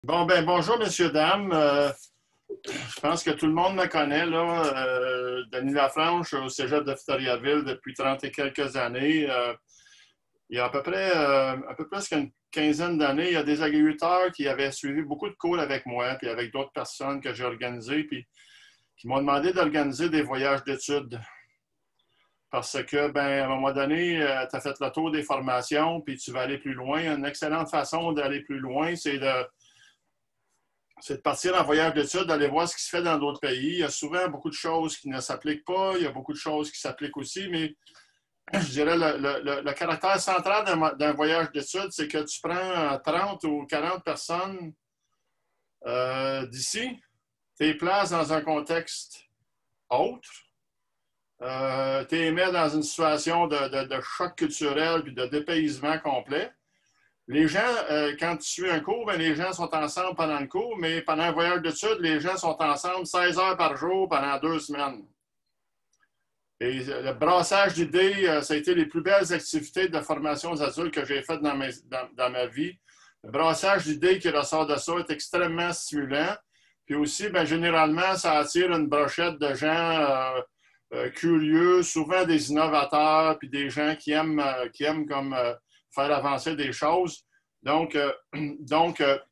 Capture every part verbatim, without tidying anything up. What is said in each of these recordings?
Bon, ben bonjour, messieurs, dames. Euh, je pense que tout le monde me connaît, là. Euh, Denis Lafranche au Cégep de Victoriaville depuis trente et quelques années. Euh, il y a à peu près, euh, un peu plus qu'une quinzaine d'années, il y a des agriculteurs qui avaient suivi beaucoup de cours avec moi, puis avec d'autres personnes que j'ai organisées, puis qui m'ont demandé d'organiser des voyages d'études. Parce que, ben, à un moment donné, tu as fait le tour des formations, puis tu vas aller plus loin. Une excellente façon d'aller plus loin, c'est de c'est de partir en voyage d'études, d'aller voir ce qui se fait dans d'autres pays. Il y a souvent beaucoup de choses qui ne s'appliquent pas, il y a beaucoup de choses qui s'appliquent aussi, mais je dirais le, le, le caractère central d'un voyage d'études, c'est que tu prends trente ou quarante personnes euh, d'ici, tu les places dans un contexte autre, euh, tu les mets dans une situation de, de, de choc culturel puis de dépaysement complet. Les gens, euh, quand tu suis un cours, bien, les gens sont ensemble pendant le cours, mais pendant un voyage d'études, les gens sont ensemble seize heures par jour pendant deux semaines. Et le brassage d'idées, euh, ça a été les plus belles activités de formation aux adultes que j'ai faites dans, dans, dans ma vie. Le brassage d'idées qui ressort de ça est extrêmement stimulant. Puis aussi, bien, généralement, ça attire une brochette de gens euh, euh, curieux, souvent des innovateurs, puis des gens qui aiment, euh, qui aiment comme... Euh, faire avancer des choses. Donc, euh, donc, euh,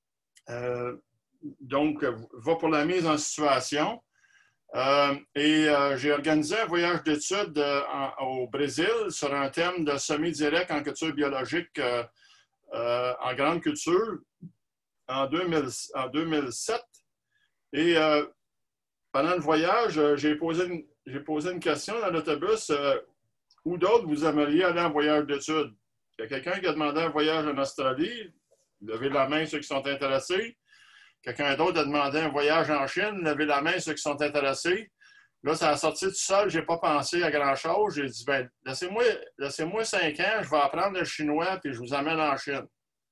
euh, donc, va pour la mise en situation. Euh, et euh, j'ai organisé un voyage d'études euh, au Brésil sur un thème de semi-direct en culture biologique euh, euh, en grande culture en, deux mille, en deux mille sept. Et euh, pendant le voyage, j'ai posé une, j'ai posé une question dans l'autobus. Euh, où d'autres vous aimeriez aller en voyage d'études? Il y a quelqu'un qui a demandé un voyage en Australie. Levez la main ceux qui sont intéressés. Quelqu'un d'autre a demandé un voyage en Chine. Levez la main ceux qui sont intéressés. Là, ça a sorti tout seul. Je n'ai pas pensé à grand-chose. J'ai dit, ben, laissez-moi laissez-moi cinq ans, je vais apprendre le chinois puis je vous amène en Chine.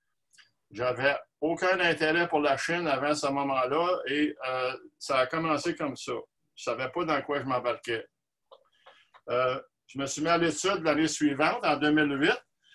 J'avais aucun intérêt pour la Chine avant ce moment-là et euh, ça a commencé comme ça. Je ne savais pas dans quoi je m'embarquais. Euh, je me suis mis à l'étude l'année suivante, en deux mille huit.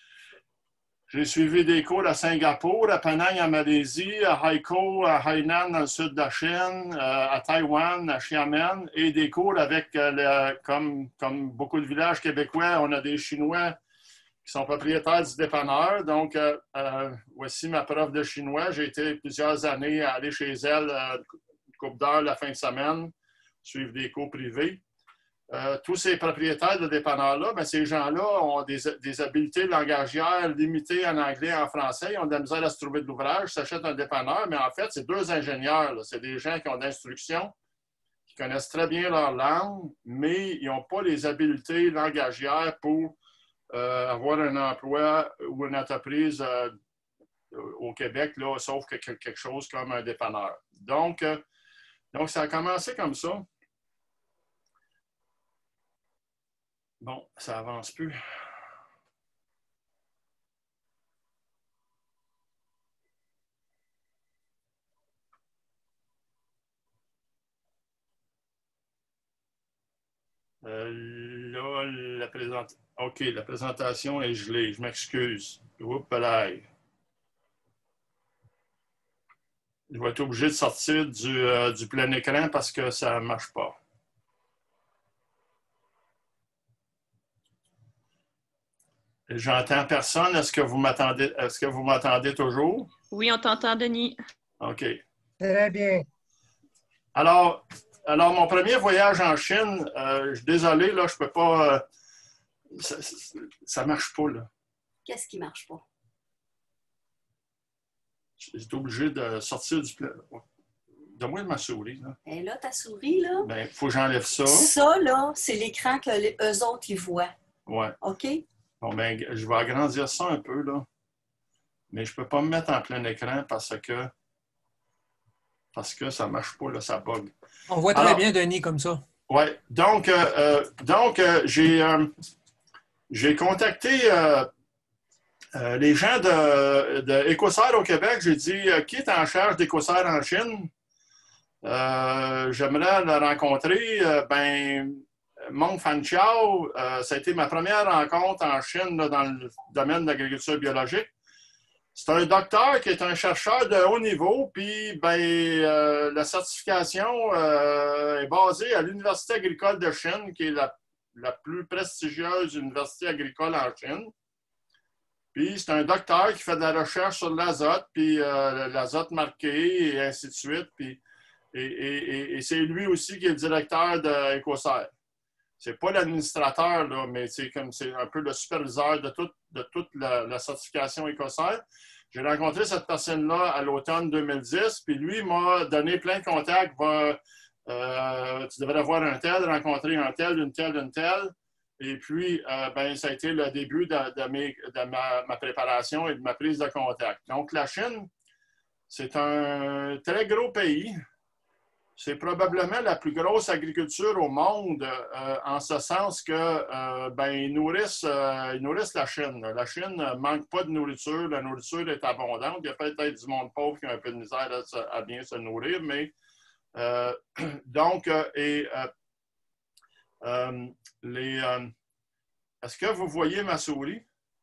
J'ai suivi des cours à Singapour, à Penang en Malaisie, à Haikou, à Hainan dans le sud de la Chine, à Taïwan, à Xiamen, et des cours avec, le, comme, comme beaucoup de villages québécois, on a des Chinois qui sont propriétaires du dépanneur. Donc, euh, euh, voici ma prof de chinois. J'ai été plusieurs années à aller chez elle, euh, une couple d'heures la fin de semaine, suivre des cours privés. Euh, tous ces propriétaires de dépanneurs-là, ben, ces gens-là ont des, des habiletés langagières limitées en anglais et en français. Ils ont de la misère à se trouver de l'ouvrage, s'achètent un dépanneur, mais en fait, c'est deux ingénieurs. C'est des gens qui ont d'instruction, qui connaissent très bien leur langue, mais ils n'ont pas les habiletés langagières pour euh, avoir un emploi ou une entreprise euh, au Québec, là, sauf que quelque chose comme un dépanneur. Donc, euh, donc ça a commencé comme ça. Bon, ça avance plus. Euh, là, la présentation. OK, la présentation est gelée. Je m'excuse. Oups, là. Je vais être obligé de sortir du, euh, du plein écran parce que ça ne marche pas. J'entends personne. Est-ce que vous m'attendez, est-ce que vous m'entendez toujours? Oui, on t'entend, Denis. OK. Très bien. Alors, alors mon premier voyage en Chine, euh, je suis désolé, là, je ne peux pas. Euh, ça ne marche pas, là. Qu'est-ce qui ne marche pas? J'étais obligé de sortir du plein. Donne-moi ma souris, là. Et là, ta souris, là? Bien, il faut que j'enlève ça. Ça, là, c'est l'écran que les, eux autres, ils voient. Ouais. OK? Bon, ben, je vais agrandir ça un peu, là. Mais je ne peux pas me mettre en plein écran parce que parce que ça ne marche pas, là, ça bug. On voit très Alors, bien Denis comme ça. Oui. Donc, euh, euh, donc euh, j'ai, euh, j'ai contacté euh, euh, les gens de, de Écossaire au Québec. J'ai dit, euh, qui est en charge d'Écossaire en Chine? Euh, j'aimerais le rencontrer. Euh, ben, Meng Fanchao, euh, ça a été ma première rencontre en Chine là, dans le domaine de l'agriculture biologique. C'est un docteur qui est un chercheur de haut niveau, puis ben, euh, la certification euh, est basée à l'Université agricole de Chine, qui est la, la plus prestigieuse université agricole en Chine. Puis c'est un docteur qui fait de la recherche sur l'azote, puis euh, l'azote marqué, et ainsi de suite. Puis, et et, et c'est lui aussi qui est le directeur d'Écossaire. C'est pas l'administrateur, là, mais c'est comme c'est un peu le superviseur de, tout, de toute la, la certification Écossaire. J'ai rencontré cette personne-là à l'automne deux mille dix, puis lui m'a donné plein de contacts. Va, euh, tu devrais voir un tel, rencontrer un tel, une telle, une telle. Et puis, euh, ben, ça a été le début de, de, mes, de ma, ma préparation et de ma prise de contact. Donc, la Chine, c'est un très gros pays. C'est probablement la plus grosse agriculture au monde, euh, en ce sens que euh, ben, ils, nourrissent, euh, ils nourrissent la Chine. La Chine ne manque pas de nourriture. La nourriture est abondante. Il y a peut-être du monde pauvre qui a un peu de misère à, à bien se nourrir, mais euh, donc, euh, et euh, euh, les. Euh, est-ce que vous voyez ma souris?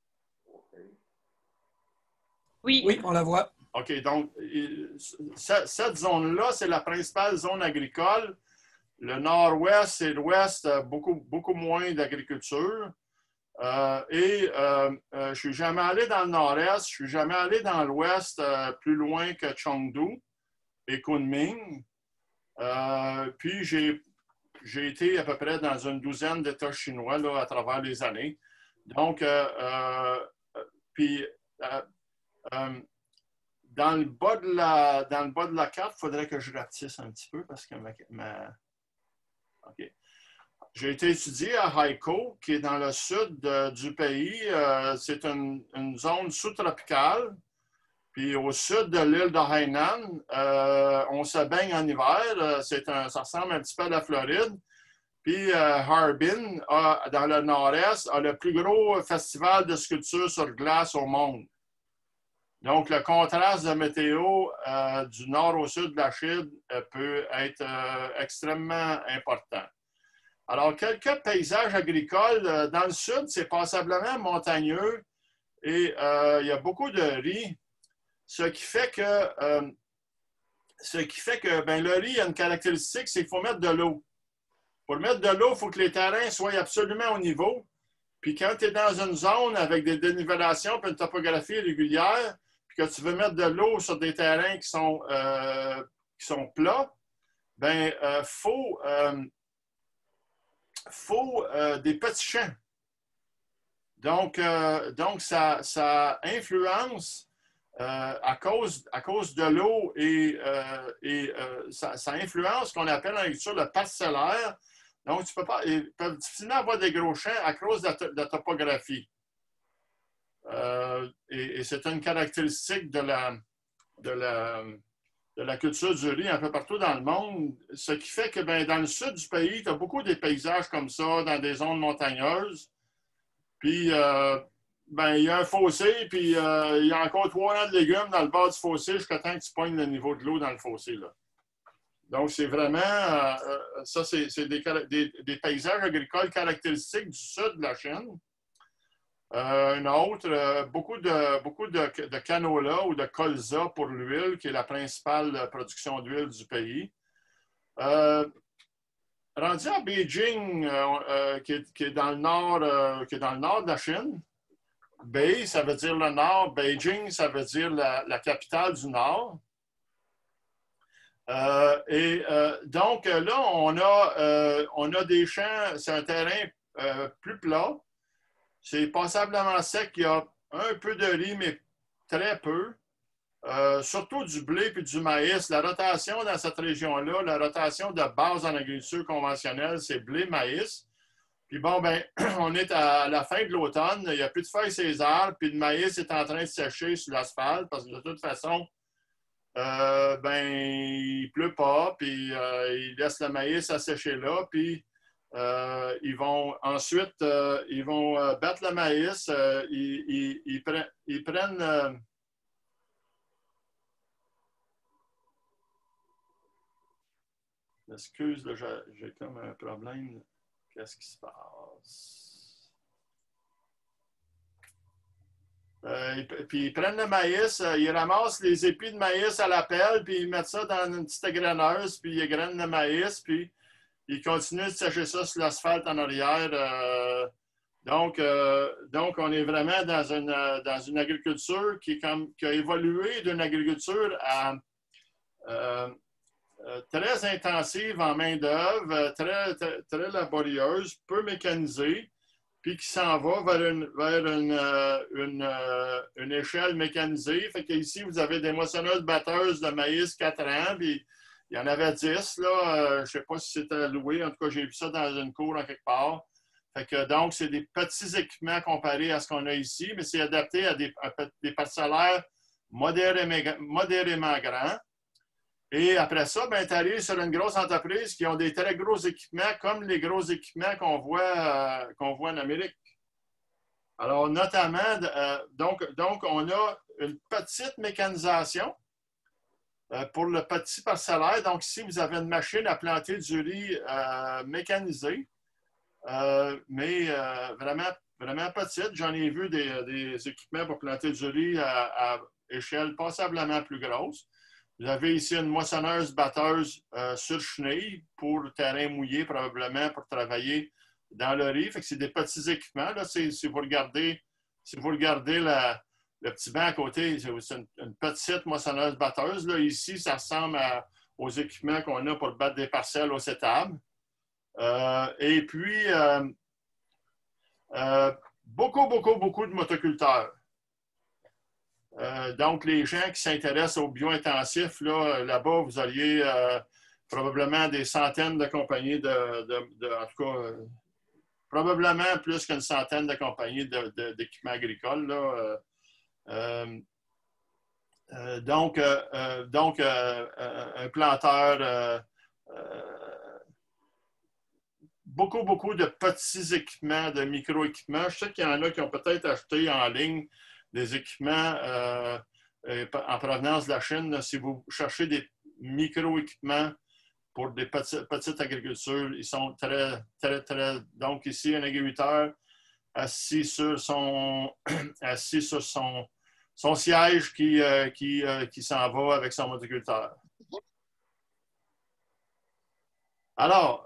Oui. Oui, on la voit. OK, donc, cette zone-là, c'est la principale zone agricole. Le nord-ouest et l'ouest, beaucoup, beaucoup moins d'agriculture. Euh, et euh, euh, je ne suis jamais allé dans le nord-est, je ne suis jamais allé dans l'ouest, euh, plus loin que Chengdu et Kunming. Euh, puis, j'ai, j'ai été à peu près dans une douzaine d'États chinois là, à travers les années. Donc, euh, euh, puis, euh, euh, Dans le, bas de la, dans le bas de la carte, il faudrait que je rapetisse un petit peu parce que ma... ma... OK. J'ai été étudié à Haikou, qui est dans le sud de, du pays. Euh, c'est une, une zone sous-tropicale. Puis au sud de l'île de Hainan, euh, on se baigne en hiver. C'est un, ça ressemble un petit peu à la Floride. Puis euh, Harbin, a, dans le nord-est, a le plus gros festival de sculpture sur glace au monde. Donc, le contraste de météo euh, du nord au sud de la Chine euh, peut être euh, extrêmement important. Alors, quelques paysages agricoles. Euh, dans le sud, c'est passablement montagneux et euh, il y a beaucoup de riz, ce qui fait que, euh, ce qui fait que ben, le riz a une caractéristique, c'est qu'il faut mettre de l'eau. Pour mettre de l'eau, il faut que les terrains soient absolument au niveau. Puis quand tu es dans une zone avec des dénivellations et une topographie régulière, que tu veux mettre de l'eau sur des terrains qui sont, euh, qui sont plats, ben, il euh, faut, euh, faut euh, des petits champs. Donc, euh, donc ça, ça influence euh, à, cause, à cause de l'eau et, euh, et euh, ça, ça influence ce qu'on appelle en agriculture le parcellaire. Donc, tu peux pas, ils peuvent difficilement avoir des gros champs à cause de la, de la topographie. Euh, et, et c'est une caractéristique de la, de, la, de la culture du riz un peu partout dans le monde, ce qui fait que ben, dans le sud du pays, tu as beaucoup des paysages comme ça, dans des zones montagneuses. Puis, euh, ben, il y a un fossé, puis euh, il y a encore trois rangs de légumes dans le bas du fossé jusqu'à temps que tu pognes le niveau de l'eau dans le fossé. Là. Donc, c'est vraiment, euh, ça, c'est, c'est des, des, des paysages agricoles caractéristiques du sud de la Chine. Euh, une autre, euh, beaucoup de, beaucoup de, de canola ou de colza pour l'huile, qui est la principale production d'huile du pays. Euh, rendu à Beijing, euh, euh, qui, est, qui, est dans le nord, euh, qui est dans le nord de la Chine, Bei, ça veut dire le nord, Beijing, ça veut dire la, la capitale du nord. Euh, et euh, donc là, on a, euh, on a des champs, c'est un terrain euh, plus plat. C'est passablement sec. Il y a un peu de riz, mais très peu. Euh, surtout du blé et du maïs. La rotation dans cette région-là, la rotation de base en agriculture conventionnelle, c'est blé-maïs. Puis bon, ben, on est à la fin de l'automne, il n'y a plus de feuilles sur les arbres, puis le maïs est en train de sécher sur l'asphalte parce que de toute façon, euh, ben, il ne pleut pas, puis euh, il laisse le maïs à sécher là, puis Euh, ils vont ensuite, euh, ils vont euh, battre le maïs, euh, ils, ils, ils, pre ils prennent... Euh... Excuse, j'ai comme un problème. Qu'est-ce qui se passe? Euh, puis ils prennent le maïs, euh, ils ramassent les épis de maïs à la pelle, puis ils mettent ça dans une petite égreneuse, puis ils égrènent le maïs, puis ils continuent de sécher ça sur l'asphalte en arrière. Euh, donc, euh, donc, on est vraiment dans une, dans une agriculture qui, est comme, qui a évolué d'une agriculture à, euh, très intensive en main-d'œuvre, très, très, très laborieuse, peu mécanisée, puis qui s'en va vers une, vers une, une, une échelle mécanisée. Fait qu'ici, vous avez des moissonneuses-batteuses de maïs quatre ans, puis il y en avait dix, là. Je ne sais pas si c'était loué. En tout cas, j'ai vu ça dans une cour en quelque part. Fait que, donc, c'est des petits équipements comparés à ce qu'on a ici, mais c'est adapté à des, à des parcellaires modérément, modérément grands. Et après ça, ben, tu arrives sur une grosse entreprise qui ont des très gros équipements, comme les gros équipements qu'on voit, euh, qu'on voit en Amérique. Alors, notamment, euh, donc, donc, on a une petite mécanisation euh, pour le petit parcellaire. Donc, ici, vous avez une machine à planter du riz euh, mécanisée, euh, mais euh, vraiment, vraiment petite. J'en ai vu des, des équipements pour planter du riz à, à échelle passablement plus grosse. Vous avez ici une moissonneuse-batteuse euh, sur chenille pour le terrain mouillé, probablement, pour travailler dans le riz. C'est des petits équipements. Là, si vous regardez, si vous regardez la, le petit banc à côté, c'est une, une petite moissonneuse-batteuse. Là, ici, ça ressemble à, aux équipements qu'on a pour battre des parcelles aux étables. Euh, et puis, euh, euh, beaucoup, beaucoup, beaucoup de motoculteurs. Euh, donc, les gens qui s'intéressent au bio-intensif, là, là-bas, vous auriez euh, probablement des centaines de compagnies, de, de, de en tout cas, euh, probablement plus qu'une centaine de compagnies d'équipements agricoles. Là, euh, euh, donc, euh, donc euh, un planteur, euh, euh, beaucoup, beaucoup de petits équipements, de micro-équipements. Je sais qu'il y en a qui ont peut-être acheté en ligne des équipements euh, en provenance de la Chine. Là, si vous cherchez des micro-équipements pour des petites, petites agricultures, ils sont très, très, très... Donc ici, un agriculteur assis sur son, assis sur son, son siège qui, euh, qui, euh, qui s'en va avec son motoculteur. Alors,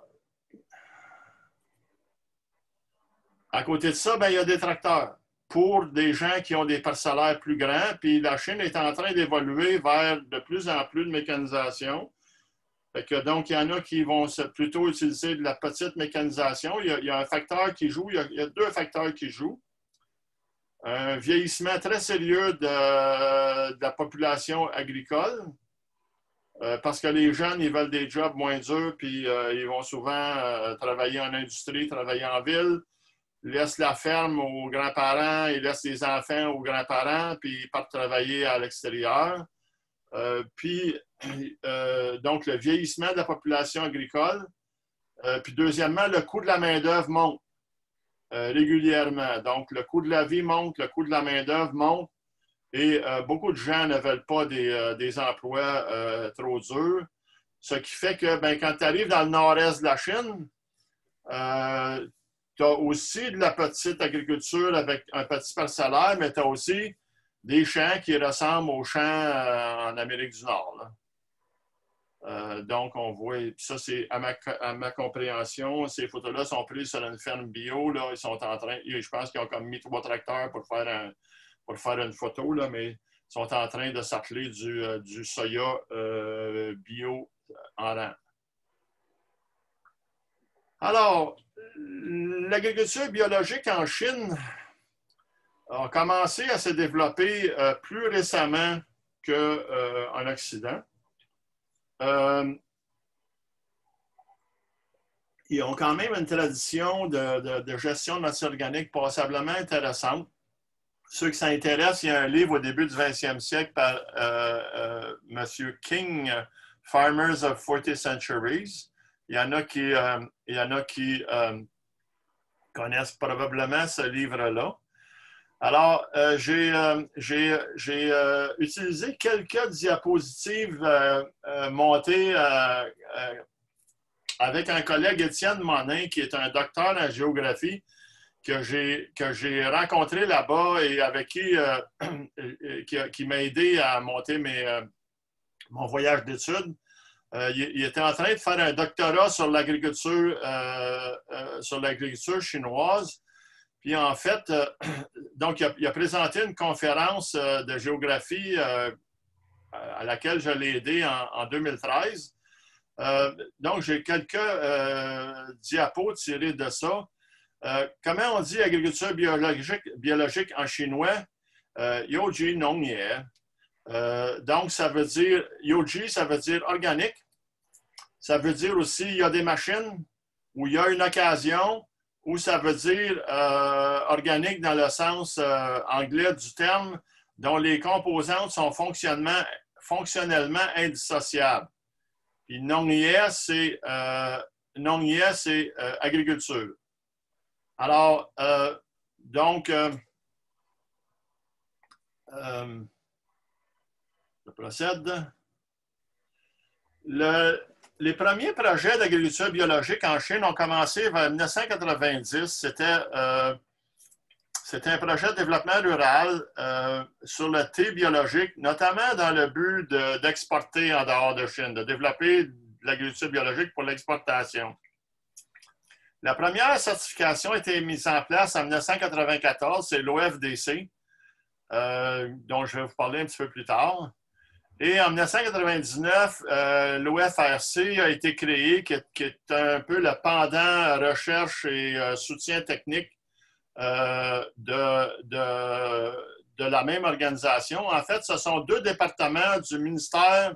à côté de ça, ben, il y a des tracteurs pour des gens qui ont des parcellaires plus grands. Puis la Chine est en train d'évoluer vers de plus en plus de mécanisation. Fait que, donc, il y en a qui vont plutôt utiliser de la petite mécanisation. Il y a, il y a un facteur qui joue, il y a, il y a deux facteurs qui jouent. Un vieillissement très sérieux de, de la population agricole, euh, parce que les jeunes, ils veulent des jobs moins durs, puis euh, ils vont souvent euh, travailler en industrie, travailler en ville. Ils laissent la ferme aux grands-parents, ils laissent les enfants aux grands-parents, puis ils partent travailler à l'extérieur. Euh, puis, euh, donc, le vieillissement de la population agricole. Euh, puis, deuxièmement, le coût de la main-d'œuvre monte euh, régulièrement. Donc, le coût de la vie monte, le coût de la main-d'œuvre monte. Et euh, beaucoup de gens ne veulent pas des, euh, des emplois euh, trop durs. Ce qui fait que, ben, quand tu arrives dans le nord-est de la Chine, euh, tu as aussi de la petite agriculture avec un petit parcellaire, mais tu as aussi des champs qui ressemblent aux champs euh, en Amérique du Nord. Là. Euh, donc, on voit, ça c'est à ma, à ma compréhension, ces photos-là sont prises sur une ferme bio. Là, ils sont en train, je pense qu'ils ont comme mis trois tracteurs pour faire, un, pour faire une photo, là, mais ils sont en train de s'atteler du, euh, du soya euh, bio en rang. Alors, l'agriculture biologique en Chine a commencé à se développer euh, plus récemment qu'en euh, Occident. Euh, ils ont quand même une tradition de, de, de gestion de matière organique passablement intéressante. Ceux qui s'intéressent, il y a un livre au début du vingtième siècle par euh, euh, M. King, Farmers of forty Centuries. Il y en a qui, euh, il y en a qui euh, connaissent probablement ce livre-là. Alors, euh, j'ai euh, euh, utilisé quelques diapositives euh, euh, montées euh, euh, avec un collègue, Étienne Monin, qui est un docteur en géographie, que j'ai que j'ai rencontré là-bas et avec qui, euh, qui, qui m'a aidé à monter mes, euh, mon voyage d'études. Euh, il, il était en train de faire un doctorat sur l'agriculture euh, euh, sur l'agriculture chinoise. Puis en fait, euh, donc il a, il a présenté une conférence euh, de géographie euh, à laquelle je l'ai aidé en, en deux mille treize. Euh, donc j'ai quelques euh, diapos tirés de ça. Euh, comment on dit agriculture biologique, biologique en chinois? Euh, Yoji Nongye. Euh, donc, ça veut dire, Yoji, ça veut dire organique. Ça veut dire aussi, il y a des machines où il y a une occasion, ou ça veut dire euh, organique dans le sens euh, anglais du terme, dont les composantes sont fonctionnellement, fonctionnellement indissociables. Puis Nongye, c'est euh, Nongye, c'est euh, agriculture. Alors, euh, donc, euh, euh, je procède. Le, les premiers projets d'agriculture biologique en Chine ont commencé vers mille neuf cent quatre-vingt-dix. C'était euh, c'était un projet de développement rural euh, sur le thé biologique, notamment dans le but de, d'exporter en dehors de Chine, de développer de l'agriculture biologique pour l'exportation. La première certification a été mise en place en mille neuf cent quatre-vingt-quatorze, c'est l'O F D C, euh, dont je vais vous parler un petit peu plus tard. Et en mille neuf cent quatre-vingt-dix-neuf, euh, l'O F R C a été créé, qui est, qui est un peu le pendant recherche et euh, soutien technique euh, de, de, de la même organisation. En fait, ce sont deux départements du ministère,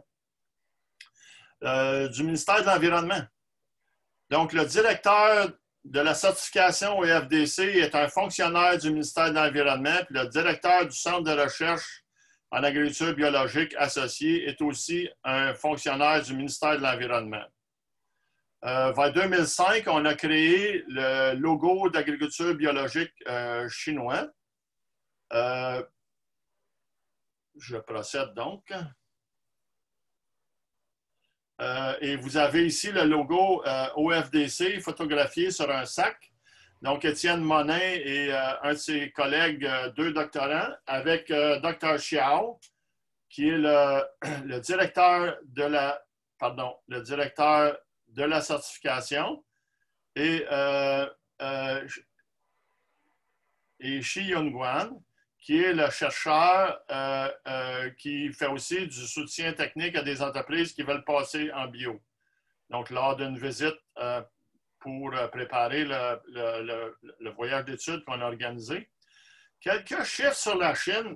euh, du ministère de l'Environnement. Donc, le directeur de la certification au F D C est un fonctionnaire du ministère de l'Environnement, puis le directeur du centre de recherche en agriculture biologique associé est aussi un fonctionnaire du ministère de l'Environnement. Euh, vers deux mille cinq, on a créé le logo d'agriculture biologique euh, chinois. Euh, je procède donc. Euh, et vous avez ici le logo euh, O F D C photographié sur un sac. Donc, Étienne Monin et euh, un de ses collègues, euh, deux doctorants, avec euh, Dr Xiao, qui est le, le directeur de la, pardon, le directeur de la certification, et, euh, euh, et Shi Yunguan, qui est le chercheur euh, euh, qui fait aussi du soutien technique à des entreprises qui veulent passer en bio. Donc, lors d'une visite euh, pour préparer le, le, le, le voyage d'études qu'on a organisé. Quelques chiffres sur la Chine.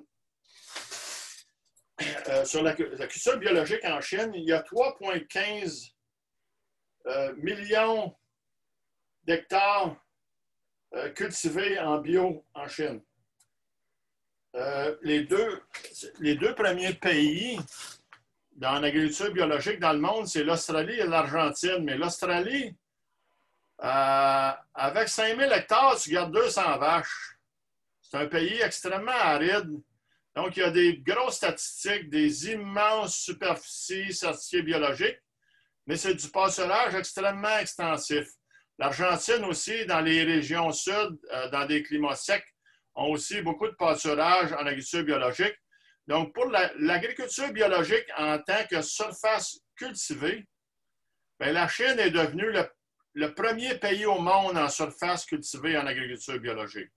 Euh, sur la, la culture biologique en Chine, il y a trois virgule quinze euh, millions d'hectares euh, cultivés en bio en Chine. Euh, les, deux, les deux premiers pays dans l'agriculture biologique dans le monde, c'est l'Australie et l'Argentine. Mais l'Australie, euh, avec cinq mille hectares, tu gardes deux cents vaches. C'est un pays extrêmement aride. Donc, il y a des grosses statistiques, des immenses superficies certifiées biologiques, mais c'est du pâturage extrêmement extensif. L'Argentine aussi, dans les régions sud, euh, dans des climats secs, ont aussi beaucoup de pâturage en agriculture biologique. Donc, pour la, l'agriculture biologique en tant que surface cultivée, bien, la Chine est devenue le, le premier pays au monde en surface cultivée en agriculture biologique.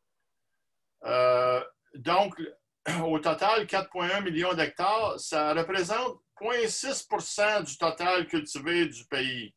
Euh, donc, au total, quatre virgule un millions d'hectares, ça représente zéro virgule six pour cent du total cultivé du pays.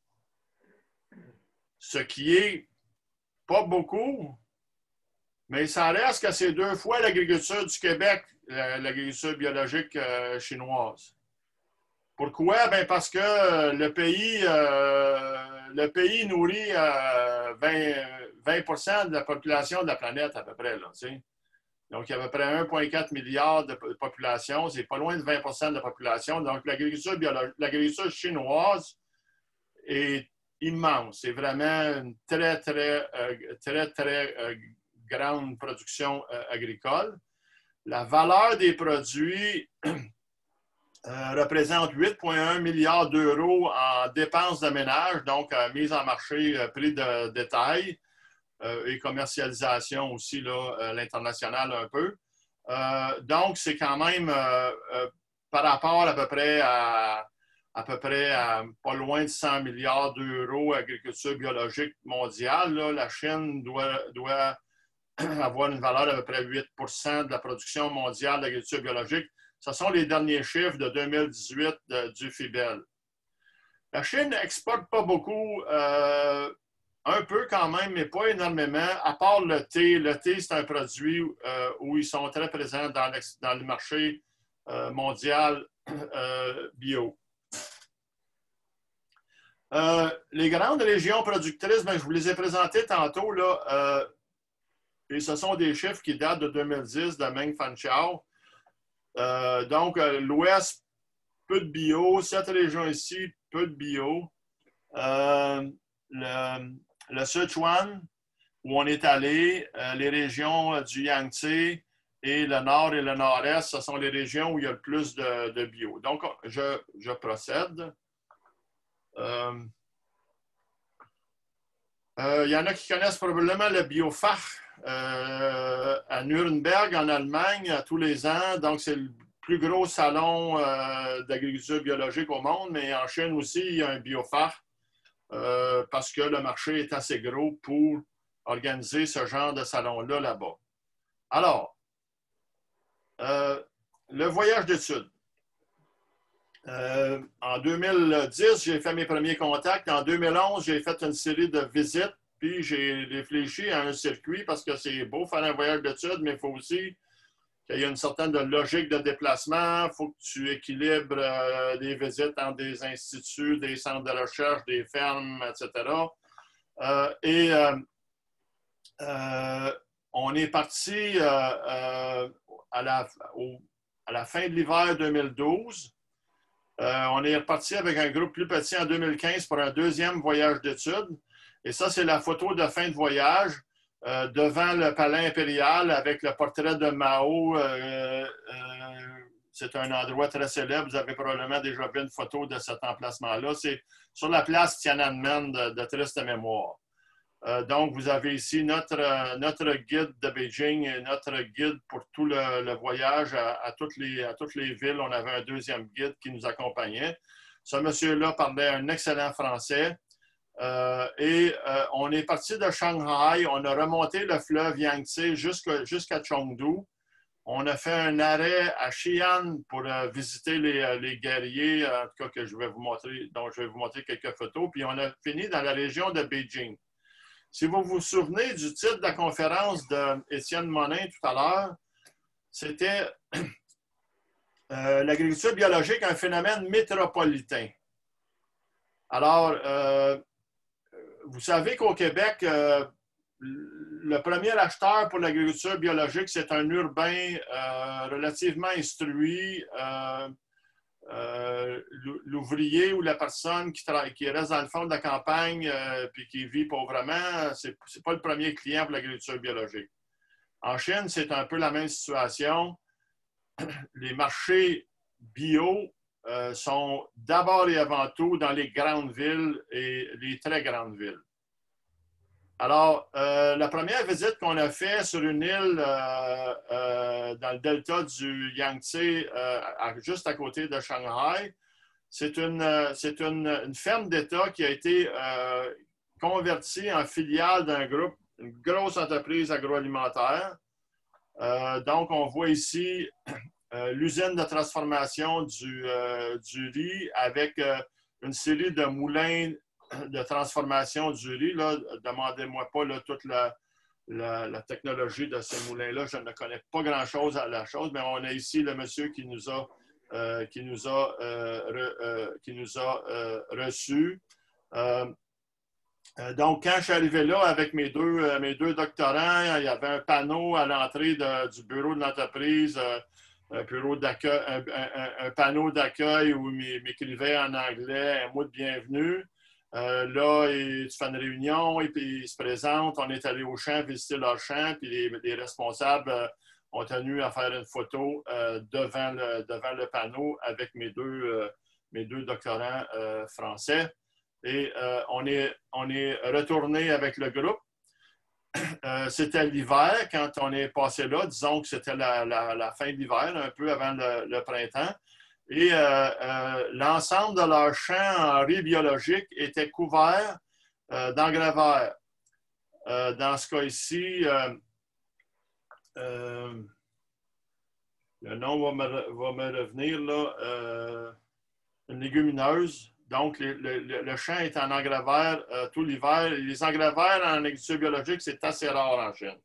Ce qui est pas beaucoup, mais ça reste que c'est deux fois l'agriculture du Québec, l'agriculture biologique euh, chinoise. Pourquoi? Bien parce que le pays, euh, le pays nourrit euh, vingt pour cent de la population de la planète à peu près. Là, tu sais. Donc, il y a à peu près un virgule quatre milliard de population. C'est pas loin de vingt pour cent de la population. Donc, l'agriculture biologique, l'agriculture chinoise est immense. C'est vraiment une très, très, euh, très, très euh, grande production euh, agricole. La valeur des produits euh, représente huit virgule un milliards d'euros en dépenses de ménage, donc euh, mise en marché, euh, prix de détail, euh, et commercialisation aussi, là, à l'international un peu. Euh, donc, c'est quand même euh, euh, par rapport à peu près à, à peu près à pas loin de cent milliards d'euros agriculture biologique mondiale, là, la Chine doit, doit avoir une valeur d'à peu près huit pour cent de la production mondiale d'agriculture biologique. Ce sont les derniers chiffres de deux mille dix-huit de, du F I B E L. La Chine n'exporte pas beaucoup, euh, un peu quand même, mais pas énormément, à part le thé. Le thé, c'est un produit euh, où ils sont très présents dans, dans le marché euh, mondial euh, bio. Euh, les grandes régions productrices, bien, je vous les ai présentées tantôt, là, euh, et ce sont des chiffres qui datent de deux mille dix de Meng Fanchao. Euh, donc, euh, l'Ouest, peu de bio. Cette région ici, peu de bio. Euh, le, le Sichuan, où on est allé, euh, les régions du Yangtze et le nord et le nord-est, ce sont les régions où il y a le plus de, de bio. Donc, je, je procède. Euh, euh, il y en a qui connaissent probablement le Biofach euh, à Nuremberg, en Allemagne, à tous les ans. Donc, c'est le plus gros salon euh, d'agriculture biologique au monde, mais en Chine aussi, il y a un Biofach euh, parce que le marché est assez gros pour organiser ce genre de salon-là là-bas. Alors, euh, le voyage d'études. Euh, en deux mille dix, j'ai fait mes premiers contacts. En deux mille onze, j'ai fait une série de visites, puis j'ai réfléchi à un circuit parce que c'est beau faire un voyage d'études, mais il faut aussi qu'il y ait une certaine logique de déplacement. Il faut que tu équilibres euh, des visites entre des instituts, des centres de recherche, des fermes, et cetera. Euh, et euh, euh, on est parti euh, euh, à, la, au, à la fin de l'hiver deux mille douze. Euh, on est reparti avec un groupe plus petit en deux mille quinze pour un deuxième voyage d'études. Et ça, c'est la photo de fin de voyage euh, devant le palais impérial avec le portrait de Mao. Euh, euh, c'est un endroit très célèbre. Vous avez probablement déjà vu une photo de cet emplacement-là. C'est sur la place Tiananmen de, de triste mémoire. Euh, donc, vous avez ici notre, euh, notre guide de Beijing et notre guide pour tout le, le voyage à, à, toutes les, à toutes les villes. On avait un deuxième guide qui nous accompagnait. Ce monsieur-là parlait un excellent français. Euh, et euh, on est parti de Shanghai. On a remonté le fleuve Yangtze jusqu'à jusqu'à Chengdu. On a fait un arrêt à Xi'an pour euh, visiter les, les guerriers, en tout cas que je vais vous montrer, dont je vais vous montrer quelques photos. Puis on a fini dans la région de Beijing. Si vous vous souvenez du titre de la conférence d'Étienne Monin tout à l'heure, c'était euh, l'agriculture biologique, un phénomène métropolitain. Alors, euh, vous savez qu'au Québec, euh, le premier acheteur pour l'agriculture biologique, c'est un urbain euh, relativement instruit, euh, Euh, l'ouvrier ou la personne qui, qui reste dans le fond de la campagne euh, puis qui vit pauvrement, ce n'est pas le premier client pour l'agriculture biologique. En Chine, c'est un peu la même situation. Les marchés bio euh, sont d'abord et avant tout dans les grandes villes et les très grandes villes. Alors, euh, la première visite qu'on a faite sur une île euh, euh, dans le delta du Yangtze, euh, à, juste à côté de Shanghai, c'est une, c'est une, une ferme d'État qui a été euh, convertie en filiale d'un groupe, une grosse entreprise agroalimentaire. Euh, donc, on voit ici euh, l'usine de transformation du, euh, du riz avec euh, une série de moulins de transformation du riz. Demandez-moi pas là, toute la, la, la technologie de ces moulins-là. Je ne connais pas grand-chose à la chose, mais on a ici le monsieur qui nous a, euh, qui nous a, euh, re, euh, qui nous a euh, reçus. Euh, euh, donc, quand je suis arrivé là avec mes deux, euh, mes deux doctorants, il y avait un panneau à l'entrée du bureau de l'entreprise, euh, un, bureau d'accueil, un, un, un panneau d'accueil où il m'écrivait en anglais un mot de bienvenue. Euh, là, il se fait une réunion et puis ils se présentent. On est allé au champ visiter leur champ, puis les, les responsables euh, ont tenu à faire une photo euh, devant, le, devant le panneau avec mes deux, euh, mes deux doctorants euh, français. Et euh, on, est, on est retourné avec le groupe. euh, c'était l'hiver quand on est passé là. Disons que c'était la, la, la fin de l'hiver, un peu avant le, le printemps. Et euh, euh, l'ensemble de leurs champs en riz biologique était couvert euh, d'engrais verts. Euh, dans ce cas ici, euh, euh, le nom va me, va me revenir, là, euh, une légumineuse. Donc, le, le, le champ est en engrais vert euh, tout l'hiver. Les engrais verts en agriculture biologique, c'est assez rare en Chine.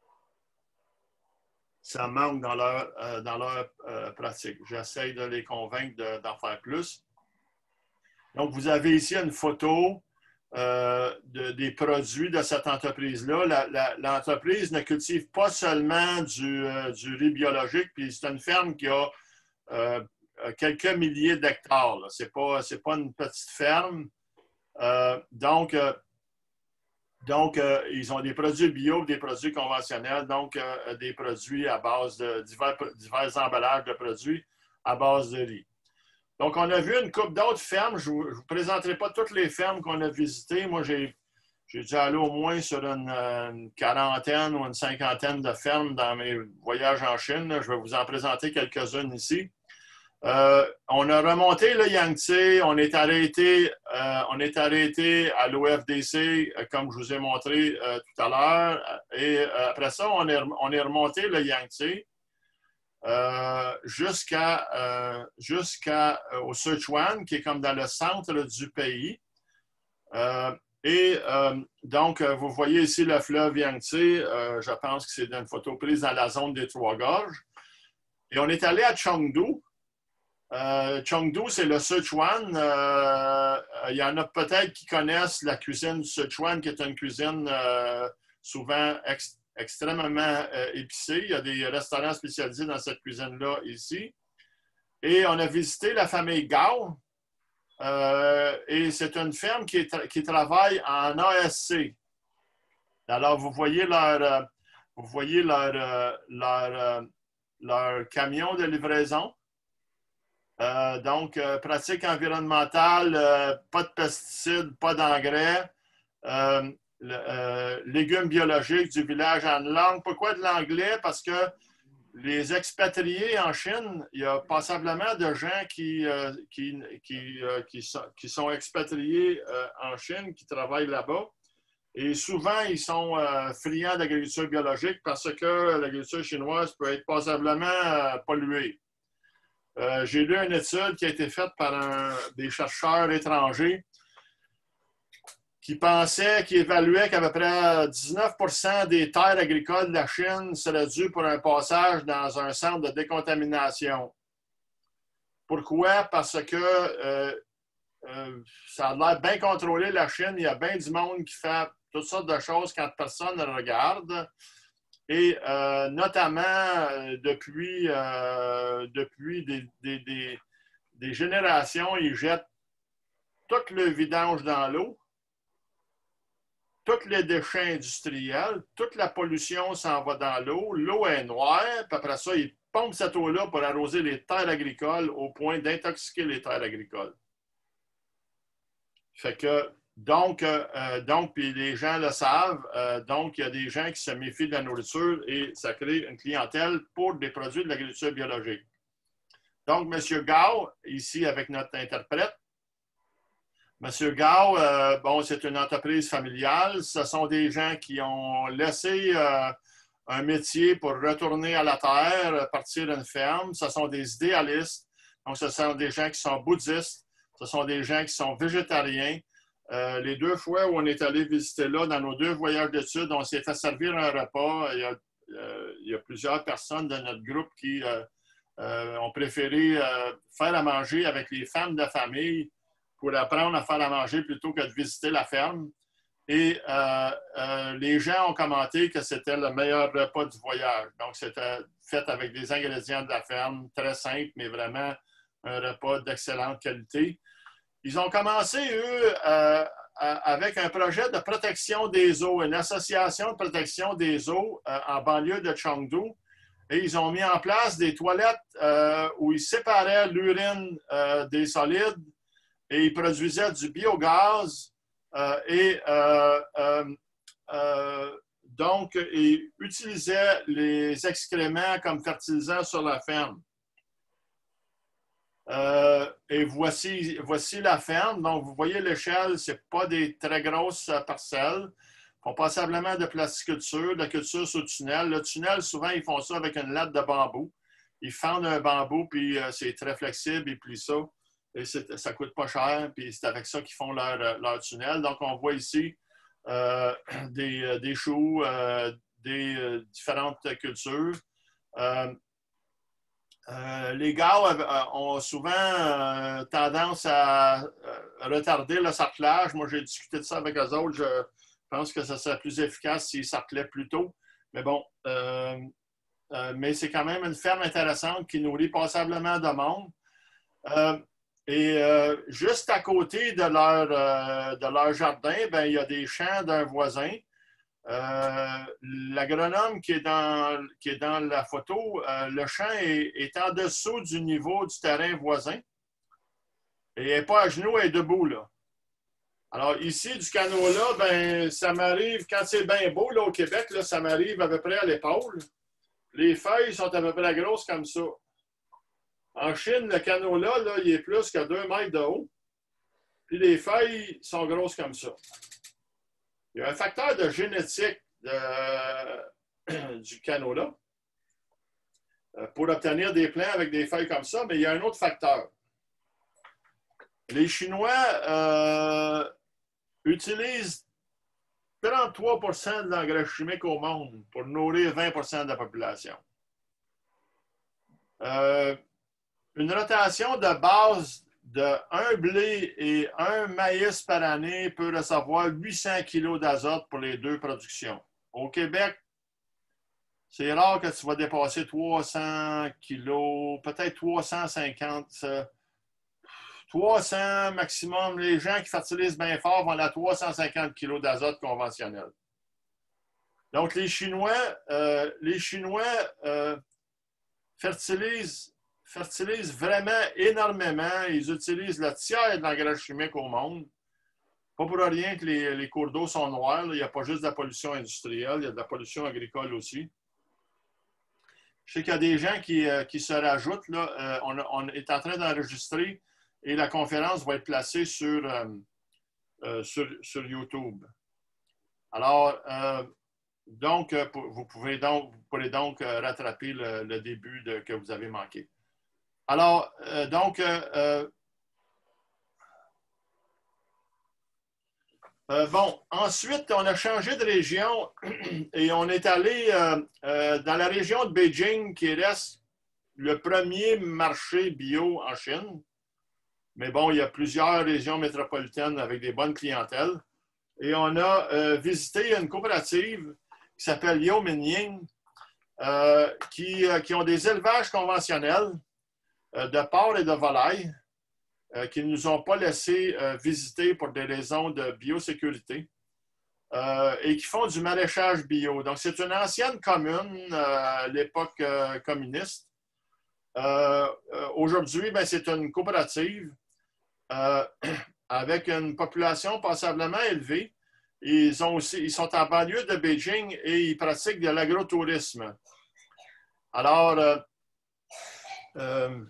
Ça manque dans leur, euh, dans leur euh, pratique. J'essaie de les convaincre d'en de, faire plus. Donc, vous avez ici une photo euh, de, des produits de cette entreprise-là. L'entreprise ne cultive pas seulement du, euh, du riz biologique, puis c'est une ferme qui a euh, quelques milliers d'hectares. Ce n'est pas, c'est pas une petite ferme. Euh, donc, euh, donc euh, ils ont des produits bio, des produits conventionnels, donc euh, des produits à base de divers, divers emballages de produits à base de riz. Donc, on a vu une couple d'autres fermes. Je ne vous, vous présenterai pas toutes les fermes qu'on a visitées. Moi, j'ai dû aller au moins sur une, une quarantaine ou une cinquantaine de fermes dans mes voyages en Chine. Là. Je vais vous en présenter quelques-unes ici. Euh, on a remonté le Yangtze, on est arrêté, euh, on est arrêté à l'O F D C, euh, comme je vous ai montré euh, tout à l'heure. Et euh, après ça, on est, on est remonté le Yangtze. Euh, jusqu'à euh, jusqu'à euh, au Sichuan, qui est comme dans le centre du pays. Euh, et euh, donc, euh, vous voyez ici le fleuve Yangtze. Euh, je pense que c'est une photo prise dans la zone des Trois-Gorges. Et on est allé à Chengdu. Euh, Chengdu, c'est le Sichuan. Euh, il y en a peut-être qui connaissent la cuisine du Sichuan, qui est une cuisine euh, souvent extrêmement extrêmement euh, épicé. Il y a des restaurants spécialisés dans cette cuisine-là ici. Et on a visité la famille Gao. Euh, et c'est une ferme qui, est, qui travaille en A S C. Alors, vous voyez leur, vous voyez leur, leur, leur camion de livraison. Euh, donc, euh, pratique environnementale, euh, pas de pesticides, pas d'engrais. Euh, Le, euh, légumes biologiques du village en langue. Pourquoi de l'anglais? Parce que les expatriés en Chine, il y a passablement de gens qui, euh, qui, qui, euh, qui, sont, qui sont expatriés euh, en Chine, qui travaillent là-bas. Et souvent, ils sont euh, friands d'agriculture biologique parce que l'agriculture chinoise peut être passablement euh, polluée. Euh, J'ai lu une étude qui a été faite par un, des chercheurs étrangers qui pensait, qui évaluait qu'à peu près dix-neuf pour cent des terres agricoles de la Chine seraient dues pour un passage dans un centre de décontamination. Pourquoi? Parce que euh, euh, ça a l'air bien contrôlé, la Chine. Il y a bien du monde qui fait toutes sortes de choses quand personne ne regarde. Et euh, notamment, euh, depuis, euh, depuis des, des, des, des générations, ils jettent tout le vidange dans l'eau. Tous les déchets industriels, toute la pollution s'en va dans l'eau, l'eau est noire, puis après ça, ils pompent cette eau-là pour arroser les terres agricoles au point d'intoxiquer les terres agricoles. Fait que, donc, euh, donc puis les gens le savent, euh, donc il y a des gens qui se méfient de la nourriture et ça crée une clientèle pour des produits de l'agriculture biologique. Donc, M. Gao, ici avec notre interprète, M. Gao, euh, bon, c'est une entreprise familiale. Ce sont des gens qui ont laissé euh, un métier pour retourner à la terre, partir d'une ferme. Ce sont des idéalistes. Donc, ce sont des gens qui sont bouddhistes. Ce sont des gens qui sont végétariens. Euh, les deux fois où on est allé visiter là, dans nos deux voyages d'études, on s'est fait servir un repas. Il y a, euh, il y a plusieurs personnes de notre groupe qui euh, euh, ont préféré euh, faire à manger avec les femmes de la famille pour apprendre à faire à manger plutôt que de visiter la ferme. Et euh, euh, les gens ont commenté que c'était le meilleur repas du voyage. Donc, c'était fait avec des ingrédients de la ferme, très simple, mais vraiment un repas d'excellente qualité. Ils ont commencé, eux, euh, avec un projet de protection des eaux, une association de protection des eaux euh, en banlieue de Chengdu. Et ils ont mis en place des toilettes euh, où ils séparaient l'urine euh, des solides et ils produisaient du biogaz euh, et euh, euh, euh, donc, ils utilisaient les excréments comme fertilisants sur la ferme. Euh, et voici, voici la ferme. Donc, vous voyez l'échelle, ce n'est pas des très grosses parcelles. Ils font passablement de plasticulture, de la culture sous tunnel. Le tunnel, souvent, ils font ça avec une latte de bambou. Ils fendent un bambou, puis euh, c'est très flexible, ils plient ça. Et ça ne coûte pas cher, puis c'est avec ça qu'ils font leur, leur tunnel. Donc, on voit ici euh, des, des choux, euh, des euh, différentes cultures. Euh, Euh, les gars euh, ont souvent euh, tendance à, à retarder le sarclage. Moi, j'ai discuté de ça avec eux autres. Je pense que ça serait plus efficace s'ils sarclaient plus tôt. Mais bon, euh, euh, mais c'est quand même une ferme intéressante qui nourrit passablement de monde. Euh, et euh, juste à côté de leur, euh, de leur jardin, ben, il y a des champs d'un voisin. Euh, L'agronome qui est dans, qui est dans la photo, euh, le champ est, est en dessous du niveau du terrain voisin. Et il n'est pas à genoux, il est debout, là. Alors, ici, du canot-là, ben, ça m'arrive, quand c'est bien beau, là, au Québec, là, ça m'arrive à peu près à l'épaule. Les feuilles sont à peu près grosses comme ça. En Chine, le canot-là, là, il est plus que deux mètres de haut. Puis les feuilles sont grosses comme ça. Il y a un facteur de génétique de, du canot-là pour obtenir des plants avec des feuilles comme ça, mais il y a un autre facteur. Les Chinois euh, utilisent trente-trois pour cent de l'engrais chimique au monde pour nourrir vingt pour cent de la population. Euh, une rotation de base de un blé et un maïs par année peut recevoir huit cents kilos d'azote pour les deux productions. Au Québec, c'est rare que tu vas dépasser trois cents kilos, peut-être trois cent cinquante, trois cents maximum. Les gens qui fertilisent bien fort vont à trois cent cinquante kilos d'azote conventionnel. Donc, les Chinois, euh, les Chinois euh, fertilisent fertilisent vraiment énormément. Ils utilisent le tiers de l'engrais chimique au monde. Pas pour rien que les, les cours d'eau sont noirs. Là. Il n'y a pas juste de la pollution industrielle, il y a de la pollution agricole aussi. Je sais qu'il y a des gens qui, euh, qui se rajoutent. Là. Euh, on, on est en train d'enregistrer et la conférence va être placée sur, euh, euh, sur, sur YouTube. Alors, euh, donc, vous, pouvez donc, vous pourrez donc rattraper le, le début de, que vous avez manqué. Alors, euh, donc, euh, euh, bon, ensuite, on a changé de région et on est allé euh, euh, dans la région de Beijing, qui reste le premier marché bio en Chine. Mais bon, il y a plusieurs régions métropolitaines avec des bonnes clientèles. Et on a euh, visité une coopérative qui s'appelle Yao Minying, euh, qui, euh, qui ont des élevages conventionnels de porc et de volaille euh, qu'ils ne nous ont pas laissé euh, visiter pour des raisons de biosécurité euh, et qui font du maraîchage bio. Donc, c'est une ancienne commune euh, à l'époque euh, communiste. Euh, euh, Aujourd'hui, ben, c'est une coopérative euh, avec une population passablement élevée. Ils, ont aussi, ils sont en banlieue de Beijing et ils pratiquent de l'agrotourisme. Alors, euh, euh,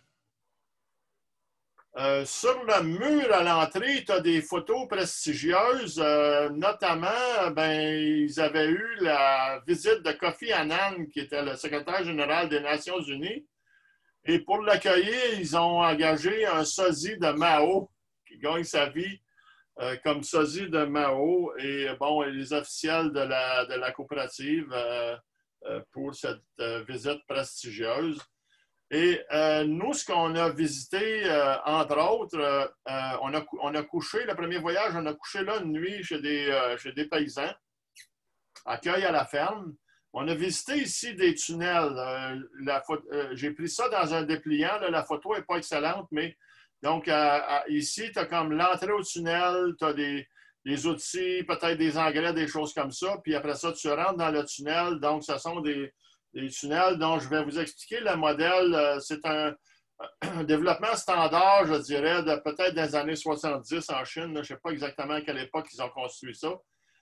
Euh, sur le mur à l'entrée, tu as des photos prestigieuses. Euh, notamment, ben, ils avaient eu la visite de Kofi Annan, qui était le secrétaire général des Nations unies. Et pour l'accueillir, ils ont engagé un sosie de Mao, qui gagne sa vie euh, comme sosie de Mao. Et bon, et les officiels de la, de la coopérative euh, euh, pour cette euh, visite prestigieuse. Et euh, nous, ce qu'on a visité, euh, entre autres, euh, on, a, on a couché, le premier voyage, on a couché là une nuit chez des, euh, chez des paysans, accueil à la ferme. On a visité ici des tunnels. Euh, euh, J'ai pris ça dans un dépliant. Là, la photo n'est pas excellente, mais donc à, à, ici, tu as comme l'entrée au tunnel, tu as des, des outils, peut-être des engrais, des choses comme ça. Puis après ça, tu rentres dans le tunnel. Donc, ce sont des... des tunnels dont je vais vous expliquer le modèle. C'est un, un développement standard, je dirais, de peut-être des années soixante-dix en Chine. Je ne sais pas exactement à quelle époque ils ont construit ça.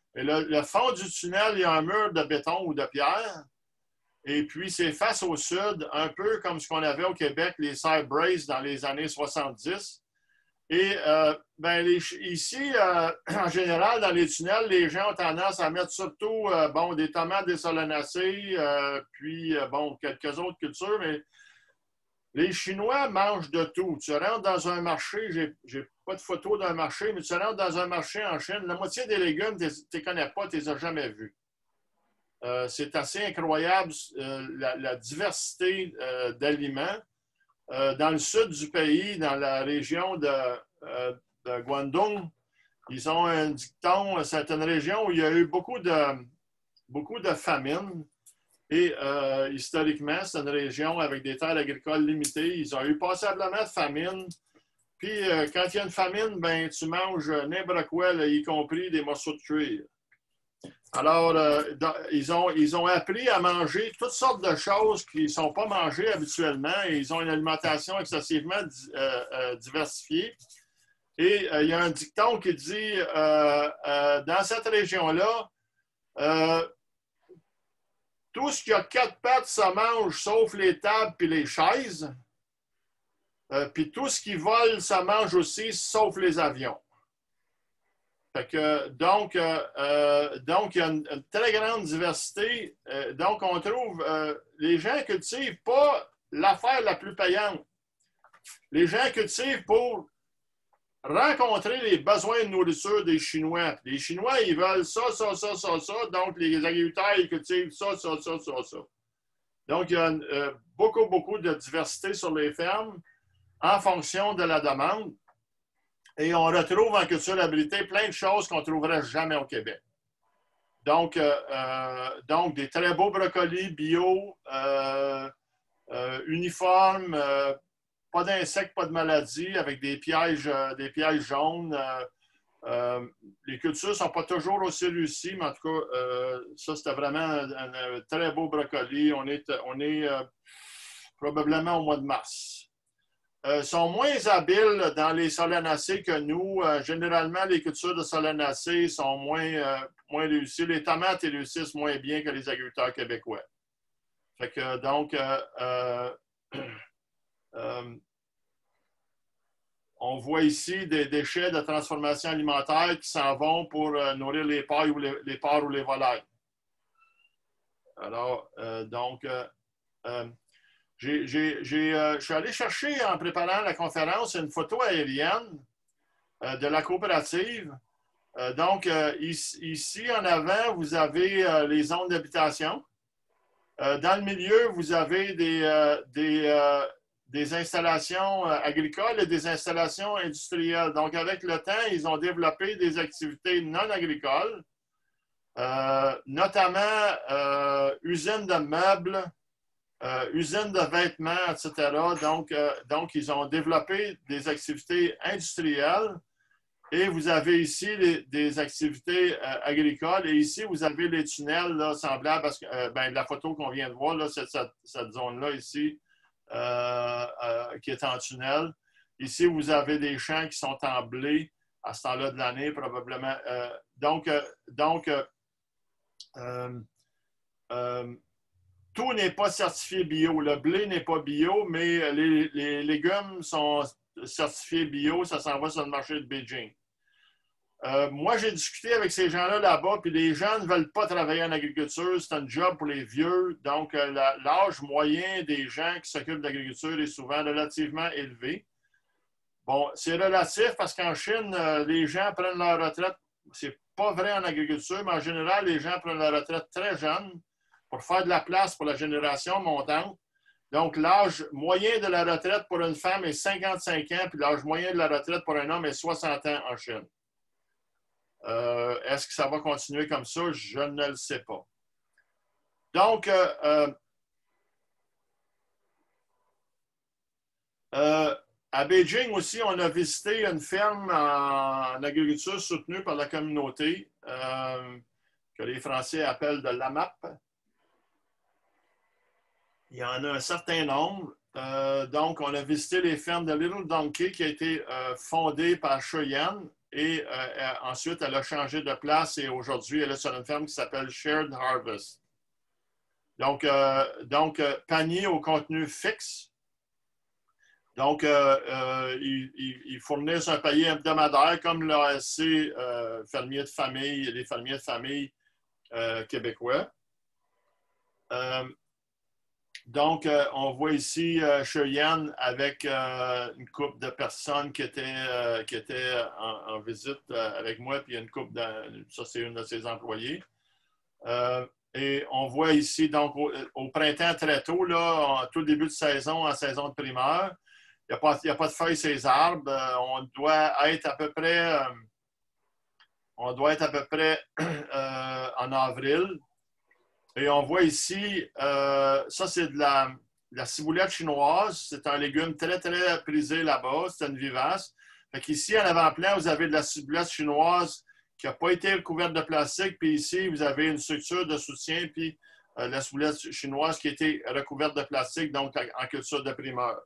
Et le, le fond du tunnel, il y a un mur de béton ou de pierre. Et puis, c'est face au sud, un peu comme ce qu'on avait au Québec, les side braces dans les années soixante-dix. Et euh, ben, les, ici, euh, en général, dans les tunnels, les gens ont tendance à mettre surtout euh, bon, des tomates, des solanacées, euh, puis euh, bon, quelques autres cultures, mais les Chinois mangent de tout. Tu rentres dans un marché, j'ai pas de photo d'un marché, mais tu rentres dans un marché en Chine, la moitié des légumes, tu ne les connais pas, tu ne les as jamais vus. Euh, c'est assez incroyable euh, la, la diversité euh, d'aliments. Euh, dans le sud du pays, dans la région de, euh, de Guangdong, ils ont un dicton, c'est une région où il y a eu beaucoup de, beaucoup de famine. Et euh, historiquement, c'est une région avec des terres agricoles limitées. Ils ont eu passablement de famine. Puis, euh, quand il y a une famine, ben, tu manges n'importe quoi, là, y compris des morceaux de cuir. Alors, euh, dans, ils, ont, ils ont appris à manger toutes sortes de choses qui ne sont pas mangées habituellement et ils ont une alimentation excessivement euh, euh, diversifiée. Et euh, il y a un dicton qui dit, euh, euh, dans cette région-là, euh, tout ce qui a quatre pattes, ça mange, sauf les tables et les chaises. Euh, puis tout ce qui vole, ça mange aussi, sauf les avions. Fait que, donc, euh, euh, donc, il y a une, une très grande diversité. Euh, donc, on trouve, euh, les gens cultivent pas l'affaire la plus payante. Les gens cultivent pour rencontrer les besoins de nourriture des Chinois. Les Chinois, ils veulent ça, ça, ça, ça, ça. Donc, les agriculteurs, ils cultivent ça, ça, ça, ça, ça. Donc, il y a une, euh, beaucoup, beaucoup de diversité sur les fermes en fonction de la demande. Et on retrouve en culture d'habilité plein de choses qu'on ne trouverait jamais au Québec. Donc, euh, euh, donc des très beaux brocolis bio, euh, euh, uniformes, euh, pas d'insectes, pas de maladies, avec des pièges, euh, des pièges jaunes. Euh, euh, les cultures ne sont pas toujours aussi réussies, mais en tout cas, euh, ça, c'était vraiment un, un, un très beau brocoli. On est, on est euh, probablement au mois de mars. Euh, sont moins habiles dans les solanacées que nous. Euh, généralement, les cultures de solanacées sont moins, euh, moins réussies. Les tomates ils réussissent moins bien que les agriculteurs québécois. Fait que, donc, euh, euh, euh, on voit ici des déchets de transformation alimentaire qui s'en vont pour euh, nourrir les porcs ou les, les porcs ou les volailles. Alors, euh, donc, euh, euh, J'ai, j'ai, j'ai, euh, je suis allé chercher, en préparant la conférence, une photo aérienne euh, de la coopérative. Euh, donc, euh, ici, ici, en avant, vous avez euh, les zones d'habitation. Euh, dans le milieu, vous avez des, euh, des, euh, des installations euh, agricoles et des installations industrielles. Donc, avec le temps, ils ont développé des activités non agricoles, euh, notamment euh, usines de meubles, Euh, usines de vêtements, et cetera. Donc, euh, donc, ils ont développé des activités industrielles et vous avez ici les, des activités euh, agricoles et ici, vous avez les tunnels là, semblables à ce, euh, ben, la photo qu'on vient de voir, là, cette, cette, cette zone-là ici euh, euh, qui est en tunnel. Ici, vous avez des champs qui sont en blé à ce temps-là de l'année, probablement. Euh, donc, euh, donc euh, euh, euh, tout n'est pas certifié bio. Le blé n'est pas bio, mais les, les légumes sont certifiés bio. Ça s'en va sur le marché de Beijing. Euh, moi, j'ai discuté avec ces gens-là là-bas, puis les gens ne veulent pas travailler en agriculture. C'est un job pour les vieux. Donc, euh, l'âge moyen des gens qui s'occupent d'agriculture est souvent relativement élevé. Bon, c'est relatif parce qu'en Chine, euh, les gens prennent leur retraite. C'est pas vrai en agriculture, mais en général, les gens prennent leur retraite très jeunes pour faire de la place pour la génération montante. Donc, l'âge moyen de la retraite pour une femme est cinquante-cinq ans, puis l'âge moyen de la retraite pour un homme est soixante ans en Chine. Euh, Est-ce que ça va continuer comme ça? Je ne le sais pas. Donc, euh, euh, euh, à Beijing aussi, on a visité une ferme en, en agriculture soutenue par la communauté, euh, que les Français appellent de l'A M A P. Il y en a un certain nombre. Euh, donc, on a visité les fermes de Little Donkey qui a été euh, fondée par Cheyenne. et euh, ensuite, elle a changé de place et aujourd'hui, elle est sur une ferme qui s'appelle Shared Harvest. Donc, euh, donc euh, panier au contenu fixe. Donc, euh, euh, ils, ils fournissent un panier hebdomadaire comme l'A S C euh, fermier de famille, les fermiers de famille euh, québécois. Euh, donc, euh, on voit ici euh, Cheyenne avec euh, une couple de personnes qui étaient, euh, qui étaient en, en visite euh, avec moi, puis il y a une couple, de, ça c'est une de ses employés. Euh, et on voit ici, donc, au, au printemps très tôt, là, en tout début de saison, en saison de primaire, il n'y a, a pas de feuilles sur les arbres. Euh, on doit être à peu près, euh, on doit être à peu près euh, en avril. Et on voit ici, euh, ça c'est de la, de la ciboulette chinoise. C'est un légume très, très prisé là-bas. C'est une vivace. Fait qu'ici, en avant-plan, vous avez de la ciboulette chinoise qui n'a pas été recouverte de plastique. Puis ici, vous avez une structure de soutien, puis euh, la ciboulette chinoise qui a été recouverte de plastique, donc en culture de primeur.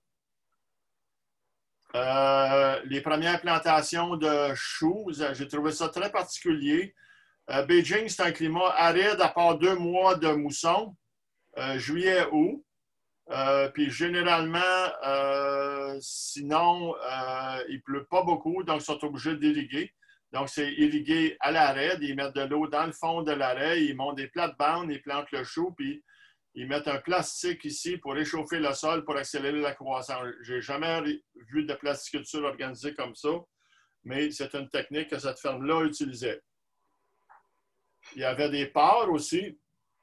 Euh, les premières plantations de choux, j'ai trouvé ça très particulier. Euh, Beijing, c'est un climat aride à part deux mois de mousson, euh, juillet-août. Euh, puis généralement, euh, sinon, euh, il ne pleut pas beaucoup, donc ils sont obligés d'irriguer. Donc, c'est irrigué à l'arrêt, ils mettent de l'eau dans le fond de l'arrêt, ils montent des plates-bandes, ils plantent le chou, puis ils mettent un plastique ici pour réchauffer le sol pour accélérer la croissance. Je n'ai jamais vu de plasticulture organisée comme ça, mais c'est une technique que cette ferme-là utilisait. Il y avait des porcs aussi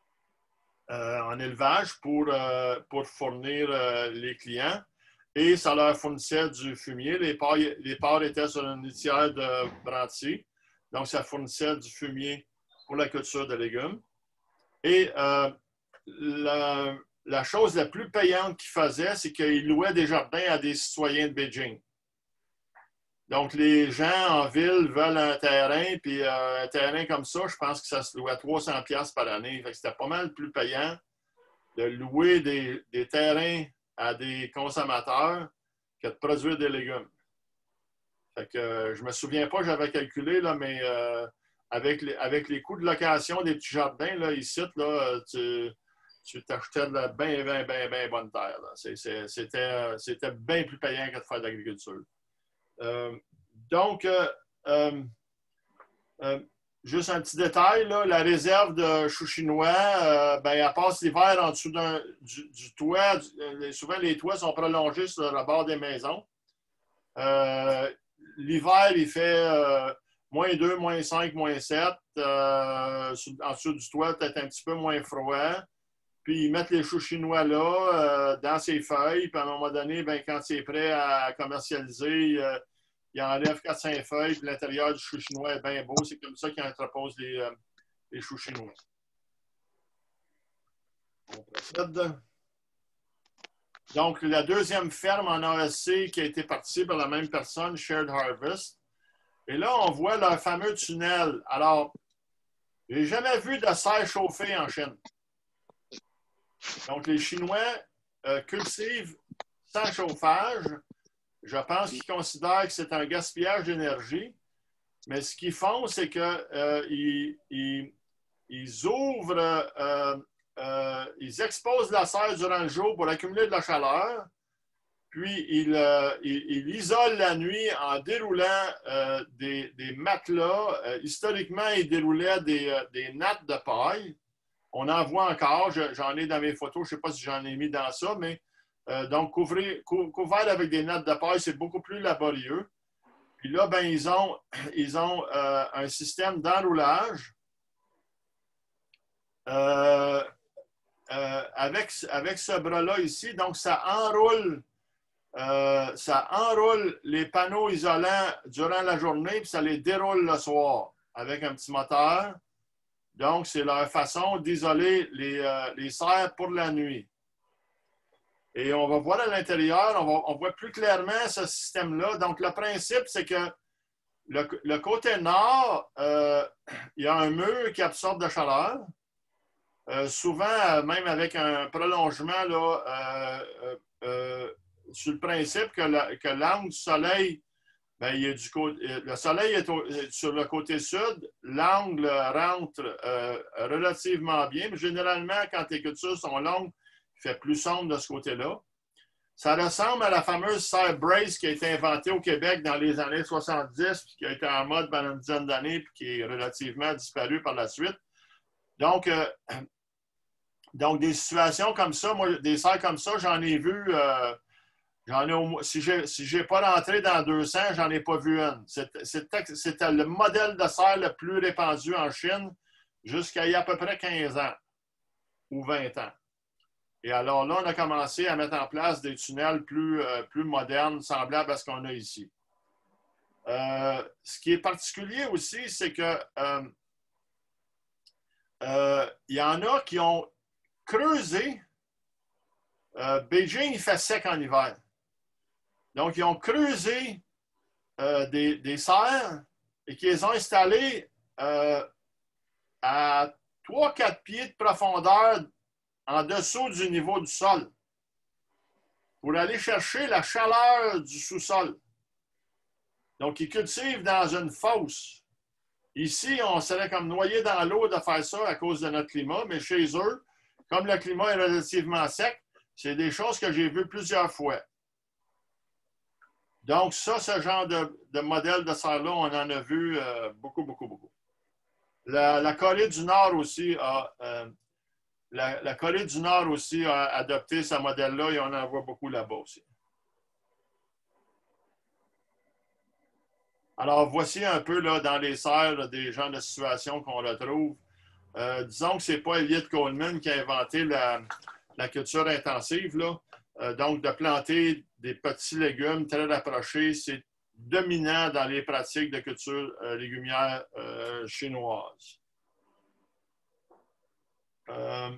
euh, en élevage pour, euh, pour fournir euh, les clients et ça leur fournissait du fumier. Les porcs, les porcs étaient sur une litière de Branty, donc ça fournissait du fumier pour la culture de légumes. Et euh, la, la chose la plus payante qu'ils faisaient, c'est qu'ils louaient des jardins à des citoyens de Beijing. Donc, les gens en ville veulent un terrain, puis euh, un terrain comme ça, je pense que ça se loue à trois cents dollars par année. Fait que c'était pas mal plus payant de louer des, des terrains à des consommateurs que de produire des légumes. Fait que euh, je me souviens pas, j'avais calculé, là, mais euh, avec, les, avec les coûts de location des petits jardins, là, ici, là, tu tu t'achetais de la bien, bien, bien, bien bonne terre. C'était bien plus payant que de faire de l'agriculture. Euh, donc, euh, euh, euh, juste un petit détail, là, la réserve de chou chinois, euh, ben, elle passe l'hiver en dessous du, du toit. Du, souvent, les toits sont prolongés sur le bord des maisons. Euh, l'hiver, il fait euh, moins deux, moins cinq, moins sept. Euh, en dessous du toit, peut-être un petit peu moins froid. Puis ils mettent les choux chinois là, euh, dans ses feuilles. Puis à un moment donné, ben, quand c'est prêt à commercialiser, euh, ils enlèvent quatre cinq feuilles. Puis l'intérieur du chou chinois est bien beau. C'est comme ça qu'ils entreposent les, euh, les choux chinois. On procède. Donc, la deuxième ferme en A S C qui a été partie par la même personne, Shared Harvest. Et là, on voit leur fameux tunnel. Alors, je n'ai jamais vu de serre chauffée en Chine. Donc, les Chinois euh, cultivent sans chauffage. Je pense qu'ils considèrent que c'est un gaspillage d'énergie. Mais ce qu'ils font, c'est qu'ils euh, ils, ils ouvrent, euh, euh, ils exposent la serre durant le jour pour accumuler de la chaleur. Puis, ils, euh, ils, ils isolent la nuit en déroulant euh, des, des matelas. Euh, historiquement, ils déroulaient des, euh, des nattes de paille. On en voit encore, j'en ai dans mes photos, je ne sais pas si j'en ai mis dans ça, mais euh, donc couvrir, cou couvert avec des nattes de paille, c'est beaucoup plus laborieux. Puis là, ben, ils ont, ils ont euh, un système d'enroulage euh, euh, avec, avec ce bras-là ici. Donc, ça enroule, euh, ça enroule les panneaux isolants durant la journée, puis ça les déroule le soir avec un petit moteur. Donc, c'est leur façon d'isoler les, euh, les serres pour la nuit. Et on va voir à l'intérieur, on, on voit plus clairement ce système-là. Donc, le principe, c'est que le, le côté nord, euh, il y a un mur qui absorbe de la chaleur. Euh, souvent, même avec un prolongement, là, euh, euh, sur le principe que l'angle du soleil bien, il est du côté, le soleil est, au, est sur le côté sud, l'angle rentre euh, relativement bien, mais généralement, quand les cultures sont longues, il fait plus sombre de ce côté-là. Ça ressemble à la fameuse serre brace qui a été inventée au Québec dans les années soixante-dix, puis qui a été en mode pendant une dizaine d'années, puis qui est relativement disparue par la suite. Donc, euh, donc des situations comme ça, moi, des serres comme ça, j'en ai vu, euh, j'en ai au, si je si j'ai pas rentré dans deux cents, j'en ai pas vu une. C'était le modèle de serre le plus répandu en Chine jusqu'à il y a à peu près quinze ans ou vingt ans. Et alors là, on a commencé à mettre en place des tunnels plus, euh, plus modernes, semblables à ce qu'on a ici. Euh, ce qui est particulier aussi, c'est que euh, euh, il y en a qui ont creusé. Euh, Beijing, il fait sec en hiver. Donc, ils ont creusé euh, des, des serres et qui les ont installées euh, à trois à quatre pieds de profondeur en dessous du niveau du sol pour aller chercher la chaleur du sous-sol. Donc, ils cultivent dans une fosse. Ici, on serait comme noyé dans l'eau de faire ça à cause de notre climat, mais chez eux, comme le climat est relativement sec, c'est des choses que j'ai vues plusieurs fois. Donc, ça, ce genre de, de modèle de serre-là, on en a vu euh, beaucoup, beaucoup, beaucoup. La, la Corée du Nord aussi a... Euh, La, la Corée du Nord aussi a adopté ce modèle-là et on en voit beaucoup là-bas aussi. Alors, voici un peu là, dans les serres là, des genres de situations qu'on retrouve. Euh, disons que ce n'est pas Elliott Coleman qui a inventé la, la culture intensive. Là. Euh, donc, de planter des petits légumes très rapprochés, c'est dominant dans les pratiques de culture euh, légumière euh, chinoise. Euh,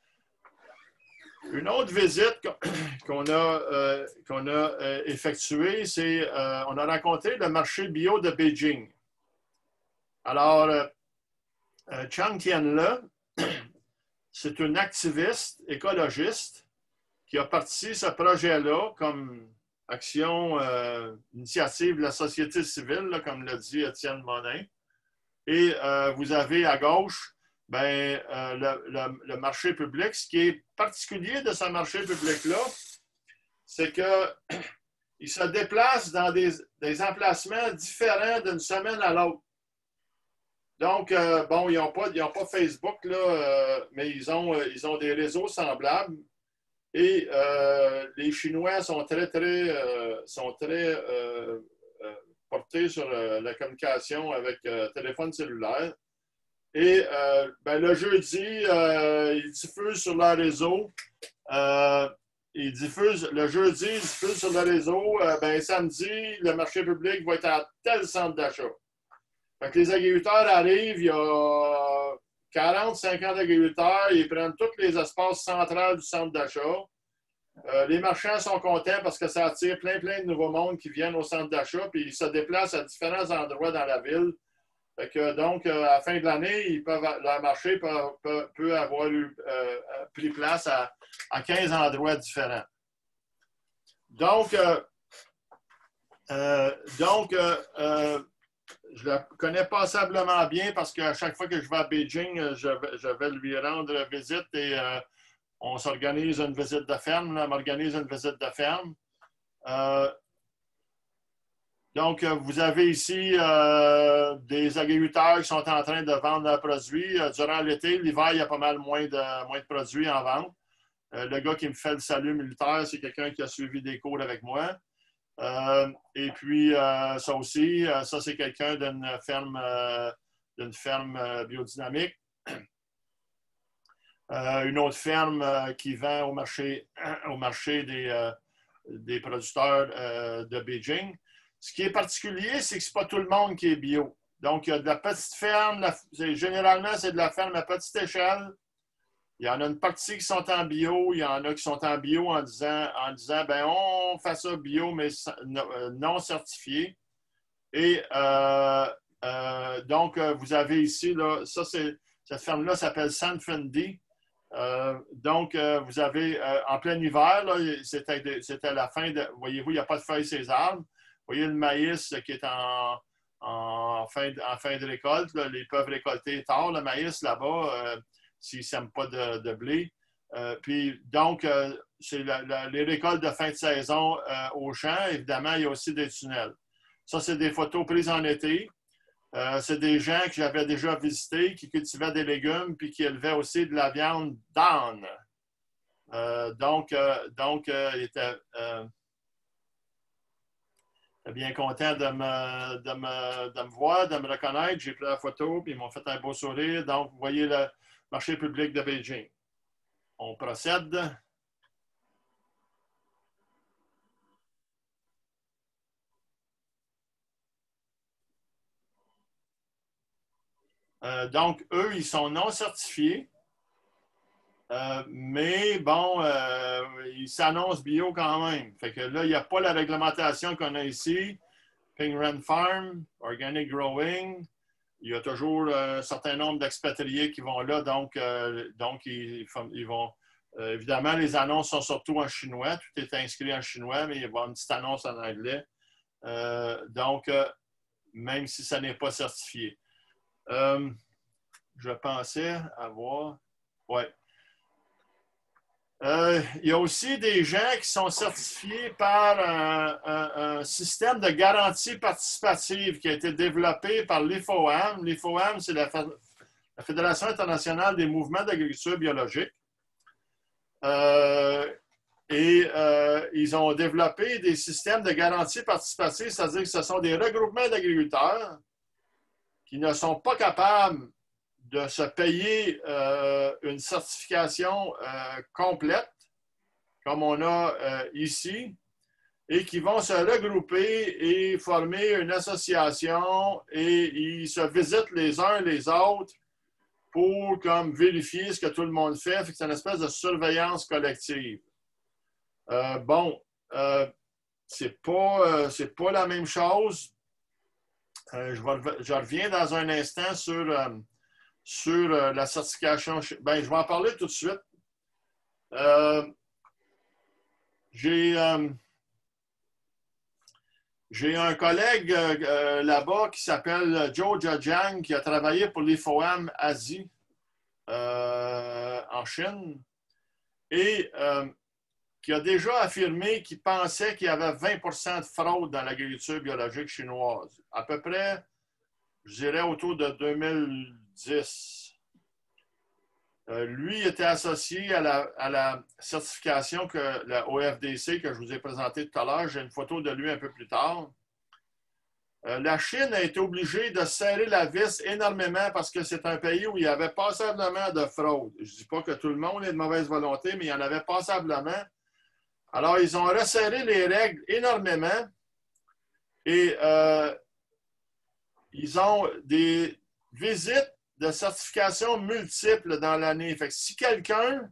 une autre visite qu'on a, euh, qu'on a euh, effectuée, c'est euh, on a rencontré le marché bio de Beijing. Alors, euh, Chang Tianle, c'est une activiste écologiste qui a parti ce projet-là comme action, euh, initiative de la société civile, là, comme l'a dit Étienne Monin. Et euh, vous avez à gauche ben, euh, le, le, le marché public. Ce qui est particulier de ce marché public-là, c'est qu'il se déplace dans des, des emplacements différents d'une semaine à l'autre. Donc, euh, bon, ils n'ont pas, ils ont pas Facebook, là, euh, mais ils ont, euh, ils ont des réseaux semblables. Et euh, les Chinois sont très, très, euh, sont très euh, euh, portés sur euh, la communication avec euh, téléphone cellulaire. Et euh, ben, le jeudi, euh, ils diffusent sur leur réseau. Euh, ils diffusent, le jeudi, ils diffusent sur le réseau. Euh, ben, samedi, le marché public va être à tel centre d'achat. Fait que les agriculteurs arrivent, il y a quarante, cinquante agriculteurs, ils prennent tous les espaces centrales du centre d'achat. Euh, les marchands sont contents parce que ça attire plein, plein de nouveaux mondes qui viennent au centre d'achat, puis ils se déplacent à différents endroits dans la ville. Fait que, donc, euh, à la fin de l'année, ils peuvent, leur marché peut, peut, peut avoir eu, euh, pris place à, à quinze endroits différents. Donc, euh, euh, donc euh, euh, je la connais passablement bien parce qu'à chaque fois que je vais à Beijing, je vais, je vais lui rendre visite et euh, on s'organise une visite de ferme. Là, on m'organise une visite de ferme. Euh, donc, vous avez ici euh, des agriculteurs qui sont en train de vendre leurs produits. Durant l'été, l'hiver, il y a pas mal moins de, moins de produits en vente. Euh, le gars qui me fait le salut militaire, c'est quelqu'un qui a suivi des cours avec moi. Euh, et puis, euh, ça aussi, euh, ça, c'est quelqu'un d'une ferme, euh, d'une ferme euh, biodynamique. Euh, une autre ferme euh, qui vend au marché, au marché des, euh, des producteurs euh, de Beijing. Ce qui est particulier, c'est que ce n'est pas tout le monde qui est bio. Donc, il y a de la petite ferme, la, généralement, c'est de la ferme à petite échelle. Il y en a une partie qui sont en bio, il y en a qui sont en bio en disant, en disant ben on fait ça bio, mais non certifié. Et euh, euh, donc, vous avez ici, là, ça, c'est, cette ferme-là s'appelle Sanfendi. Euh, donc, euh, vous avez, euh, en plein hiver, c'était la fin de, voyez-vous, il n'y a pas de feuilles sur les arbres. voyez le maïs qui est en, en, fin, de, en fin de récolte. Là, ils peuvent récolter tard le maïs là-bas euh, s'ils ne sèment pas de, de blé. Euh, puis, donc, euh, c'est la, la, les récoltes de fin de saison euh, au champ. Évidemment, il y a aussi des tunnels. Ça, c'est des photos prises en été. Euh, c'est des gens que j'avais déjà visités, qui cultivaient des légumes puis qui élevaient aussi de la viande d'âne. Euh, donc, euh, donc euh, il était euh, bien content de me, de, me, de me voir, de me reconnaître. J'ai pris la photo puis ils m'ont fait un beau sourire. Donc, vous voyez le marché public de Beijing. On procède. Euh, donc, eux, ils sont non certifiés, euh, mais bon, euh, ils s'annoncent bio quand même. Fait que là, il n'y a pas la réglementation qu'on a ici. Ping Ren Farm, Organic Growing. Il y a toujours un certain nombre d'expatriés qui vont là, donc, euh, donc ils, ils vont. Euh, évidemment, les annonces sont surtout en chinois. Tout est inscrit en chinois, mais il va y avoir une petite annonce en anglais. Euh, donc, euh, même si ça n'est pas certifié. Euh, je pensais avoir... Oui. Euh, il y a aussi des gens qui sont certifiés par un, un, un système de garantie participative qui a été développé par l'I F O A M. L'I F O A M, c'est la, la Fédération internationale des mouvements d'agriculture biologique. Euh, et euh, ils ont développé des systèmes de garantie participative, c'est-à-dire que ce sont des regroupements d'agriculteurs qui ne sont pas capables de se payer euh, une certification euh, complète, comme on a euh, ici, et qui vont se regrouper et former une association et ils se visitent les uns les autres pour comme, vérifier ce que tout le monde fait. C'est une espèce de surveillance collective. Euh, bon, euh, c'est pas, euh, c'est pas la même chose. Euh, je, vais, je reviens dans un instant sur... Euh, sur euh, la certification. Ben, je vais en parler tout de suite. Euh, j'ai, euh, j'ai un collègue euh, là-bas qui s'appelle Joe Zhejiang qui a travaillé pour l'I F O A M Asie euh, en Chine et euh, qui a déjà affirmé qu'il pensait qu'il y avait vingt pour cent de fraude dans l'agriculture biologique chinoise. À peu près, je dirais autour de deux mille dix. Euh, lui était associé à la, à la certification que la O F D C que je vous ai présentée tout à l'heure. J'ai une photo de lui un peu plus tard. Euh, la Chine a été obligée de serrer la vis énormément parce que c'est un pays où il y avait passablement de fraude. Je ne dis pas que tout le monde est de mauvaise volonté, mais il y en avait passablement. Alors, ils ont resserré les règles énormément et euh, ils ont des visites de certification multiples dans l'année. Fait que si quelqu'un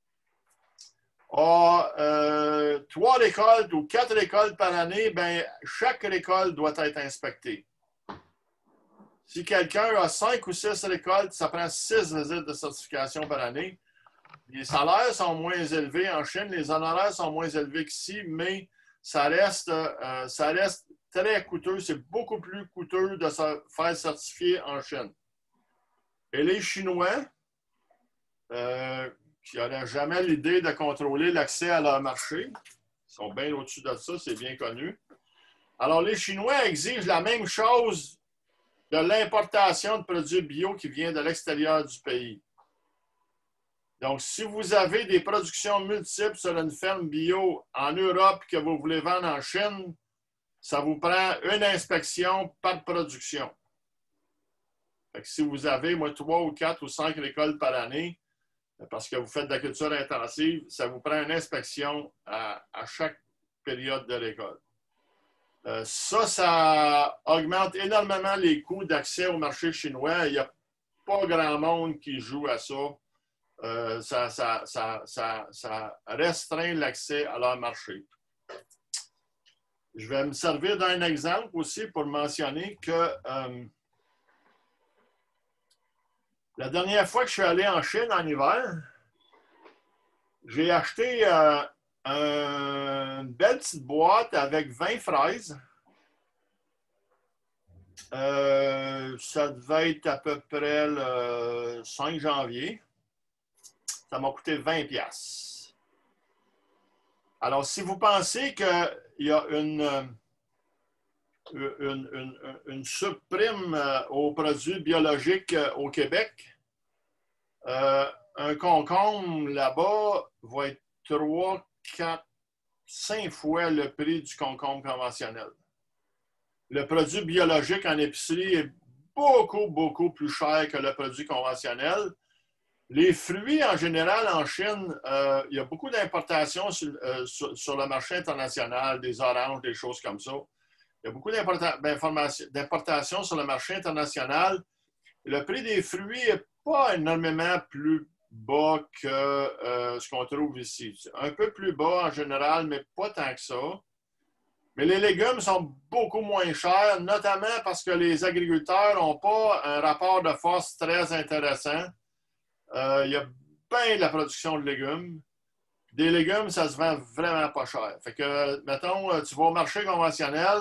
a euh, trois récoltes ou quatre récoltes par année, ben, chaque récolte doit être inspectée. Si quelqu'un a cinq ou six récoltes, ça prend six visites de certification par année. Les salaires sont moins élevés en Chine, les honoraires sont moins élevés qu'ici, mais ça reste, euh, ça reste très coûteux. C'est beaucoup plus coûteux de se faire certifier en Chine. Et les Chinois, euh, qui n'auraient jamais l'idée de contrôler l'accès à leur marché, ils sont bien au-dessus de ça, c'est bien connu. Alors, les Chinois exigent la même chose de l'importation de produits bio qui vient de l'extérieur du pays. Donc, si vous avez des productions multiples sur une ferme bio en Europe que vous voulez vendre en Chine, ça vous prend une inspection par production. Fait que si vous avez, moi, trois ou quatre ou cinq récoltes par année, parce que vous faites de la culture intensive, ça vous prend une inspection à, à chaque période de récolte. Euh, ça, ça augmente énormément les coûts d'accès au marché chinois. Il n'y a pas grand monde qui joue à ça. Euh, ça, ça, ça, ça, ça restreint l'accès à leur marché. Je vais me servir d'un exemple aussi pour mentionner que euh, la dernière fois que je suis allé en Chine en hiver, j'ai acheté euh, une belle petite boîte avec vingt fraises Euh, ça devait être à peu près le cinq janvier. Ça m'a coûté vingt piastres. Alors, si vous pensez qu'il y a une, une, une, une surprime aux produits biologiques au Québec, euh, un concombre là-bas va être trois, quatre, cinq fois le prix du concombre conventionnel. Le produit biologique en épicerie est beaucoup, beaucoup plus cher que le produit conventionnel. Les fruits, en général, en Chine, euh, il y a beaucoup d'importations sur, euh, sur, sur le marché international, des oranges, des choses comme ça. Il y a beaucoup d'importations sur le marché international. Le prix des fruits n'est pas énormément plus bas que euh, ce qu'on trouve ici. Un peu plus bas en général, mais pas tant que ça. Mais les légumes sont beaucoup moins chers, notamment parce que les agriculteurs n'ont pas un rapport de force très intéressant. Euh, il y a bien de la production de légumes. Des légumes, ça se vend vraiment pas cher. Fait que, mettons, tu vas au marché conventionnel,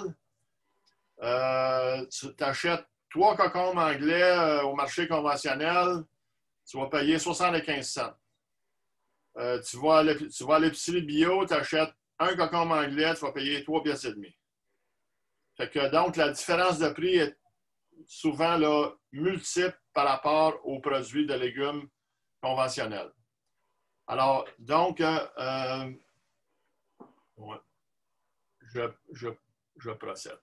euh, tu achètes trois concombres anglais euh, au marché conventionnel, tu vas payer soixante-quinze cents. Euh, tu vas à l'épicerie bio, tu achètes un concombre anglais, tu vas payer trois pièces et demie. Fait que donc, la différence de prix est souvent là, multiple par rapport aux produits de légumes conventionnels. Alors, donc, euh, euh, ouais, je, je, je procède.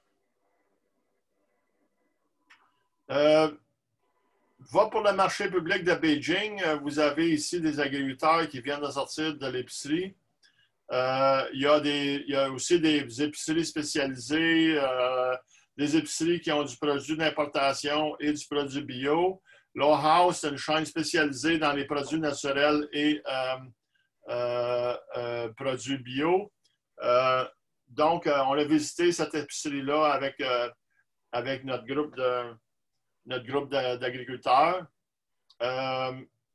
Euh, va pour le marché public de Beijing. Vous avez ici des agriculteurs qui viennent de sortir de l'épicerie. Euh, il, y a des, il y a aussi des épiceries spécialisées, euh, des épiceries qui ont du produit d'importation et du produit bio. Lowhouse, c'est une chaîne spécialisée dans les produits naturels et euh, euh, euh, produits bio. Euh, donc, euh, on a visité cette épicerie-là avec, euh, avec notre groupe de, notre groupe d'agriculteurs. Euh,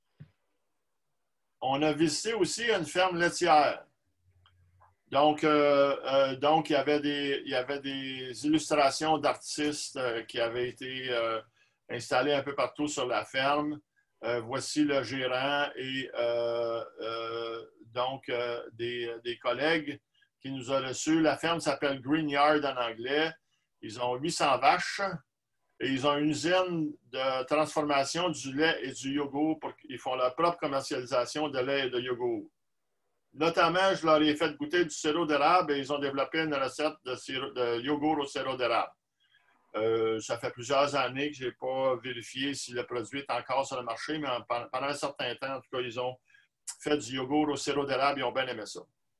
on a visité aussi une ferme laitière. Donc, euh, euh, donc il, y avait des, il y avait des illustrations d'artistes euh, qui avaient été euh, installées un peu partout sur la ferme. Euh, voici le gérant et euh, euh, donc euh, des, des collègues qui nous ont reçus. La ferme s'appelle Green Yard en anglais. Ils ont huit cents vaches et ils ont une usine de transformation du lait et du yogourt. Pour, ils font leur propre commercialisation de lait et de yogourt. Notamment, je leur ai fait goûter du sirop d'érable et ils ont développé une recette de, sirop, de yogourt au sirop d'érable. Euh, ça fait plusieurs années que je n'ai pas vérifié si le produit est encore sur le marché, mais pendant un certain temps, en tout cas, ils ont fait du yogourt au sirop d'érable et ils ont bien aimé ça.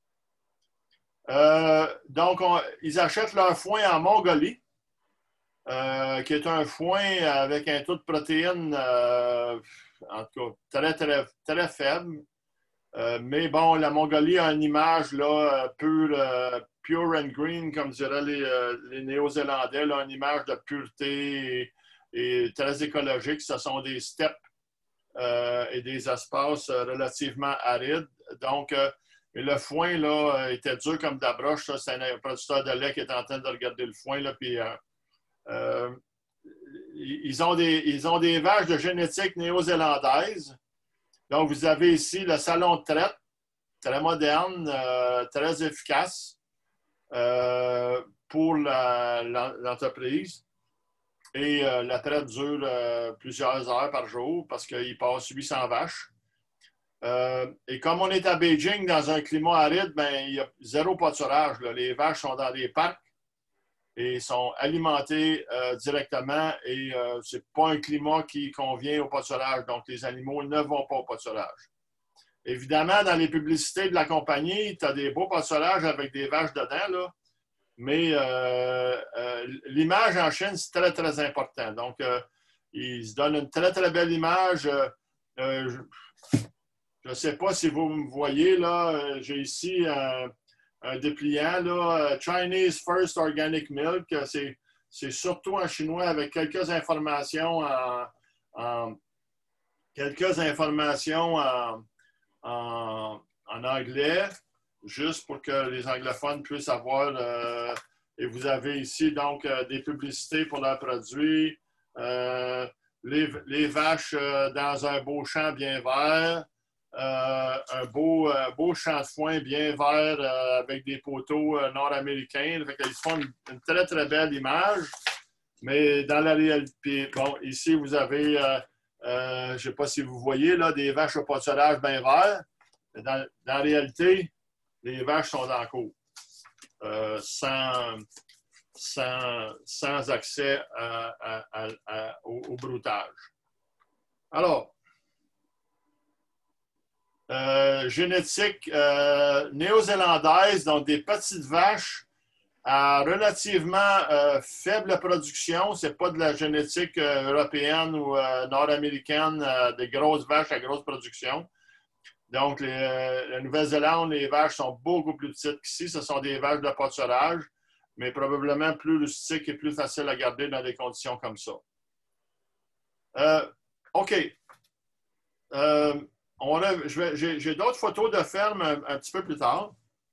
Euh, donc, on, ils achètent leur foin en Mongolie, euh, qui est un foin avec un taux de protéines, euh, en tout cas, très, très, très faible. Euh, mais bon, la Mongolie a une image là, pure, euh, pure and green, comme diraient les, euh, les Néo-Zélandais, là, une image de pureté et, et très écologique. Ce sont des steppes euh, et des espaces relativement arides. Donc, euh, le foin là, était dur comme de la broche. C'est un producteur de lait qui est en train de regarder le foin. Là, puis, euh, euh, ils, ont des, ils ont des vaches de génétique néo-zélandaise. Donc, vous avez ici le salon de traite, très moderne, euh, très efficace euh, pour l'entreprise. La, la, Et euh, la traite dure euh, plusieurs heures par jour parce qu'il passe huit cents vaches. Euh, et comme on est à Beijing, dans un climat aride, ben, il y a zéro pâturage. Là. Les vaches sont dans des parcs et sont alimentées euh, directement. Et euh, ce n'est pas un climat qui convient au pâturage. Donc, les animaux ne vont pas au pâturage. Évidemment, dans les publicités de la compagnie, tu as des beaux pâturages avec des vaches dedans, là. Mais euh, euh, l'image en Chine, c'est très, très important. Donc, euh, ils se donnent une très, très belle image. Euh, je ne sais pas si vous me voyez, là, j'ai ici un, un dépliant, là, Chinese First Organic Milk. C'est surtout en chinois avec quelques informations en, en quelques informations en, en, en anglais, juste pour que les anglophones puissent avoir euh, Et vous avez ici donc euh, des publicités pour leurs produits, euh, les, les vaches euh, dans un beau champ bien vert, euh, un beau, euh, beau champ de foin bien vert euh, avec des poteaux euh, nord-américains. Ils font une, une très, très belle image. Mais dans la réalité, bon, ici, vous avez, euh, euh, je ne sais pas si vous voyez, là, des vaches au pâturage bien vert. Dans, dans la réalité, les vaches sont dans le cour, euh, sans, sans, sans accès à, à, à, à, au, au broutage. Alors, euh, génétique euh, néo-zélandaise, donc des petites vaches à relativement euh, faible production. Ce n'est pas de la génétique euh, européenne ou euh, nord-américaine, euh, des grosses vaches à grosse production. Donc, les, euh, la Nouvelle-Zélande, les vaches sont beaucoup plus petites qu'ici. Ce sont des vaches de pâturage, mais probablement plus rustiques et plus faciles à garder dans des conditions comme ça. Euh, OK. Euh, J'ai d'autres photos de ferme un, un petit peu plus tard.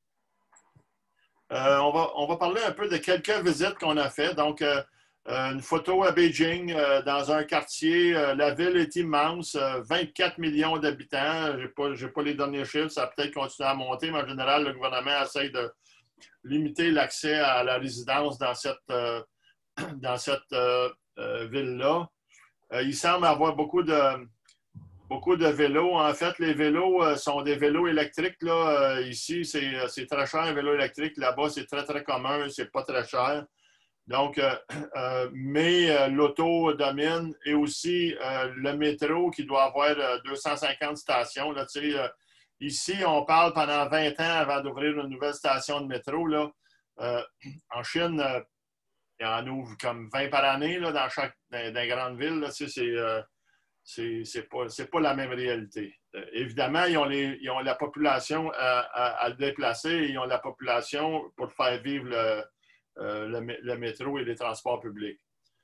Euh, on, va, on va parler un peu de quelques visites qu'on a faites. Donc, euh, une photo à Beijing, euh, dans un quartier. Euh, la ville est immense, euh, vingt-quatre millions d'habitants. Je n'ai pas, j'ai pas les derniers chiffres, ça a peut-être continué à monter, mais en général, le gouvernement essaie de limiter l'accès à la résidence dans cette, euh, dans cette euh, euh, ville-là. Euh, il semble avoir beaucoup de, beaucoup de vélos. En fait, les vélos euh, sont des vélos électriques. Là. Euh, ici, c'est très cher, un vélo électrique. Là-bas, c'est très, très commun. C'est pas très cher. Donc, euh, euh, mais euh, l'auto domine et aussi euh, le métro qui doit avoir euh, deux cent cinquante stations. Là, euh, ici, on parle pendant vingt ans avant d'ouvrir une nouvelle station de métro. Là. Euh, en Chine, euh, il y en ouvre comme vingt par année là, dans chaque dans, dans les grandes villes. C'est euh, c'est pas, pas la même réalité. Euh, évidemment, ils ont, les, ils ont la population à, à, à le déplacer et ils ont la population pour faire vivre le Euh, le, le métro et les transports publics.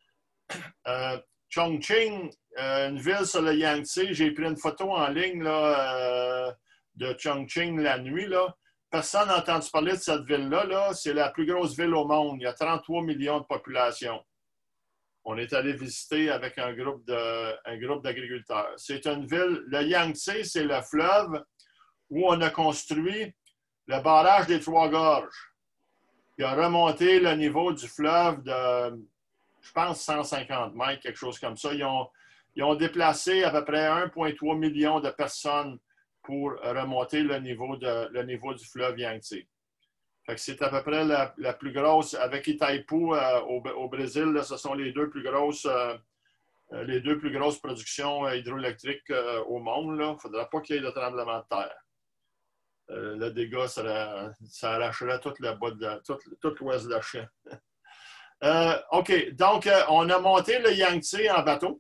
Euh, Chongqing, euh, une ville sur le Yangtze, j'ai pris une photo en ligne là, euh, de Chongqing la nuit. Là. Personne n'a entendu parler de cette ville-là. -là, c'est la plus grosse ville au monde. Il y a trente-trois millions de population. On est allé visiter avec un groupe d'agriculteurs. C'est une ville, le Yangtze, c'est le fleuve où on a construit le barrage des Trois-Gorges. Il a remonté le niveau du fleuve de, je pense, cent cinquante mètres, quelque chose comme ça. Ils ont, ils ont déplacé à peu près un virgule trois million de personnes pour remonter le niveau, de, le niveau du fleuve Yangtze. C'est à peu près la, la plus grosse, avec Itaipu euh, au, au Brésil, là, ce sont les deux plus grosses, euh, les deux plus grosses productions hydroélectriques euh, au monde. Il ne faudra pas qu'il y ait de tremblement de terre. Euh, le dégât, ça, ça arracherait tout le bas de tout, tout l'ouest de la Chine. euh, OK, donc euh, on a monté le Yangtze en bateau.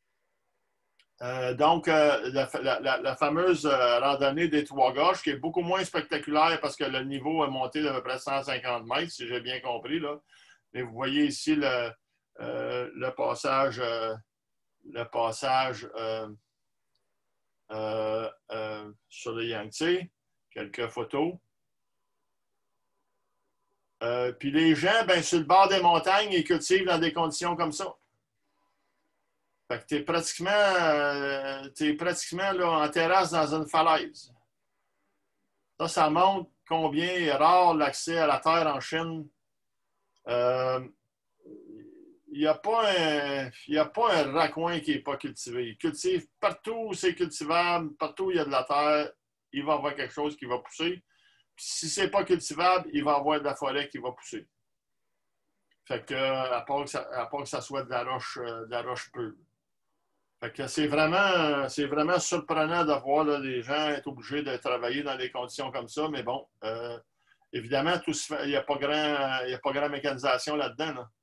Euh, donc, euh, la, la, la fameuse euh, randonnée des Trois-Gorges, qui est beaucoup moins spectaculaire parce que le niveau a monté d'à peu près cent cinquante mètres, si j'ai bien compris. Là. Et vous voyez ici le, euh, le passage, euh, le passage euh, euh, euh, sur le Yangtze. Quelques photos. Euh, puis les gens, ben, sur le bord des montagnes, ils cultivent dans des conditions comme ça. Fait que tu es pratiquement, euh, t'es pratiquement là, en terrasse dans une falaise. Ça, ça montre combien est rare l'accès à la terre en Chine. Euh, il n'y a pas un, il y a pas un raccoin qui n'est pas cultivé. Ils cultivent partout où c'est cultivable, partout où il y a de la terre, il va y avoir quelque chose qui va pousser. Puis si ce n'est pas cultivable, il va y avoir de la forêt qui va pousser. Fait que, à part que ça, à part que ça soit de la roche, de la roche pure. Fait que c'est vraiment, c'est vraiment surprenant de voir là, les gens être obligés de travailler dans des conditions comme ça, mais bon, euh, évidemment, tout se fait, il n'y a pas grand, il y a pas grand mécanisation là-dedans. Là.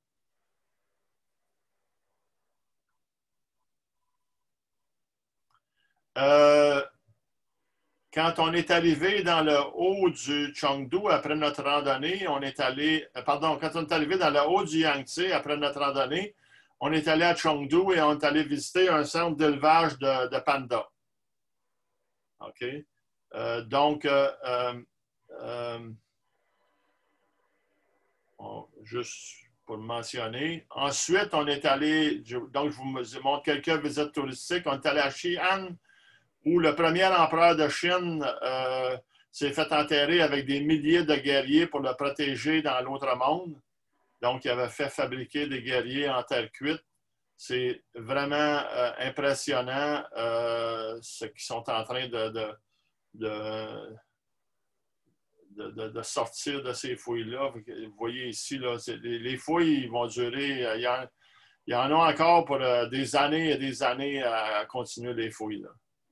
Euh, Quand on est arrivé dans le haut du Chengdu après notre randonnée, on est allé, pardon, quand on est arrivé dans le haut du Yangtze après notre randonnée, on est allé à Chengdu et on est allé visiter un centre d'élevage de, de pandas. OK? Euh, donc, euh, euh, on, juste pour le mentionner. Ensuite, on est allé, je, donc je vous montre quelques visites touristiques. On est allé à Xi'an, où le premier empereur de Chine euh, s'est fait enterrer avec des milliers de guerriers pour le protéger dans l'autre monde. Donc, il avait fait fabriquer des guerriers en terre cuite. C'est vraiment euh, impressionnant euh, ce qu'ils sont en train de, de, de, de, de, de sortir de ces fouilles-là. Vous voyez ici, là, les, les fouilles vont durer, il y en, il y en a encore pour euh, des années et des années à, à continuer les fouilles. Là.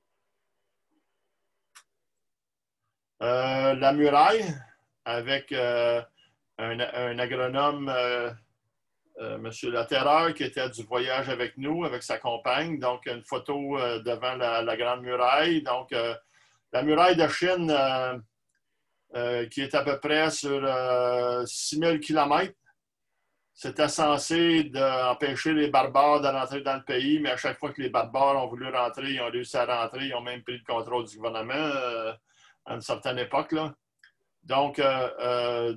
Euh, la muraille, avec euh, un, un agronome... Euh, Euh, M. Laterreur, qui était du voyage avec nous, avec sa compagne. Donc, une photo euh, devant la, la Grande Muraille. Donc, euh, la muraille de Chine, euh, euh, qui est à peu près sur euh, six mille kilomètres. C'était censé de, empêcher les barbares de rentrer dans le pays, mais à chaque fois que les barbares ont voulu rentrer, ils ont réussi à rentrer. Ils ont même pris le contrôle du gouvernement euh, à une certaine époque. Là. Donc, euh, euh,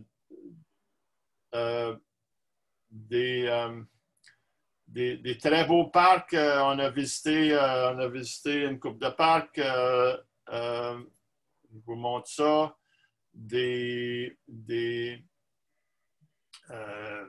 euh, des... Euh, Des, des très beaux parcs. Euh, on, a visité, euh, on a visité une coupe de parcs. Euh, euh, je vous montre ça. Des, des, euh,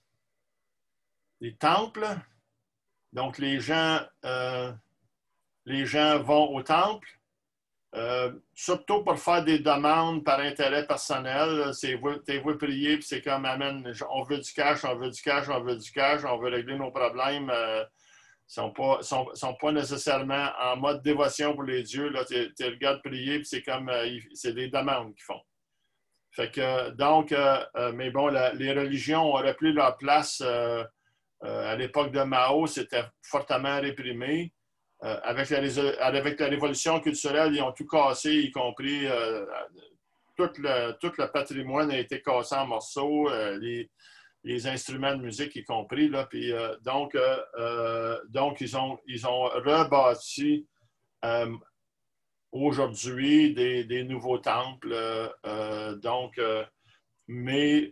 des temples. Donc, les gens, euh, les gens vont au temple. Euh, surtout pour faire des demandes par intérêt personnel. C'est t'es vous prier, puis c'est comme, amen, on veut du cash, on veut du cash, on veut du cash, on veut régler nos problèmes. Euh, Ils ne sont pas, sont, sont pas nécessairement en mode dévotion pour les dieux. Tu les regardes prier, puis c'est comme, euh, c'est des demandes qu'ils font. Fait que, donc, euh, euh, mais bon, la, les religions ont repris leur place euh, euh, à l'époque de Mao, c'était fortement réprimé. Euh, avec, la, avec la révolution culturelle, ils ont tout cassé, y compris euh, tout, le, tout le patrimoine a été cassé en morceaux. Euh, les, les instruments de musique y compris. Là, puis, euh, donc, euh, euh, donc, ils ont, ils ont rebâti euh, aujourd'hui des, des nouveaux temples. Euh, donc, euh, mais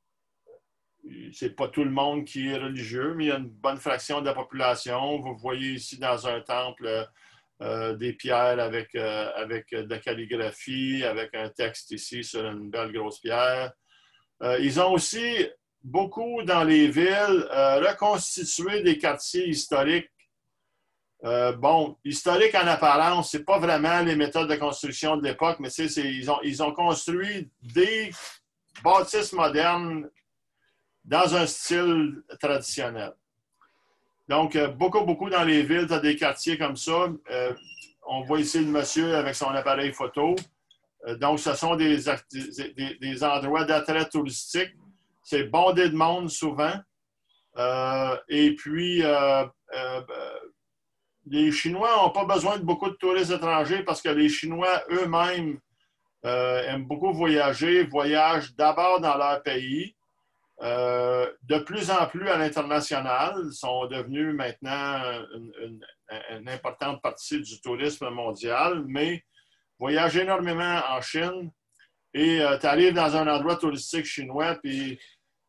c'est pas tout le monde qui est religieux, mais il y a une bonne fraction de la population. Vous voyez ici dans un temple euh, des pierres avec, euh, avec de la calligraphie, avec un texte ici sur une belle grosse pierre. Euh, ils ont aussi beaucoup dans les villes, euh, reconstituer des quartiers historiques. Euh, bon, historiques en apparence, ce n'est pas vraiment les méthodes de construction de l'époque, mais c'est, ils, ont, ils ont construit des bâtisses modernes dans un style traditionnel. Donc, euh, beaucoup, beaucoup dans les villes, tu as des quartiers comme ça. Euh, on voit ici le monsieur avec son appareil photo. Euh, donc, ce sont des, des, des endroits d'attrait touristique. C'est bondé de monde souvent. Euh, et puis, euh, euh, les Chinois n'ont pas besoin de beaucoup de touristes étrangers parce que les Chinois eux-mêmes euh, aiment beaucoup voyager, voyagent d'abord dans leur pays, euh, de plus en plus à l'international, sont devenus maintenant une, une, une importante partie du tourisme mondial, mais voyagent énormément en Chine et euh, tu arrives dans un endroit touristique chinois, puis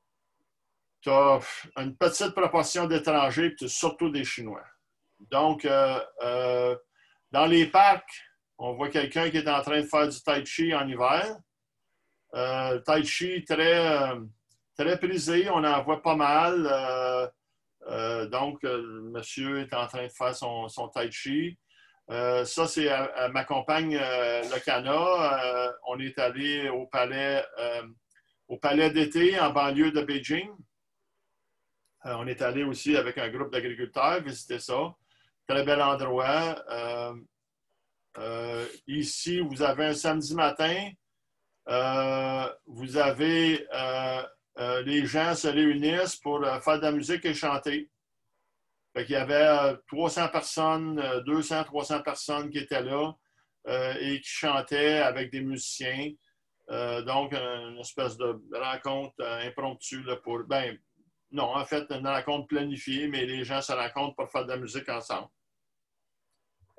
tu as une petite proportion d'étrangers, puis surtout des Chinois. Donc, euh, euh, dans les parcs, on voit quelqu'un qui est en train de faire du tai chi en hiver. Euh, tai chi très, euh, très prisé, on en voit pas mal. Euh, euh, donc, euh, le monsieur est en train de faire son, son tai chi. Euh, ça, c'est à, à ma compagne euh, Le Cana. Euh, on est allé au palais, euh, au palais d'été en banlieue de Beijing. Euh, on est allé aussi avec un groupe d'agriculteurs visiter ça. Très bel endroit. Euh, euh, ici, vous avez un samedi matin. Euh, vous avez euh, euh, les gens se réunissent pour euh, faire de la musique et chanter. Fait qu'il y avait euh, trois cents personnes, euh, deux cents, trois cents personnes qui étaient là euh, et qui chantaient avec des musiciens. Euh, donc, une espèce de rencontre euh, impromptue là, pour. Ben, non, en fait, une rencontre planifiée, mais les gens se rencontrent pour faire de la musique ensemble.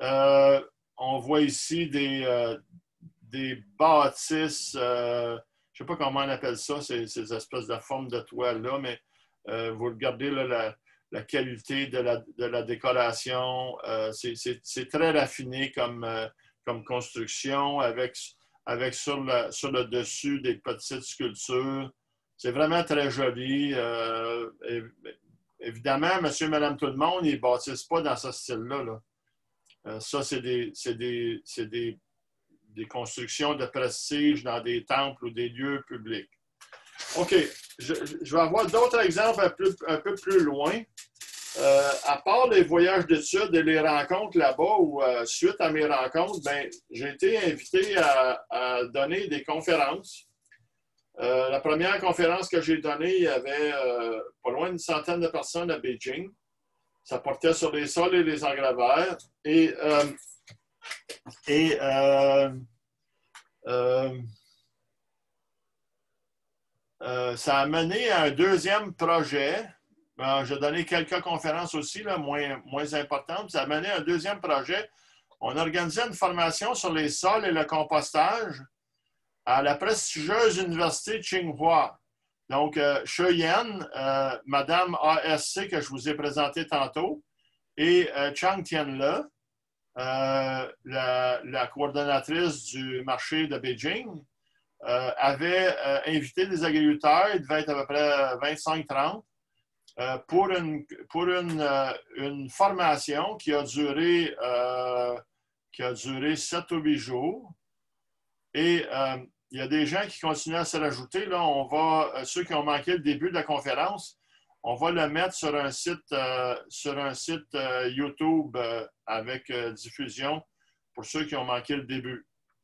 Euh, on voit ici des, euh, des bâtisses. Euh, je ne sais pas comment on appelle ça, ces, ces espèces de formes de toile-là, mais euh, vous regardez là, la, la qualité de la, de la décoration. Euh, c'est très raffiné comme, euh, comme construction, avec, avec sur, la, sur le dessus des petites sculptures. C'est vraiment très joli. Euh, et, évidemment, monsieur et madame tout le monde, ils ne bâtissent pas dans ce style-là. Là. Euh, ça, c'est des, des, des, des constructions de prestige dans des temples ou des lieux publics. OK. Je, je vais avoir d'autres exemples un peu, un peu plus loin. Euh, à part les voyages d'études et les rencontres là-bas, ou euh, suite à mes rencontres, ben, j'ai été invité à, à donner des conférences. Euh, la première conférence que j'ai donnée, il y avait euh, pas loin d'une centaine de personnes à Beijing. Ça portait sur les sols et les engrais verts. Et, euh, et euh, euh, euh, ça a mené à un deuxième projet. Ben, j'ai donné quelques conférences aussi, là, moins, moins importantes. Ça a mené à un deuxième projet. On organisait une formation sur les sols et le compostage à la prestigieuse université Tsinghua. Donc, euh, Sheyan, euh, Madame A S C que je vous ai présenté tantôt, et euh, Chang Tianle, euh, la, la coordonnatrice du marché de Beijing, euh, avaient euh, invité des agriculteurs, il devait être à peu près vingt-cinq trente, euh, pour, une, pour une, euh, une formation qui a duré, euh, qui a duré sept ou huit jours. Et euh, il y a des gens qui continuent à se rajouter. Là, on va, euh, ceux qui ont manqué le début de la conférence, on va le mettre sur un site, euh, sur un site euh, YouTube euh, avec euh, diffusion pour ceux qui ont manqué le début.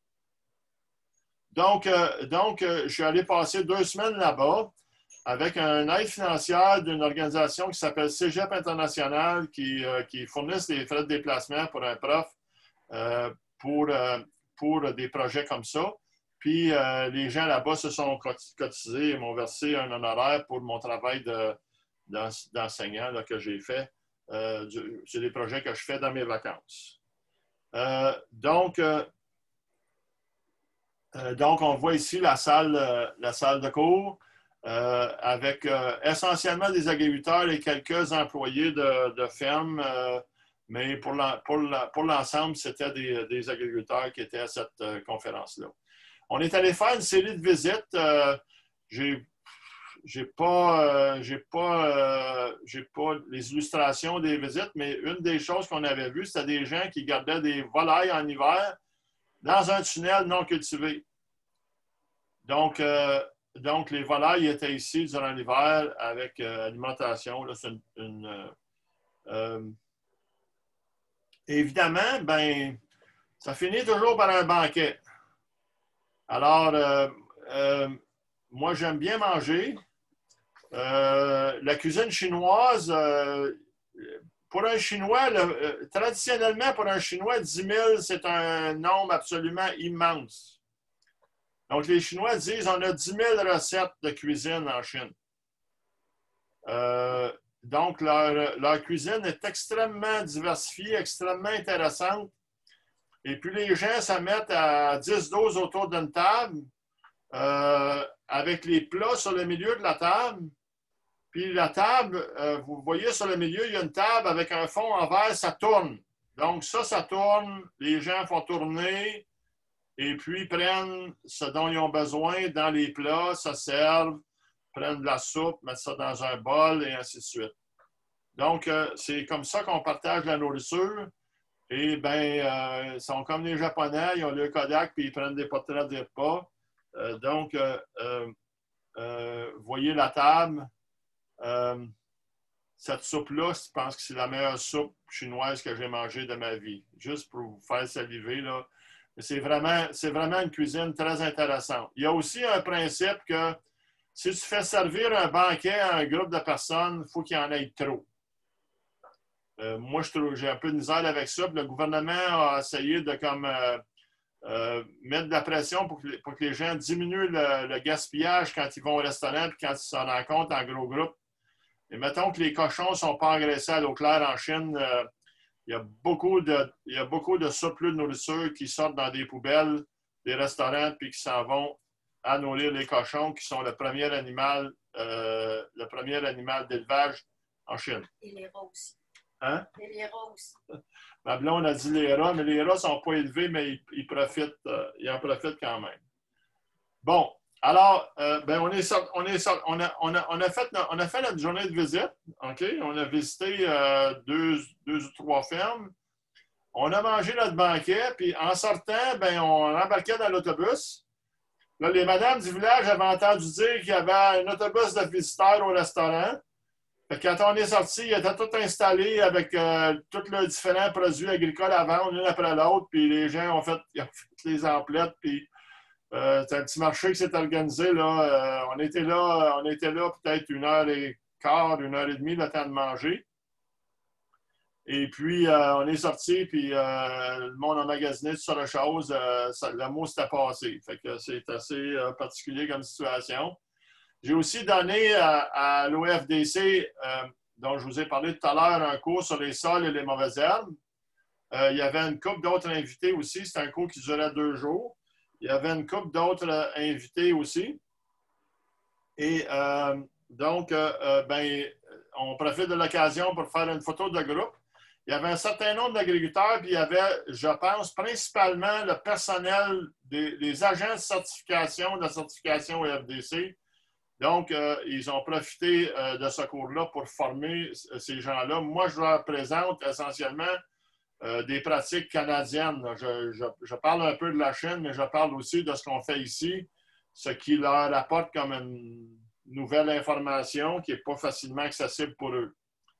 Donc, euh, donc euh, je suis allé passer deux semaines là-bas avec une aide financière d'une organisation qui s'appelle Cégep International qui, euh, qui fournissent des frais de déplacement pour un prof euh, pour, euh, pour des projets comme ça. Puis, euh, les gens là-bas se sont cotisés et m'ont versé un honoraire pour mon travail d'enseignant de, que j'ai fait. Euh, C'est des projets que je fais dans mes vacances. Euh, donc, euh, euh, donc, on voit ici la salle, euh, la salle de cours euh, avec euh, essentiellement des agriculteurs et quelques employés de, de ferme. Euh, mais pour l'ensemble, c'était des, des agriculteurs qui étaient à cette euh, conférence-là. On est allé faire une série de visites. Euh, j'ai j'ai pas, euh, j'ai pas, euh, j'ai pas les illustrations des visites, mais une des choses qu'on avait vues, c'était des gens qui gardaient des volailles en hiver dans un tunnel non cultivé. Donc, euh, donc les volailles étaient ici durant l'hiver avec euh, alimentation. C'est une, une euh, euh, évidemment, ben, ça finit toujours par un banquet. Alors, euh, euh, moi, j'aime bien manger. Euh, la cuisine chinoise, euh, pour un Chinois, le, euh, traditionnellement, pour un Chinois, dix mille, c'est un nombre absolument immense. Donc, les Chinois disent on a dix mille recettes de cuisine en Chine. Euh, donc, leur, leur cuisine est extrêmement diversifiée, extrêmement intéressante. Et puis, les gens se mettent à dix douze autour d'une table, euh, avec les plats sur le milieu de la table. Puis, la table, euh, vous voyez sur le milieu, il y a une table avec un fond en verre, ça tourne. Donc, ça, ça tourne. Les gens font tourner et puis prennent ce dont ils ont besoin dans les plats, se servent, prennent de la soupe, mettent ça dans un bol et ainsi de suite. Donc, euh, c'est comme ça qu'on partage la nourriture. Et bien, euh, ils sont comme les Japonais, ils ont le Kodak puis ils prennent des portraits des repas. Euh, donc, euh, euh, euh, vous voyez la table. Euh, cette soupe-là, je pense que c'est la meilleure soupe chinoise que j'ai mangée de ma vie. Juste pour vous faire saliver, là. C'est vraiment, c'est vraiment une cuisine très intéressante. Il y a aussi un principe que si tu fais servir un banquet à un groupe de personnes, il faut qu'il y en ait trop. Euh, moi, je trouve j'ai un peu de misère avec ça. Le gouvernement a essayé de comme, euh, euh, mettre de la pression pour que, les, pour que les gens diminuent le, le gaspillage quand ils vont au restaurant et quand ils s'en rencontrent en gros groupe. Et mettons que les cochons ne sont pas engraissés à l'eau claire en Chine, euh, il y a beaucoup de, il y a beaucoup de surplus de nourriture qui sortent dans des poubelles des restaurants puis qui s'en vont à nourrir les cochons, qui sont le premier animal, euh, le premier animal d'élevage en Chine. Et les rats aussi. Hein? Et les rats aussi. Ma blonde a dit les rats, mais les rats ne sont pas élevés, mais ils, ils, profitent, euh, ils en profitent quand même. Bon, alors, euh, ben on, est sorti, on, est sorti, on, a, on, a, on, a fait, on a fait notre journée de visite. Okay? On a visité euh, deux, deux ou trois fermes. On a mangé notre banquet, puis en sortant, ben, on embarquait dans l'autobus. Là, les madames du village avaient entendu dire qu'il y avait un autobus de visiteurs au restaurant. Fait que quand on est sorti, ils étaient tous installés avec euh, tous leurs différents produits agricoles à vendre, l'un après l'autre, puis les gens ont fait, ils ont fait les emplettes, puis euh, c'est un petit marché qui s'est organisé. Là. Euh, on était là, on était là peut-être une heure et quart, une heure et demie, le temps de manger. Et puis, euh, on est sorti, puis euh, le monde a magasiné sur la chose. Euh, ça, le mot s'était passé. Fait que c'est assez euh, particulier comme situation. J'ai aussi donné à, à l'O F D C, euh, dont je vous ai parlé tout à l'heure, un cours sur les sols et les mauvaises herbes. Euh, il y avait une couple d'autres invités aussi. C'était un cours qui durait deux jours. Il y avait une couple d'autres euh, invités aussi. Et euh, donc, euh, ben, on profite de l'occasion pour faire une photo de groupe. Il y avait un certain nombre d'agriculteurs, puis il y avait, je pense, principalement le personnel des, des agents de certification, de la certification O F D C. Donc, euh, ils ont profité euh, de ce cours-là pour former ces gens-là. Moi, je leur présente essentiellement euh, des pratiques canadiennes. Je, je, je parle un peu de la Chine, mais je parle aussi de ce qu'on fait ici, ce qui leur apporte comme une nouvelle information qui n'est pas facilement accessible pour eux.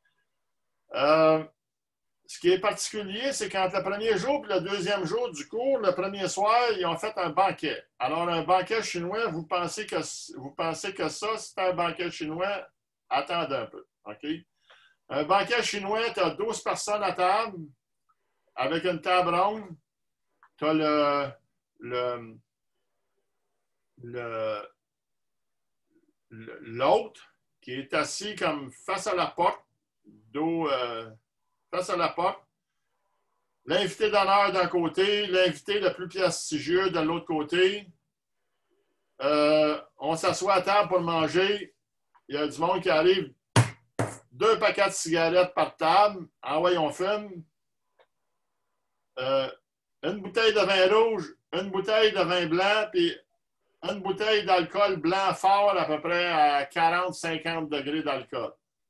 Euh, Ce qui est particulier, c'est qu'entre le premier jour et le deuxième jour du cours, le premier soir, ils ont fait un banquet. Alors, un banquet chinois, vous pensez que, vous pensez que ça, c'est un banquet chinois? Attendez un peu, OK? Un banquet chinois, tu as douze personnes à table, avec une table ronde. Tu as le, le, le, l'autre qui est assis comme face à la porte, dos... Euh, face à la porte, l'invité d'honneur d'un côté, l'invité le plus prestigieux de l'autre côté. Euh, on s'assoit à table pour manger. Il y a du monde qui arrive, deux paquets de cigarettes par table. Ah ouais, on fume. Euh, une bouteille de vin rouge, une bouteille de vin blanc, puis une bouteille d'alcool blanc fort à peu près à quarante à cinquante degrés d'alcool.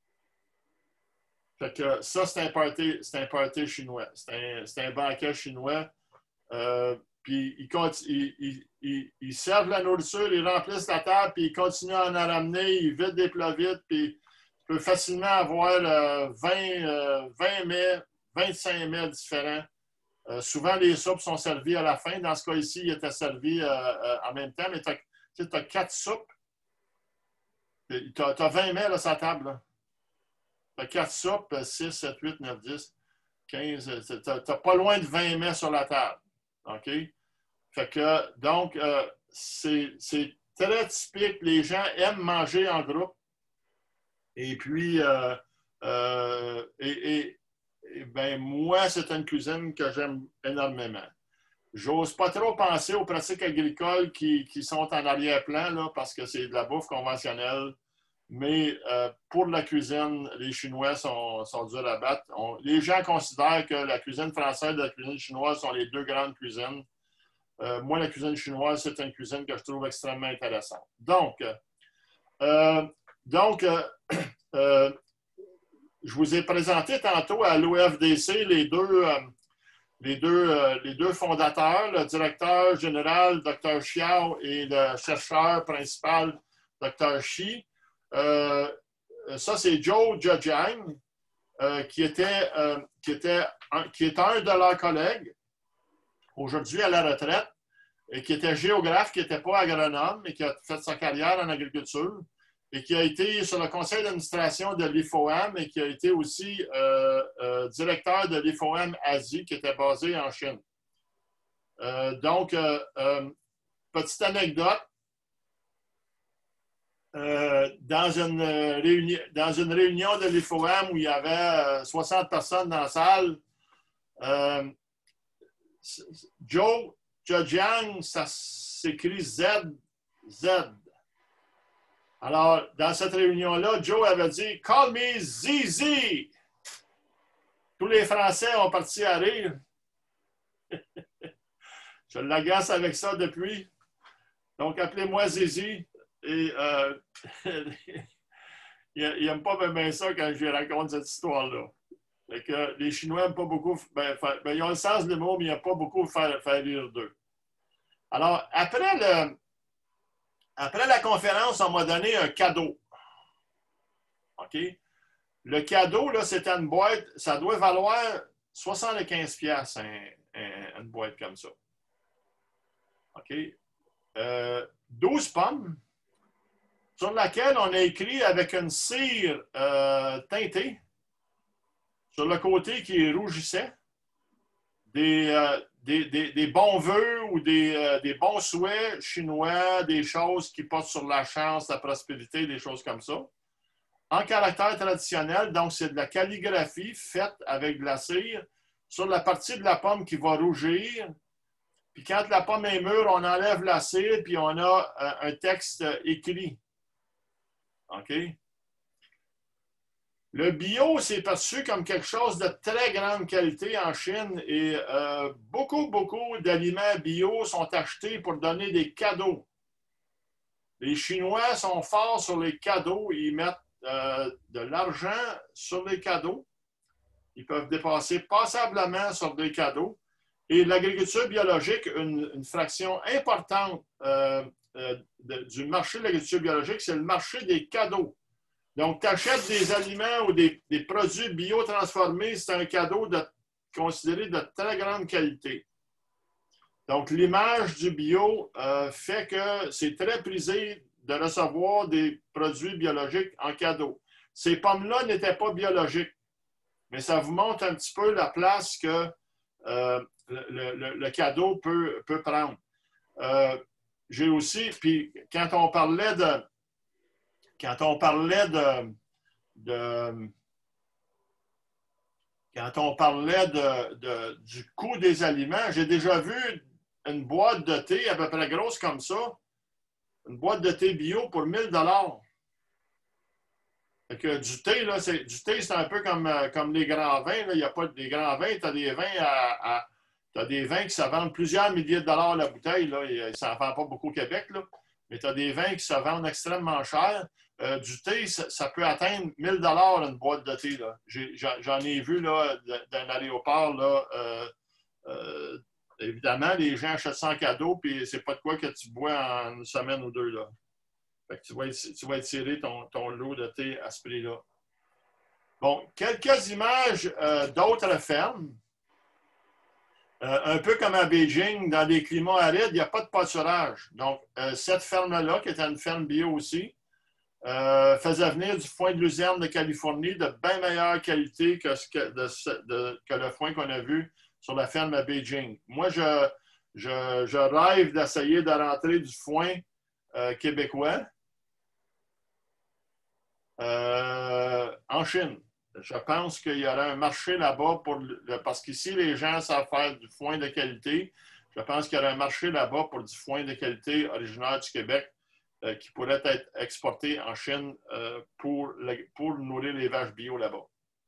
Fait que ça, c'est un party, c'est un party chinois. C'est un, c'est un banquet chinois. Euh, puis ils, ils, ils, ils, ils servent la nourriture, ils remplissent la table, puis ils continuent à en ramener, ils vident des plats vides, puis tu peux facilement avoir euh, vingt, euh, vingt mets, vingt-cinq mets différents. Euh, souvent, les soupes sont servies à la fin. Dans ce cas ici, ils étaient servis euh, euh, en même temps, mais tu as quatre soupes. Tu as, as vingt mets là, sur la table. Là. Tu as quatre soupes, six, sept, huit, neuf, dix, quinze. Tu n'as pas loin de vingt mets sur la table. OK? Fait que, donc, euh, c'est très typique. Les gens aiment manger en groupe. Et puis, euh, euh, et, et, et ben, moi, c'est une cuisine que j'aime énormément. J'ose pas trop penser aux pratiques agricoles qui, qui sont en arrière-plan, là, parce que c'est de la bouffe conventionnelle. Mais euh, pour la cuisine, les Chinois sont, sont durs à battre. On, les gens considèrent que la cuisine française et la cuisine chinoise sont les deux grandes cuisines. Euh, moi, la cuisine chinoise, c'est une cuisine que je trouve extrêmement intéressante. Donc, euh, donc euh, euh, je vous ai présenté tantôt à l'O F D C les deux, euh, les, deux, euh, les deux fondateurs, le directeur général, Dr Xiao, et le chercheur principal, Dr Shi. Euh, ça, c'est Zhou Zhejiang, euh, qui, était, euh, qui, était un, qui est un de leurs collègues, aujourd'hui à la retraite, et qui était géographe, qui n'était pas agronome, mais qui a fait sa carrière en agriculture, et qui a été sur le conseil d'administration de l'I F O A M et qui a été aussi euh, euh, directeur de l'I F O A M Asie, qui était basé en Chine. Euh, donc, euh, euh, petite anecdote, Euh, dans, une réunion, dans une réunion de l'I F O A M où il y avait euh, soixante personnes dans la salle, euh, Zhou Zhejiang, ça s'écrit Z Z. Alors, dans cette réunion-là, Joe avait dit « Call me Zizi ». Tous les Français ont parti à rire. Je l'agace avec ça depuis. Donc, appelez-moi Zizi. Et euh, il n'aime pas bien ça quand je lui raconte cette histoire-là. Que les Chinois n'aiment pas beaucoup, ben, ben, ils ont le sens de l'humour, mais ils n'aiment pas beaucoup faire, faire rire d'eux. Alors, après, le, après la conférence, on m'a donné un cadeau. OK? Le cadeau, là, c'était une boîte, ça doit valoir soixante-quinze piastres, un, un, une boîte comme ça. OK? Euh, douze pommes, sur laquelle on a écrit avec une cire euh, teintée, sur le côté qui rougissait, des, euh, des, des, des bons vœux ou des, euh, des bons souhaits chinois, des choses qui portent sur la chance, la prospérité, des choses comme ça. En caractère traditionnel, donc c'est de la calligraphie faite avec de la cire sur la partie de la pomme qui va rougir. Puis quand la pomme est mûre, on enlève la cire, puis on a euh, un texte écrit. OK? Le bio, c'est perçu comme quelque chose de très grande qualité en Chine et euh, beaucoup, beaucoup d'aliments bio sont achetés pour donner des cadeaux. Les Chinois sont forts sur les cadeaux. Ils mettent euh, de l'argent sur les cadeaux. Ils peuvent dépasser passablement sur des cadeaux. Et l'agriculture biologique, une, une fraction importante euh, euh, de, du marché de l'agriculture biologique, c'est le marché des cadeaux. Donc, tu achètes des aliments ou des, des produits biotransformés, c'est un cadeau de, considéré de très grande qualité. Donc, l'image du bio euh, fait que c'est très prisé de recevoir des produits biologiques en cadeau. Ces pommes-là n'étaient pas biologiques, mais ça vous montre un petit peu la place que euh, le, le, le cadeau peut, peut prendre. Euh, j'ai aussi, puis quand on parlait de Quand on parlait de, de quand on parlait de, de, du coût des aliments, j'ai déjà vu une boîte de thé à peu près grosse comme ça, une boîte de thé bio pour mille dollars. Que du thé, là, c'est, du thé, c'est un peu comme, comme les grands vins. Là. Il n'y a pas des grands vins, tu as des vins à, à tu as des vins qui se vendent plusieurs milliers de dollars la bouteille. Là. Ça n'en vend pas beaucoup au Québec, là. Mais tu as des vins qui se vendent extrêmement cher. Euh, du thé, ça, ça peut atteindre mille dollars une boîte de thé. Là. J'ai, j'en ai vu là, d'un aéroport. Là, euh, euh, évidemment, les gens achètent ça en cadeau, puis c'est pas de quoi que tu bois en une semaine ou deux. Là. Fait que tu vas, tu vas étirer ton, ton lot de thé à ce prix-là. Bon, quelques images euh, d'autres fermes. Euh, un peu comme à Beijing, dans des climats arides, il n'y a pas de pâturage. Donc, euh, cette ferme-là, qui était une ferme bio aussi, euh, faisait venir du foin de luzerne de Californie de bien meilleure qualité que, ce que, de, de, que le foin qu'on a vu sur la ferme à Beijing. Moi, je, je, je rêve d'essayer de rentrer du foin euh, québécois euh, en Chine. Je pense qu'il y aurait un marché là-bas pour le, parce qu'ici, les gens savent faire du foin de qualité. Je pense qu'il y aurait un marché là-bas pour du foin de qualité originaire du Québec euh, qui pourrait être exporté en Chine euh, pour, le, pour nourrir les vaches bio là-bas.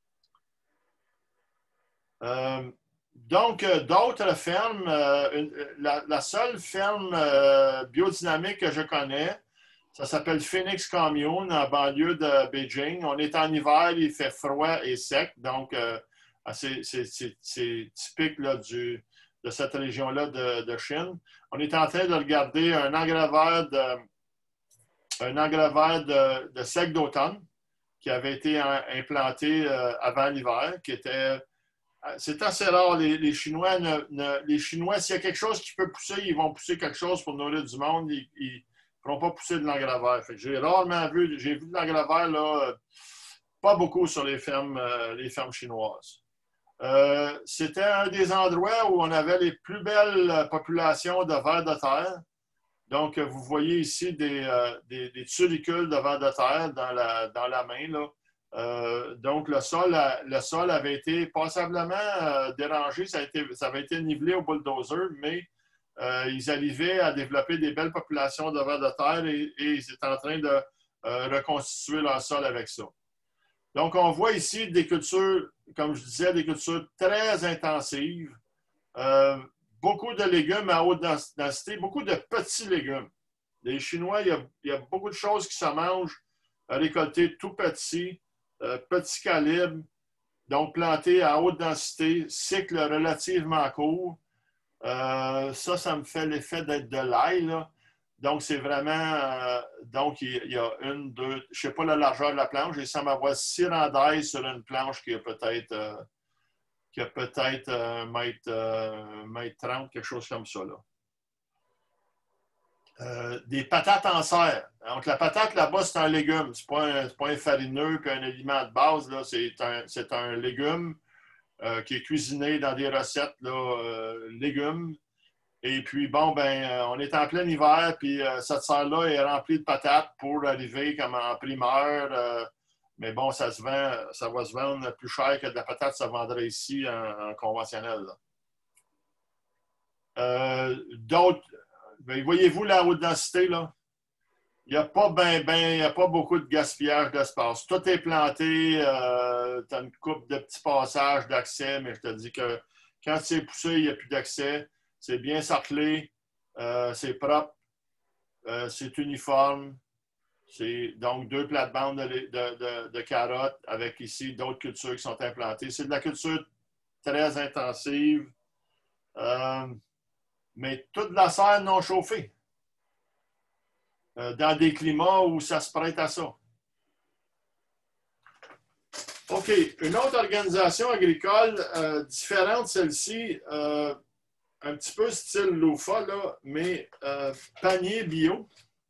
Euh, donc, euh, d'autres fermes, euh, une, la, la seule ferme euh, biodynamique que je connais, ça s'appelle Phoenix Commune, en banlieue de Beijing. On est en hiver, il fait froid et sec, donc euh, c'est, c'est, c'est, c'est typique là, du, de cette région-là de, de Chine. On est en train de regarder un engrais vert de, un engrais vert de, de sec d'automne qui avait été implanté euh, avant l'hiver, qui était... C'est assez rare, les, les Chinois, ne, ne, les Chinois, s'il y a quelque chose qui peut pousser, ils vont pousser quelque chose pour nourrir du monde. Ils, ils, ne pourront pas pousser de l'engrais vert. J'ai rarement vu, j'ai vu de l'engrais vert, là, pas beaucoup sur les fermes, euh, les fermes chinoises. Euh, C'était un des endroits où on avait les plus belles populations de vers de terre. Donc, vous voyez ici des, euh, des, des turicules de vers de terre dans la, dans la main. Là. Euh, donc, le sol, a, le sol avait été passablement euh, dérangé. Ça, a été, ça avait été nivelé au bulldozer, mais euh, ils arrivaient à développer des belles populations de vers de terre et, et ils étaient en train de euh, reconstituer leur sol avec ça. Donc, on voit ici des cultures, comme je disais, des cultures très intensives. Euh, beaucoup de légumes à haute densité, beaucoup de petits légumes. Les Chinois, il y a, il y a beaucoup de choses qui se mangent récoltées tout petits, euh, petit calibre, donc plantés à haute densité, cycle relativement court. Euh, ça, ça me fait l'effet d'être de l'ail, là. Donc, c'est vraiment... Euh, donc, il, il y a une, deux... Je ne sais pas la largeur de la planche. Il semble avoir six randailles sur une planche qui a peut-être... Euh, qui a peut-être euh, mètre, euh, mètre trente, quelque chose comme ça, là. Euh, des patates en serre. Donc, la patate, là-bas, c'est un légume. Ce n'est pas, pas un farineux puis un aliment de base. C'est un, un légume euh, qui est cuisiné dans des recettes là, euh, légumes. Et puis, bon, ben, euh, on est en plein hiver, puis euh, cette serre-là est remplie de patates pour arriver comme en primeur. Euh, mais bon, ça se vend, ça va se vendre plus cher que de la patate, ça vendrait ici en, en conventionnel. Euh, D'autres, ben, voyez-vous la haute densité, là? Il n'y a pas ben, ben, il n'y a pas beaucoup de gaspillage d'espace. Tout est planté, euh, tu as une coupe de petits passages d'accès, mais je te dis que quand c'est poussé, il n'y a plus d'accès. C'est bien sarclé, euh, c'est propre, euh, c'est uniforme. C'est donc deux plates-bandes de, de, de, de carottes avec ici d'autres cultures qui sont implantées. C'est de la culture très intensive, euh, mais toute la serre non chauffée, euh, dans des climats où ça se prête à ça. OK. Une autre organisation agricole euh, différente de celle-ci, euh, un petit peu style Lofa, là, mais euh, panier bio.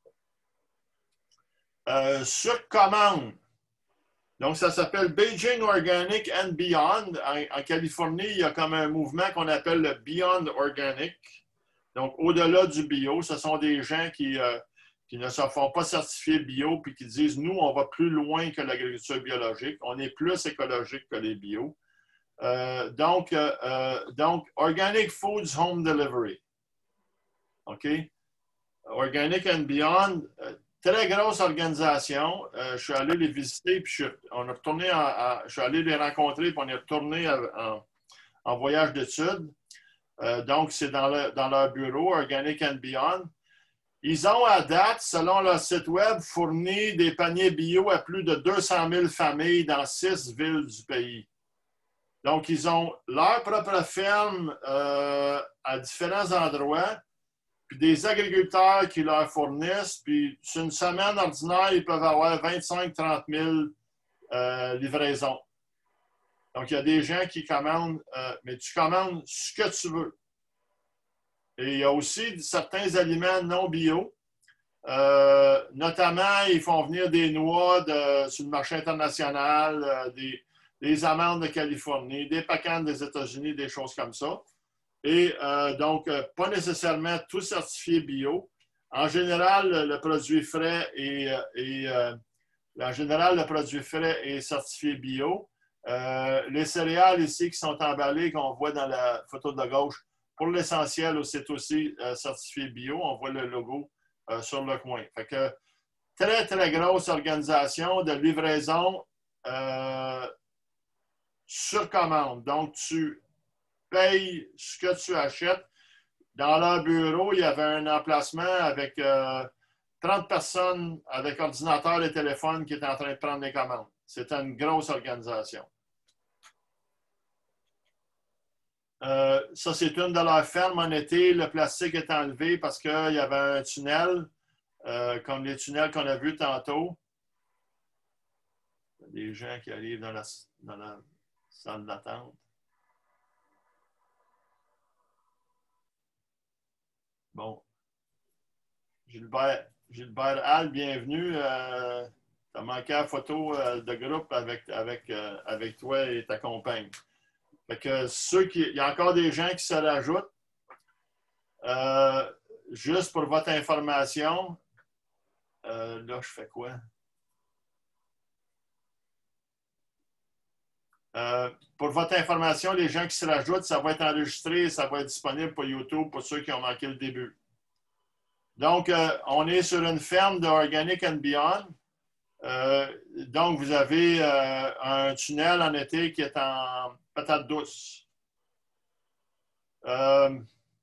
Euh, sur commande. Donc, ça s'appelle Beijing Organic and Beyond. En, en Californie, il y a comme un mouvement qu'on appelle le Beyond Organic. Donc, au-delà du bio, ce sont des gens qui, euh, qui ne se font pas certifier bio puis qui disent, nous, on va plus loin que l'agriculture biologique. On est plus écologique que les bio. Euh, donc, euh, donc, Organic Foods Home Delivery. OK? Organic and Beyond, euh, très grosse organisation. Euh, je suis allé les visiter, puis je, on a retourné à, à, je suis allé les rencontrer, puis on est retourné à, en, en voyage d'études. Euh, donc, c'est dans, le, dans leur bureau, Organic and Beyond. Ils ont, à date, selon leur site web, fourni des paniers bio à plus de deux cent mille familles dans six villes du pays. Donc, ils ont leur propre ferme euh, à différents endroits, puis des agriculteurs qui leur fournissent, puis sur une semaine ordinaire, ils peuvent avoir vingt-cinq à trente mille euh, livraisons. Donc, il y a des gens qui commandent, euh, mais tu commandes ce que tu veux. Et il y a aussi certains aliments non bio. Euh, notamment, ils font venir des noix de, sur le marché international, euh, des, des amandes de Californie, des pacans des États-Unis, des choses comme ça. Et euh, donc, euh, pas nécessairement tout certifié bio. En général, le, le produit frais est, est euh, en général, le produit frais est certifié bio. Euh, les céréales ici qui sont emballées, qu'on voit dans la photo de la gauche, pour l'essentiel, c'est aussi euh, certifié bio. On voit le logo euh, sur le coin. Fait que très, très grosse organisation de livraison euh, sur commande. Donc, tu payes ce que tu achètes. Dans leur bureau, il y avait un emplacement avec euh, trente personnes avec ordinateur et téléphone qui étaient en train de prendre les commandes. C'était une grosse organisation. Euh, ça, c'est une de leurs fermes en été. Le plastique est enlevé parce qu'il y avait un tunnel, euh, comme les tunnels qu'on a vus tantôt. Il y a des gens qui arrivent dans la, dans la salle d'attente. Bon. Gilbert, Gilbert Hall, bienvenue. Euh, tu as manqué la photo euh, de groupe avec, avec, euh, avec toi et ta compagne. Fait que ceux qui, il y a encore des gens qui se rajoutent. Euh, juste pour votre information, euh, là, je fais quoi? Euh, pour votre information, les gens qui se rajoutent, ça va être enregistré, ça va être disponible pour YouTube pour ceux qui ont manqué le début. Donc, euh, on est sur une ferme de Organic and Beyond. Euh, donc, vous avez euh, un tunnel en été qui est en patate douce. Euh,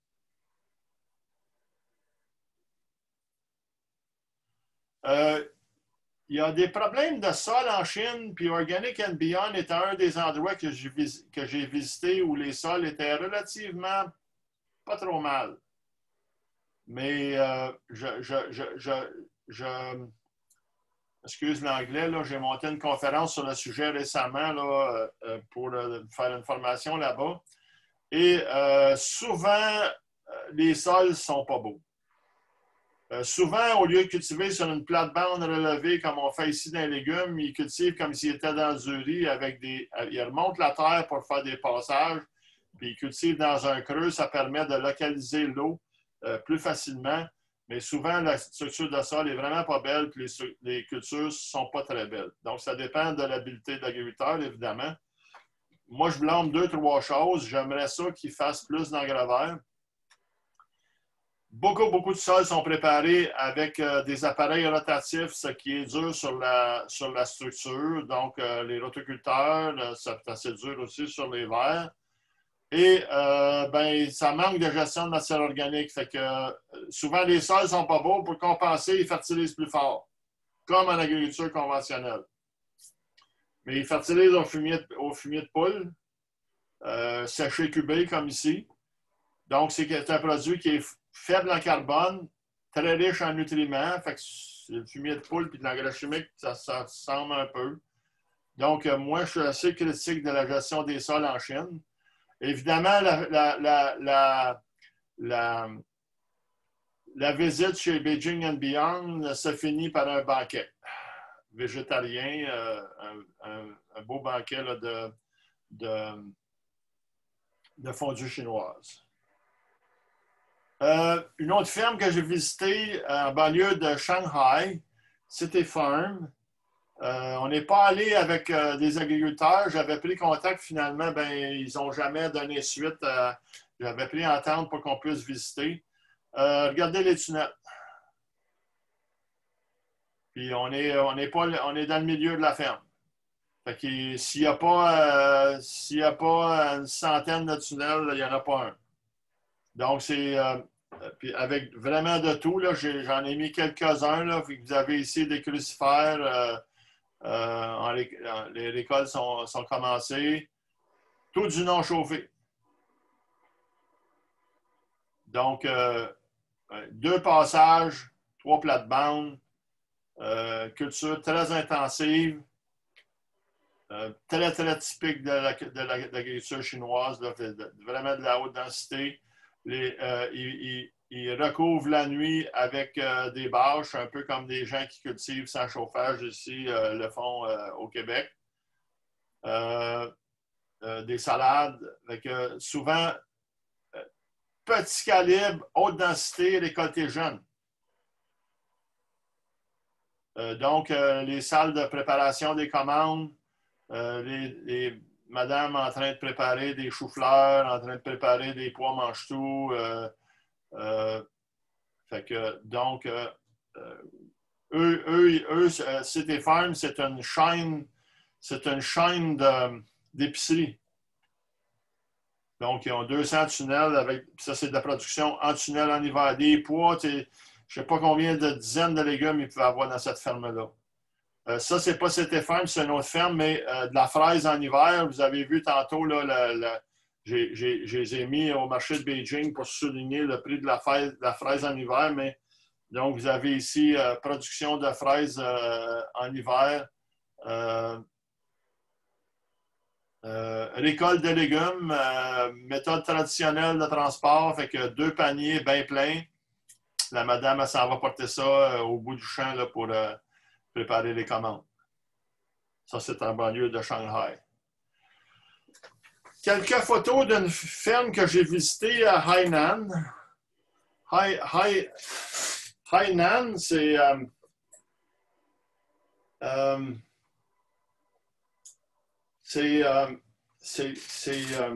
euh, il y a des problèmes de sol en Chine, puis Organic and Beyond est un des endroits que j'ai vis que j'ai visité où les sols étaient relativement pas trop mal. Mais euh, je, je, je, je, je excuse l'anglais, j'ai monté une conférence sur le sujet récemment là, euh, pour euh, faire une formation là-bas. Et euh, souvent, les sols ne sont pas beaux. Euh, souvent, au lieu de cultiver sur une plate-bande relevée comme on fait ici dans les légumes, ils cultivent comme s'ils étaient dans du riz avec des. Ils remontent la terre pour faire des passages, puis ils cultivent dans un creux, ça permet de localiser l'eau euh, plus facilement. Mais souvent, la structure de sol est vraiment pas belle, puis les, les cultures ne sont pas très belles. Donc, ça dépend de l'habileté de l'agriculteur, évidemment. Moi, je blâme deux, trois choses. J'aimerais ça qu'ils fassent plus d'engrais verts. Beaucoup, beaucoup de sols sont préparés avec euh, des appareils rotatifs, ce qui est dur sur la, sur la structure. Donc, euh, les rotoculteurs, c'est assez dur aussi sur les verts. Et euh, ben, ça manque de gestion de matière organique. Fait que euh, souvent, les sols ne sont pas beaux. Pour compenser, ils fertilisent plus fort, comme en agriculture conventionnelle. Mais ils fertilisent au fumier de, au fumier de poule, euh, séché cubé, comme ici. Donc, c'est un produit qui est faible en carbone, très riche en nutriments. Fait que le fumier de poule et de l'engrais chimique, ça, ça ressemble un peu. Donc, euh, moi, je suis assez critique de la gestion des sols en Chine. Évidemment, la, la, la, la, la, la visite chez Beijing and Beyond se finit par un banquet végétarien, euh, un, un, un beau banquet là, de, de, de fondue chinoise. Euh, une autre ferme que j'ai visitée en banlieue de Shanghai, City Farm. Euh, on n'est pas allé avec euh, des agriculteurs. J'avais pris contact, finalement, ben, ils n'ont jamais donné suite. À... J'avais pris entente pour qu'on puisse visiter. Euh, regardez les tunnels. Puis on est, on est, pas, on est dans le milieu de la ferme. Fait que s'il n'y a pas, euh, s'il y a pas une centaine de tunnels, il n'y en a pas un. Donc, c'est euh, puis avec vraiment de tout. J'en ai, ai mis quelques-uns. Vous avez ici des crucifères. Euh, euh, en, les récoltes sont, sont commencées. Tout du non chauffé. Donc, euh, deux passages, trois plates-bandes, euh, culture très intensive, euh, très, très typique de l'agriculture chinoise, là, de, de, vraiment de la haute densité. Les, euh, ils, ils, ils recouvrent la nuit avec euh, des bâches, un peu comme des gens qui cultivent sans chauffage ici euh, le font euh, au Québec. Euh, euh, des salades, avec, euh, souvent euh, petit calibre, haute densité, récolté jeune. Euh, donc, euh, les salles de préparation des commandes, euh, les, les madames en train de préparer des choux-fleurs, en train de préparer des pois mange-tout. Euh, euh, fait que, donc, euh, euh, eux, eux, eux City Farm, c'est une chaîne, c'est une chaîne d'épicerie. Donc, ils ont deux cents tunnels avec, ça, c'est de la production en tunnel en hiver. Des pois, je ne sais pas combien de dizaines de légumes ils peuvent avoir dans cette ferme-là. Euh, ça, c'est pas City Farm, c'est une autre ferme, mais euh, de la fraise en hiver. Vous avez vu tantôt, là, la, la, j'ai, j'ai, je les ai mis au marché de Beijing pour souligner le prix de la fraise, de la fraise en hiver. Mais donc, vous avez ici euh, production de fraises euh, en hiver. Euh, Euh, récolte de légumes, euh, méthode traditionnelle de transport, fait que deux paniers bien pleins. La madame, elle s'en va porter ça euh, au bout du champ là, pour euh, préparer les commandes. Ça, c'est en banlieue de Shanghai. Quelques photos d'une ferme que j'ai visitée à Hainan. Hai, Hai, Hainan, c'est... Euh, euh, c'est euh, c'est euh,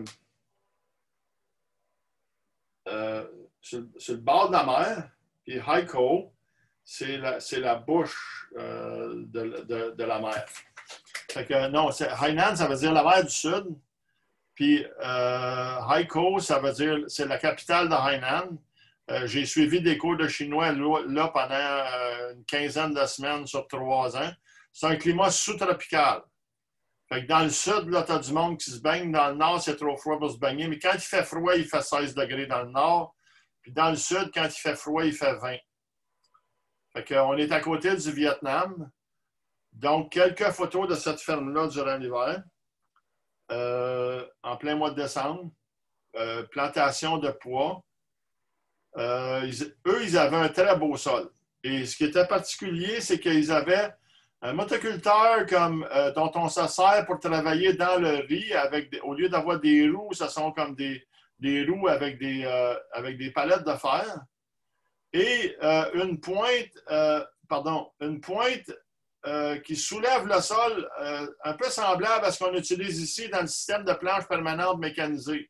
euh, sur, sur le bord de la mer, puis Haikou, c'est la, la bouche euh, de, de, de la mer. Fait que non, Hainan, ça veut dire la mer du Sud. Puis euh, Haikou, ça veut dire, c'est la capitale de Hainan. Euh, J'ai suivi des cours de chinois là, là pendant euh, une quinzaine de semaines sur trois ans. C'est un climat sous-tropical. Fait que dans le sud, là, tu as du monde qui se baigne. Dans le nord, c'est trop froid pour se baigner. Mais quand il fait froid, il fait seize degrés dans le nord. Puis dans le sud, quand il fait froid, il fait vingt. Fait qu'on est à côté du Vietnam. Donc, quelques photos de cette ferme-là durant l'hiver. Euh, en plein mois de décembre. Euh, plantation de pois. Euh, ils, eux, ils avaient un très beau sol. Et ce qui était particulier, c'est qu'ils avaient un motoculteur comme, euh, dont on se sert pour travailler dans le riz, avec des, au lieu d'avoir des roues, ce sont comme des, des roues avec des, euh, avec des palettes de fer. Et euh, une pointe, euh, pardon, une pointe euh, qui soulève le sol, euh, un peu semblable à ce qu'on utilise ici dans le système de planche permanente mécanisée.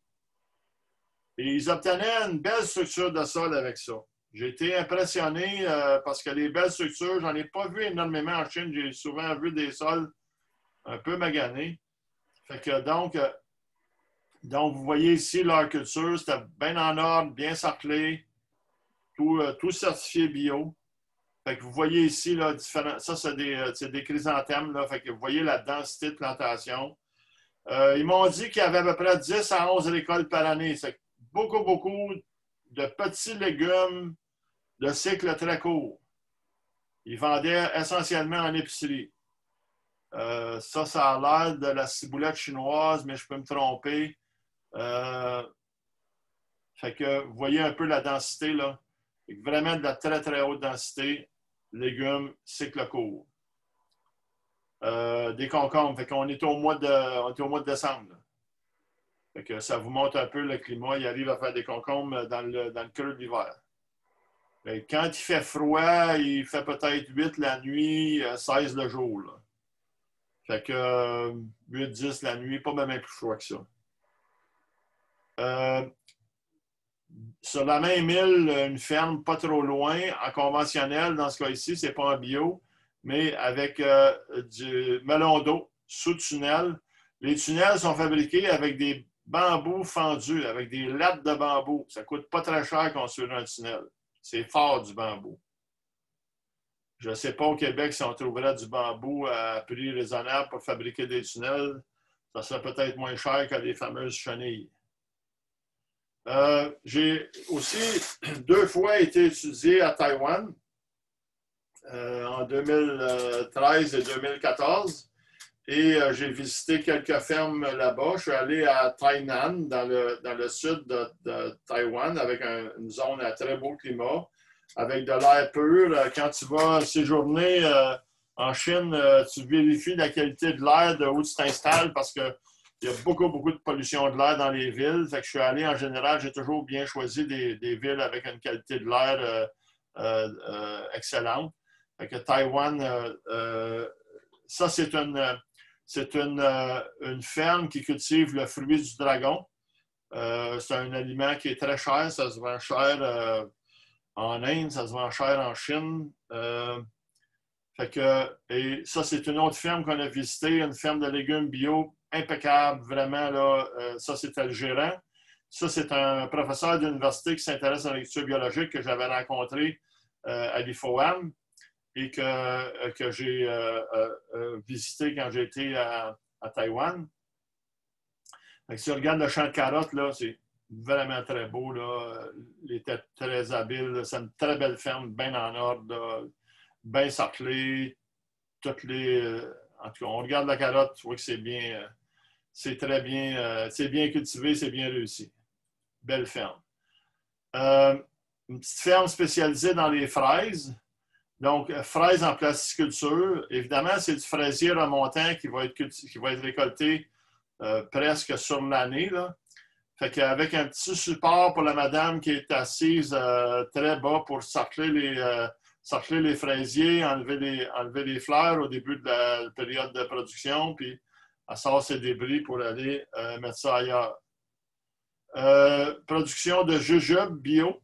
Et ils obtenaient une belle structure de sol avec ça. J'ai été impressionné euh, parce que les belles structures, j'en ai pas vu énormément en Chine. J'ai souvent vu des sols un peu maganés. Fait que donc, euh, donc vous voyez ici leur culture, c'était bien en ordre, bien sarclé, tout, euh, tout certifié bio. Fait que vous voyez ici, là, différents, ça c'est des, euh, des chrysanthèmes, là, fait que vous voyez la densité de plantation. Euh, ils m'ont dit qu'il y avait à peu près dix à onze récoltes par année. C'est beaucoup, beaucoup de petits légumes de cycle très court. Ils vendaient essentiellement en épicerie. Euh, ça, ça a l'air de la ciboulette chinoise, mais je peux me tromper. Euh, fait que vous voyez un peu la densité, là. Vraiment de la très, très haute densité. Légumes, cycle court. Euh, des concombres. Fait qu'on est au mois de, on est au mois de décembre. Là. Fait que ça vous montre un peu le climat. Il arrive à faire des concombres dans le, dans le creux de l'hiver. Quand il fait froid, il fait peut-être huit la nuit, seize le jour. Là. Fait que huit dix la nuit, pas même plus froid que ça. Euh, sur la même île, une ferme pas trop loin, en conventionnel, dans ce cas-ci, c'est pas en bio, mais avec euh, du melon d'eau sous tunnel. Les tunnels sont fabriqués avec des bambous fendus, avec des lattes de bambou. Ça coûte pas très cher construire un tunnel. C'est fort du bambou. Je ne sais pas au Québec si on trouverait du bambou à prix raisonnable pour fabriquer des tunnels. Ça serait peut-être moins cher que les fameuses chenilles. Euh, j'ai aussi deux fois été étudié à Taïwan euh, en deux mille treize et deux mille quatorze. Et euh, j'ai visité quelques fermes là-bas. Je suis allé à Tainan, dans le, dans le sud de, de Taïwan, avec un, une zone à très beau climat, avec de l'air pur. Quand tu vas séjourner euh, en Chine, euh, tu vérifies la qualité de l'air de où tu t'installes parce qu'il y a beaucoup, beaucoup de pollution de l'air dans les villes. Fait que je suis allé, en général, j'ai toujours bien choisi des, des villes avec une qualité de l'air euh, euh, euh, excellente. Fait que Taïwan, euh, euh, ça, c'est une... C'est une, euh, une ferme qui cultive le fruit du dragon. Euh, c'est un aliment qui est très cher. Ça se vend cher euh, en Inde, ça se vend cher en Chine. Euh, fait que, et ça, c'est une autre ferme qu'on a visitée, une ferme de légumes bio impeccable, vraiment. Là, euh, ça, c'était le gérant. Ça, c'est un professeur d'université qui s'intéresse à l'agriculture biologique que j'avais rencontré euh, à l'I F O A M. Et que, que j'ai euh, euh, visité quand j'étais à, à Taïwan. Donc, si on regarde le champ de carottes, là, c'est vraiment très beau. Là. Il était très habile. C'est une très belle ferme, bien en ordre, là, bien sarclée. Toutes les, en tout cas, on regarde la carotte, tu vois que c'est bien, c'est très bien, euh, c'est bien cultivé, c'est bien réussi. Belle ferme. Euh, une petite ferme spécialisée dans les fraises. Donc, fraises en plasticulture. Évidemment, c'est du fraisier remontant qui va être, qui va être récolté euh, presque sur l'année. Fait qu'avec un petit support pour la madame qui est assise euh, très bas pour sarcler les, euh, sarcler les fraisiers, enlever les, enlever les fleurs au début de la période de production, puis elle sort ses débris pour aller euh, mettre ça ailleurs. Euh, production de jujubes bio.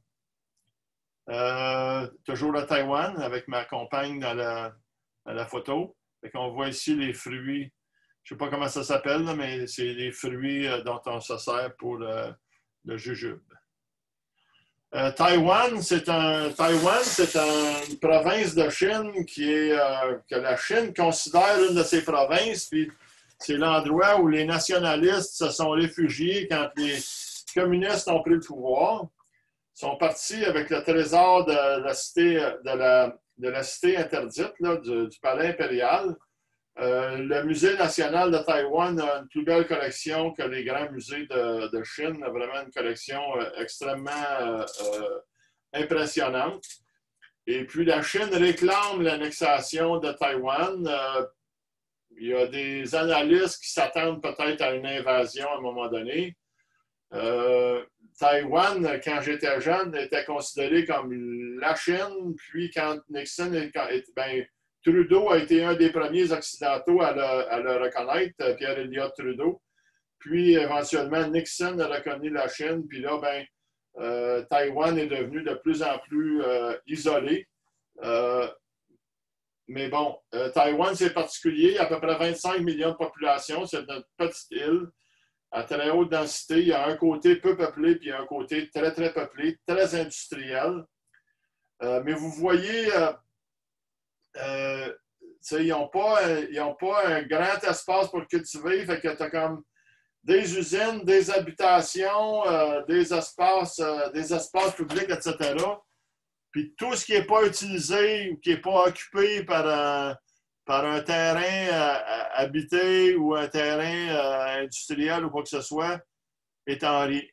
Euh, toujours à Taïwan, avec ma compagne dans la, dans la photo. On voit ici les fruits. Je ne sais pas comment ça s'appelle, mais c'est les fruits dont on se sert pour le, le jujube. Euh, Taïwan, c'est un, Taïwan, c'est un, une province de Chine qui est, euh, que la Chine considère une de ses provinces, puis c'est l'endroit où les nationalistes se sont réfugiés quand les communistes ont pris le pouvoir. Ils sont partis avec le trésor de la cité, de la, de la cité interdite, là, du, du palais impérial. Euh, le Musée national de Taïwan a une plus belle collection que les grands musées de, de Chine. Il a vraiment une collection euh, extrêmement euh, euh, impressionnante. Et puis, la Chine réclame l'annexation de Taïwan. Euh, il y a des analystes qui s'attendent peut-être à une invasion à un moment donné. Euh, Taïwan, quand j'étais jeune, était considéré comme la Chine. Puis, quand Nixon est... Ben, Trudeau a été un des premiers occidentaux à le, à le reconnaître, Pierre Elliott Trudeau. Puis, éventuellement, Nixon a reconnu la Chine. Puis là, ben, euh, Taïwan est devenu de plus en plus euh, isolé. Euh, mais bon, euh, Taïwan, c'est particulier. Il y a à peu près vingt-cinq millions de population. C'est une petite île à très haute densité. Il y a un côté peu peuplé, puis il y a un côté très, très peuplé, très industriel. Euh, mais vous voyez... Euh, Euh, ils n'ont pas, pas un grand espace pour cultiver, fait que tu as comme des usines, des habitations, euh, des, espaces, euh, des espaces publics, et cetera. Puis tout ce qui n'est pas utilisé ou qui n'est pas occupé par un, par un terrain euh, habité ou un terrain euh, industriel ou quoi que ce soit est en riz.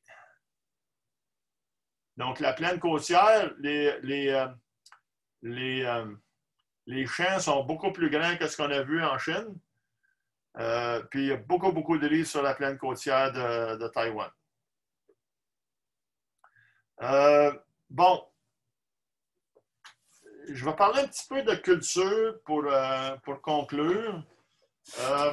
Donc la plaine côtière, les, les, euh, les euh, Les champs sont beaucoup plus grands que ce qu'on a vu en Chine. Euh, puis il y a beaucoup, beaucoup de riz sur la plaine côtière de, de Taïwan. Euh, bon, je vais parler un petit peu de culture pour, euh, pour conclure. Euh,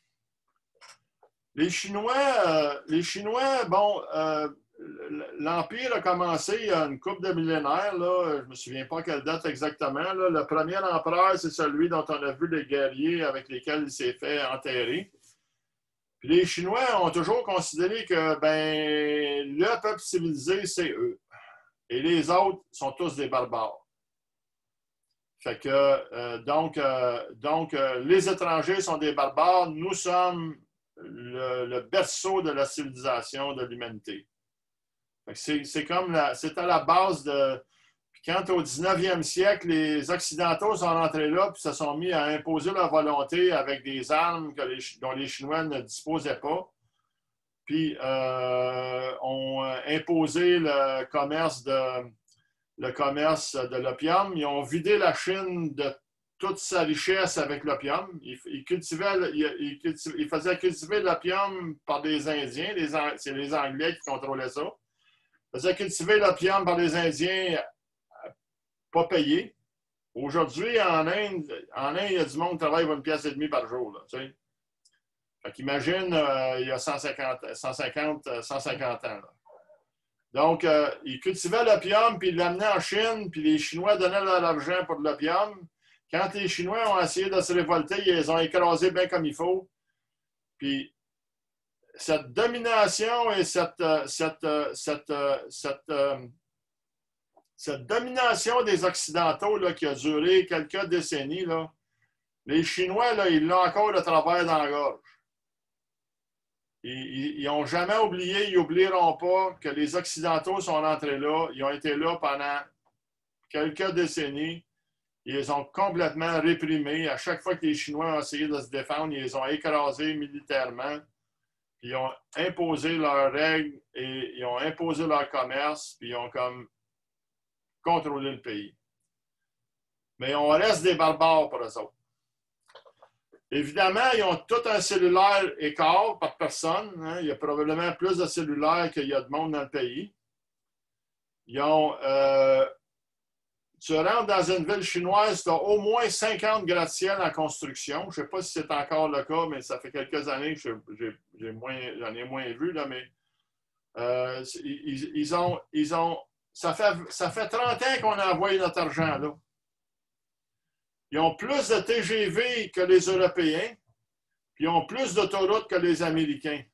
les Chinois, euh, les Chinois, bon, euh, l'Empire a commencé il y a une couple de millénaires. Là, je ne me souviens pas quelle date exactement. Là. Le premier empereur, c'est celui dont on a vu les guerriers avec lesquels il s'est fait enterrer. Puis les Chinois ont toujours considéré que ben, le peuple civilisé, c'est eux. Et les autres sont tous des barbares. Fait que, euh, donc, euh, donc euh, les étrangers sont des barbares. Nous sommes le, le berceau de la civilisation de l'humanité. C'est comme la, c'est à la base de. Puis quand au dix-neuvième siècle, les Occidentaux sont rentrés là et se sont mis à imposer leur volonté avec des armes que les, dont les Chinois ne disposaient pas. Puis euh, ont imposé le commerce de le commerce de l'opium. Ils ont vidé la Chine de toute sa richesse avec l'opium. Ils, ils, cultivaient, ils, ils, ils faisaient cultiver l'opium par des Indiens. C'est les Anglais qui contrôlaient ça. Ils faisaient cultiver l'opium par les Indiens pas payés. Aujourd'hui, en Inde, en Inde, il y a du monde qui travaille pour une pièce et demie par jour. Là, tu sais. Fait qu'imagine, euh, il y a cent cinquante, cent cinquante, cent cinquante ans. Là. Donc, euh, ils cultivaient l'opium, puis ils l'amenaient en Chine, puis les Chinois donnaient leur argent pour de l'opium. Quand les Chinois ont essayé de se révolter, ils les ont écrasés bien comme il faut. Puis, cette domination et cette, cette, cette, cette, cette domination des Occidentaux là, qui a duré quelques décennies, là, les Chinois, là, ils l'ont encore de travers dans la gorge. Ils n'ont jamais oublié, ils n'oublieront pas que les Occidentaux sont rentrés là. Ils ont été là pendant quelques décennies. Ils les ont complètement réprimés. À chaque fois que les Chinois ont essayé de se défendre, ils les ont écrasés militairement. Ils ont imposé leurs règles et ils ont imposé leur commerce. Puis ils ont comme contrôlé le pays. Mais on reste des barbares pour eux autres. Évidemment, ils ont tout un cellulaire écart par personne. Hein. Il y a probablement plus de cellulaires qu'il y a de monde dans le pays. Ils ont, euh, Tu rentres dans une ville chinoise, tu as au moins cinquante gratte-ciel en construction. Je ne sais pas si c'est encore le cas, mais ça fait quelques années que j'en ai, ai moins vu, là, mais euh, ils, ils, ont, ils ont. Ça fait, ça fait trente ans qu'on a envoyé notre argent là. Ils ont plus de T G V que les Européens, puis ils ont plus d'autoroutes que les Américains.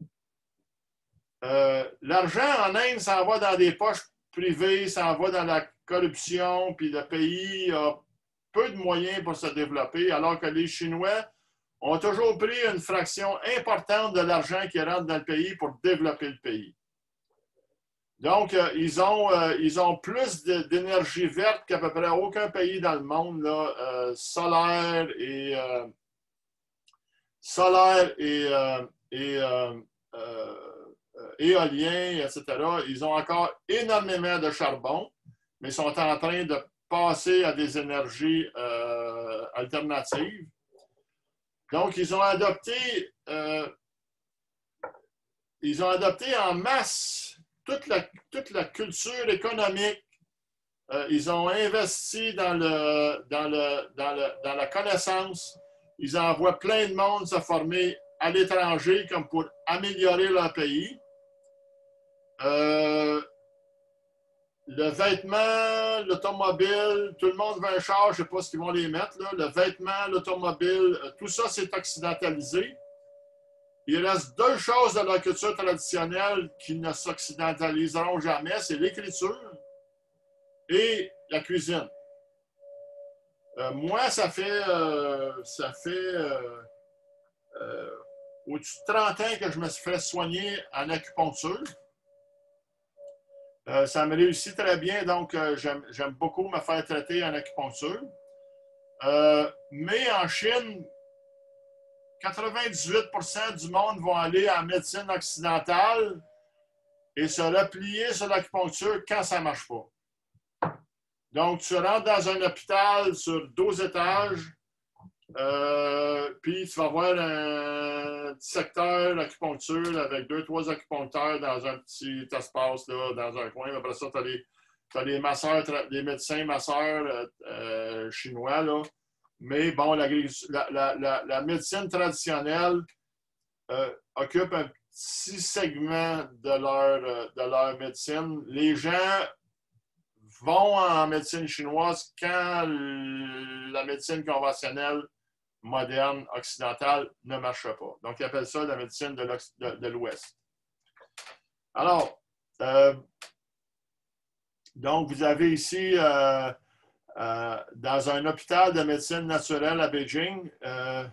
Euh, L'argent en Inde s'en va dans des poches privées, s'en va dans la corruption, puis le pays a peu de moyens pour se développer, alors que les Chinois ont toujours pris une fraction importante de l'argent qui rentre dans le pays pour développer le pays. Donc, euh, ils, ont, euh, ils ont plus d'énergie verte qu'à peu près aucun pays dans le monde, là, euh, solaire et, euh, solaire et, euh, et euh, euh, éolien, et cetera. Ils ont encore énormément de charbon, mais sont en train de passer à des énergies euh, alternatives. Donc, ils ont adopté, euh, ils ont adopté en masse toute la, toute la culture économique. Euh, ils ont investi dans, le, dans, le, dans, le, dans la connaissance. Ils envoient plein de monde se former à l'étranger comme pour améliorer leur pays. Euh, le vêtement, l'automobile, tout le monde veut un char, je ne sais pas ce qu'ils vont les mettre. Là. Le vêtement, l'automobile, tout ça, c'est occidentalisé. Il reste deux choses de la culture traditionnelle qui ne s'occidentaliseront jamais, c'est l'écriture et la cuisine. Euh, moi, ça fait, euh, ça fait euh, euh, au-dessus de trente ans que je me suis fait soigner en acupuncture. Euh, ça me réussit très bien, donc euh, j'aime beaucoup me faire traiter en acupuncture. Euh, mais en Chine, quatre-vingt-dix-huit pour cent du monde vont aller en médecine occidentale et se replier sur l'acupuncture quand ça ne marche pas. Donc, tu rentres dans un hôpital sur douze étages, euh, puis tu vas avoir un petit secteur d'acupuncture avec deux, trois acupuncteurs dans un petit espace, là, dans un coin. Après ça, tu as les, t'as les masseurs, les médecins masseurs euh, chinois, là. Mais bon, la, la, la, la médecine traditionnelle euh, occupe un petit segment de leur, de leur médecine. Les gens vont en médecine chinoise quand la médecine conventionnelle, moderne, occidentale ne marche pas. Donc, ils appellent ça la médecine de l'Ouest. Alors, euh, donc, vous avez ici... Euh, Euh, dans un hôpital de médecine naturelle à Beijing, euh,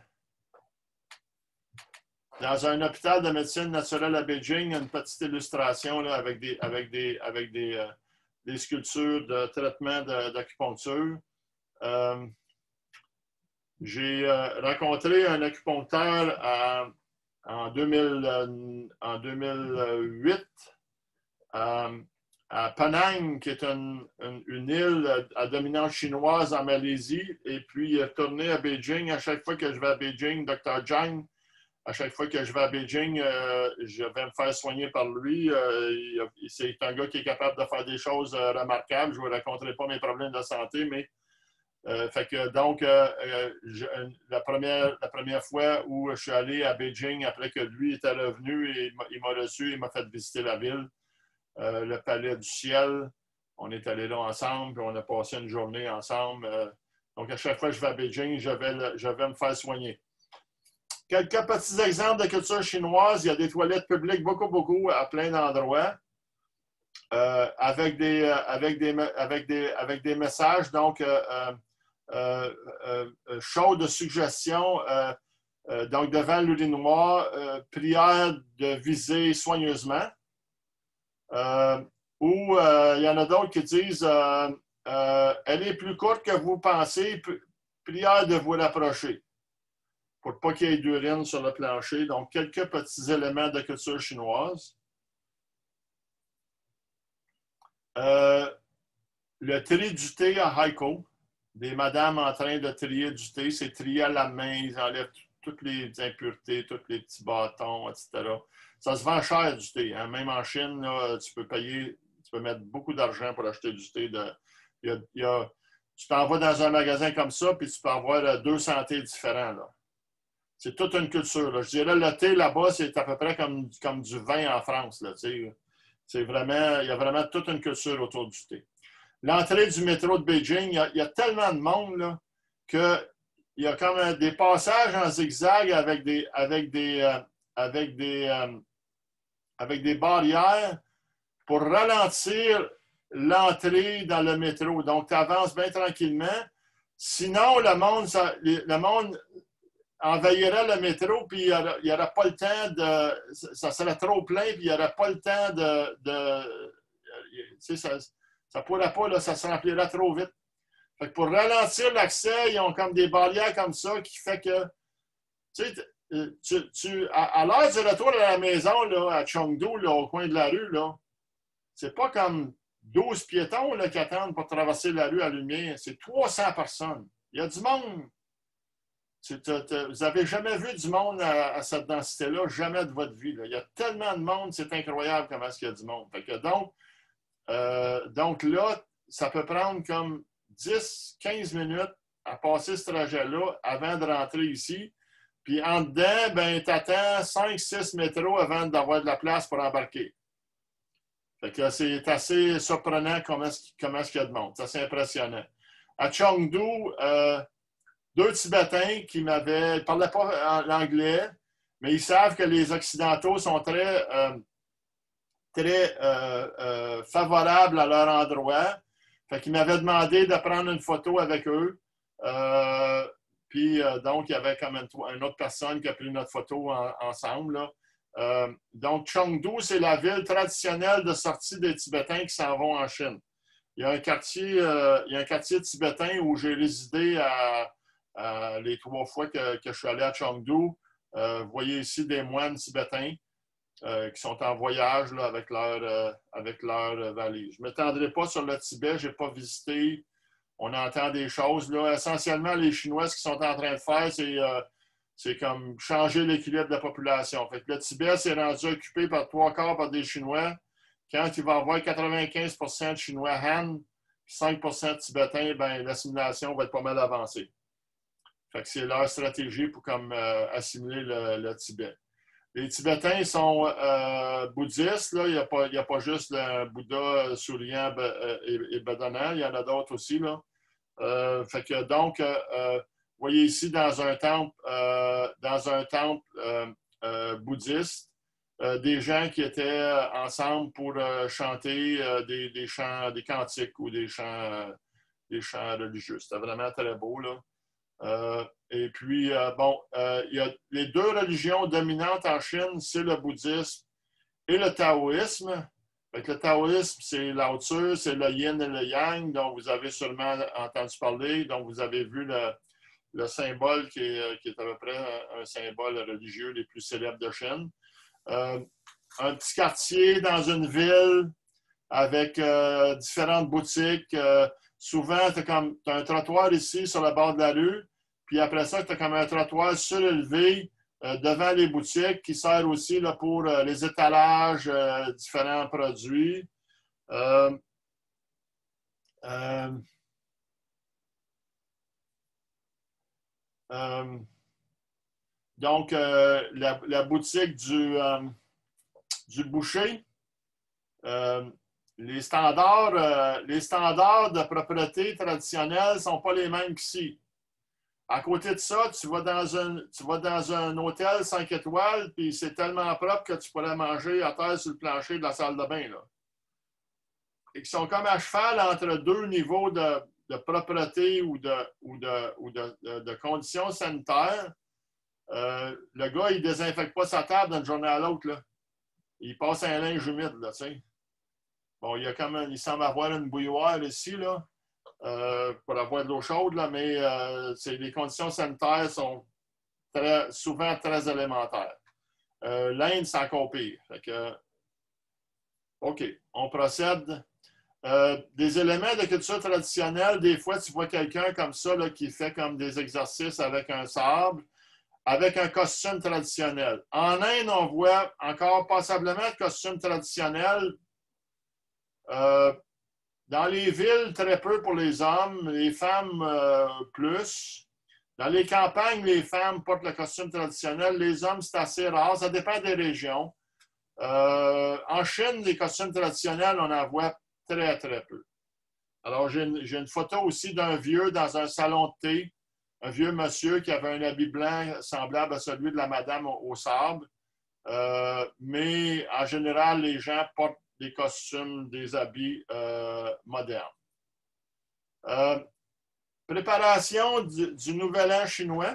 dans un hôpital de médecine naturelle à Beijing, une petite illustration là, avec, des, avec, des, avec des, euh, des sculptures de traitement d'acupuncture. Euh, J'ai euh, rencontré un acupuncteur à, en, deux mille, euh, en deux mille huit. Euh, à Penang, qui est une, une, une île à dominance chinoise en Malaisie, et puis il est retourné à Beijing. À chaque fois que je vais à Beijing, docteur Zhang, à chaque fois que je vais à Beijing, euh, je vais me faire soigner par lui. Euh, c'est un gars qui est capable de faire des choses euh, remarquables. Je ne vous raconterai pas mes problèmes de santé, mais euh, fait que donc, euh, je, la, première, la première fois où je suis allé à Beijing, après que lui était revenu, et il m'a reçu, il m'a fait visiter la ville. Euh, le Palais du Ciel. On est allés là ensemble, puis on a passé une journée ensemble. Euh, donc, à chaque fois que je vais à Beijing, je vais, le, je vais me faire soigner. Quelques petits exemples de culture chinoise. Il y a des toilettes publiques, beaucoup, beaucoup, à plein d'endroits, euh, avec, des, avec, des, avec, des, avec des messages, donc, euh, euh, euh, chaudes de suggestion. Euh, euh, donc, devant l'urinoir, euh, prière de viser soigneusement. Euh, ou euh, il y en a d'autres qui disent euh, euh, elle est plus courte que vous pensez, prière de vous rapprocher pour pas qu'il y ait d'urine sur le plancher. Donc, quelques petits éléments de culture chinoise. Euh, le tri du thé à Haikou, des madames en train de trier du thé, c'est trier à la main, ils enlèvent toutes les impuretés, tous les petits bâtons, et cetera. Ça se vend cher du thé. Hein? Même en Chine, là, tu peux payer, tu peux mettre beaucoup d'argent pour acheter du thé de, Il y a, il y a, tu t'en vas dans un magasin comme ça, puis tu peux avoir deux santés différents. Là. C'est toute une culture. Là. Je dirais le thé là-bas, c'est à peu près comme, comme du vin en France. Là, c'est vraiment, il y a vraiment toute une culture autour du thé. L'entrée du métro de Beijing, il y a, il y a tellement de monde là, que il y a comme un, des passages en zigzag avec des, avec des, euh, avec des, euh, avec des barrières pour ralentir l'entrée dans le métro. Donc, tu avances bien tranquillement. Sinon, le monde, ça, le monde envahirait le métro, puis il n'y aurait pas le temps de... Ça serait trop plein, puis il n'y aurait pas le temps de... de tu sais, ça ne pourrait pas, là, ça se remplirait trop vite. Fait que pour ralentir l'accès, ils ont comme des barrières comme ça qui fait que... Tu sais, tu, tu, à, à l'heure du retour à la maison, là, à Chengdu, là, au coin de la rue, là, c'est pas comme douze piétons là, qui attendent pour traverser la rue à lumière. C'est trois cents personnes. Il y a du monde. T -t -t Vous n'avez jamais vu du monde à, à cette densité-là, jamais de votre vie. Là. Il y a tellement de monde, c'est incroyable comment est-ce qu'il y a du monde. Fait que donc, euh, donc là, ça peut prendre comme dix à quinze minutes à passer ce trajet-là avant de rentrer ici. Puis en dedans, ben, tu attends cinq six métros avant d'avoir de la place pour embarquer. Fait que c'est assez surprenant comment est-ce comment est qu'il y a de monde. C'est assez impressionnant. À Chengdu, euh, deux Tibétains qui m'avaient... Ils ne parlaient pas l'anglais, mais ils savent que les Occidentaux sont très, euh, très euh, euh, favorables à leur endroit. Fait qu'ils m'avaient demandé de prendre une photo avec eux. Euh, puis, euh, donc, il y avait comme une, une autre personne qui a pris notre photo en, ensemble, là. Euh, donc, Chengdu, c'est la ville traditionnelle de sortie des Tibétains qui s'en vont en Chine. Il y a un quartier, euh, il y a un quartier tibétain où j'ai résidé à, à, les trois fois que, que je suis allé à Chengdu. Euh, vous voyez ici des moines tibétains euh, qui sont en voyage là, avec leur, euh, avec leur valise. Je ne m'étendrai pas sur le Tibet, je n'ai pas visité. On entend des choses. Là. Essentiellement, les Chinois, ce qu'ils sont en train de faire, c'est... Euh, C'est comme changer l'équilibre de la population. Fait que le Tibet s'est rendu occupé par trois quarts par des Chinois. Quand il va y avoir quatre-vingt-quinze pour cent de Chinois Han, cinq pour cent de Tibétains, ben, l'assimilation va être pas mal avancée. Fait que c'est leur stratégie pour comme, euh, assimiler le, le Tibet. Les Tibétains sont euh, bouddhistes. Là. Il n'y a, a pas juste le Bouddha souriant et, et bedonnant. Il y en a d'autres aussi. Là. Euh, fait que donc... Euh, Vous voyez ici dans un temple, euh, dans un temple euh, euh, bouddhiste, euh, des gens qui étaient ensemble pour euh, chanter euh, des, des chants, des cantiques ou des chants, euh, des chants religieux. C'était vraiment très beau, là. Euh, et puis, euh, bon, euh, il y a les deux religions dominantes en Chine, c'est le bouddhisme et le taoïsme. Fait que le taoïsme, c'est Lao Tzu, c'est le yin et le yang, dont vous avez sûrement entendu parler, dont vous avez vu le le symbole qui est, qui est à peu près un, un symbole religieux les plus célèbres de Chine. Euh, un petit quartier dans une ville avec euh, différentes boutiques. Euh, souvent, tu as, as un trottoir ici sur le bord de la rue, puis après ça, tu as comme un trottoir surélevé euh, devant les boutiques qui sert aussi là, pour euh, les étalages, euh, différents produits. Euh, euh, Euh, donc, euh, la, la boutique du, euh, du boucher, euh, les, standards, euh, les standards de propreté traditionnelle ne sont pas les mêmes qu'ici. À côté de ça, tu vas dans un, tu vas dans un hôtel cinq étoiles, puis c'est tellement propre que tu pourrais manger à terre sur le plancher de la salle de bain. Là. Et qui sont comme à cheval entre deux niveaux de, de propreté ou de, ou de, ou de, de, de conditions sanitaires. Euh, le gars, il ne désinfecte pas sa table d'une journée à l'autre. Il passe un linge humide. Là, bon, il, y a comme un, il semble avoir une bouilloire ici là, euh, pour avoir de l'eau chaude, là, mais euh, les conditions sanitaires sont très, souvent très élémentaires. Euh, L'Inde, c'est encore pire. Fait que, OK, on procède. Euh, des éléments de culture traditionnelle, des fois, tu vois quelqu'un comme ça là, qui fait comme des exercices avec un sable, avec un costume traditionnel. En Inde, on voit encore passablement de costumes traditionnels. Euh, dans les villes, très peu pour les hommes, les femmes euh, plus. Dans les campagnes, les femmes portent le costume traditionnel, les hommes, c'est assez rare, ça dépend des régions. Euh, en Chine, les costumes traditionnels, on en voit très, très peu. Alors, j'ai une, j'ai une photo aussi d'un vieux dans un salon de thé, un vieux monsieur qui avait un habit blanc semblable à celui de la madame au, au sable. Euh, mais en général, les gens portent des costumes, des habits euh, modernes. Euh, préparation du, du Nouvel An chinois.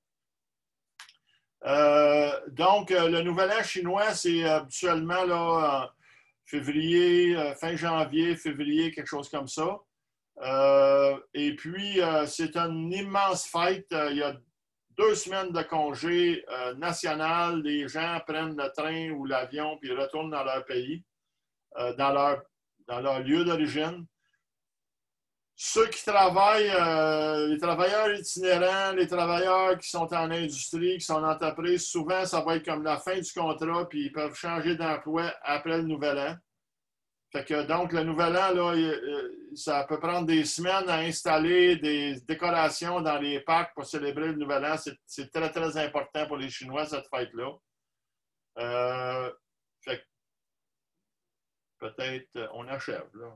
Euh, donc, euh, le Nouvel An chinois, c'est habituellement là, en février, euh, fin janvier, février, quelque chose comme ça. Euh, et puis, euh, c'est une immense fête. Euh, il y a deux semaines de congé euh, national. Les gens prennent le train ou l'avion puis retournent dans leur pays, euh, dans, leur, dans leur lieu d'origine. Ceux qui travaillent, euh, les travailleurs itinérants, les travailleurs qui sont en industrie, qui sont en entreprise, souvent, ça va être comme la fin du contrat, puis ils peuvent changer d'emploi après le Nouvel An. Fait que, donc, le Nouvel An, là, ça peut prendre des semaines à installer des décorations dans les parcs pour célébrer le Nouvel An. C'est très, très important pour les Chinois, cette fête-là. Euh, fait que, peut-être, on achève, là.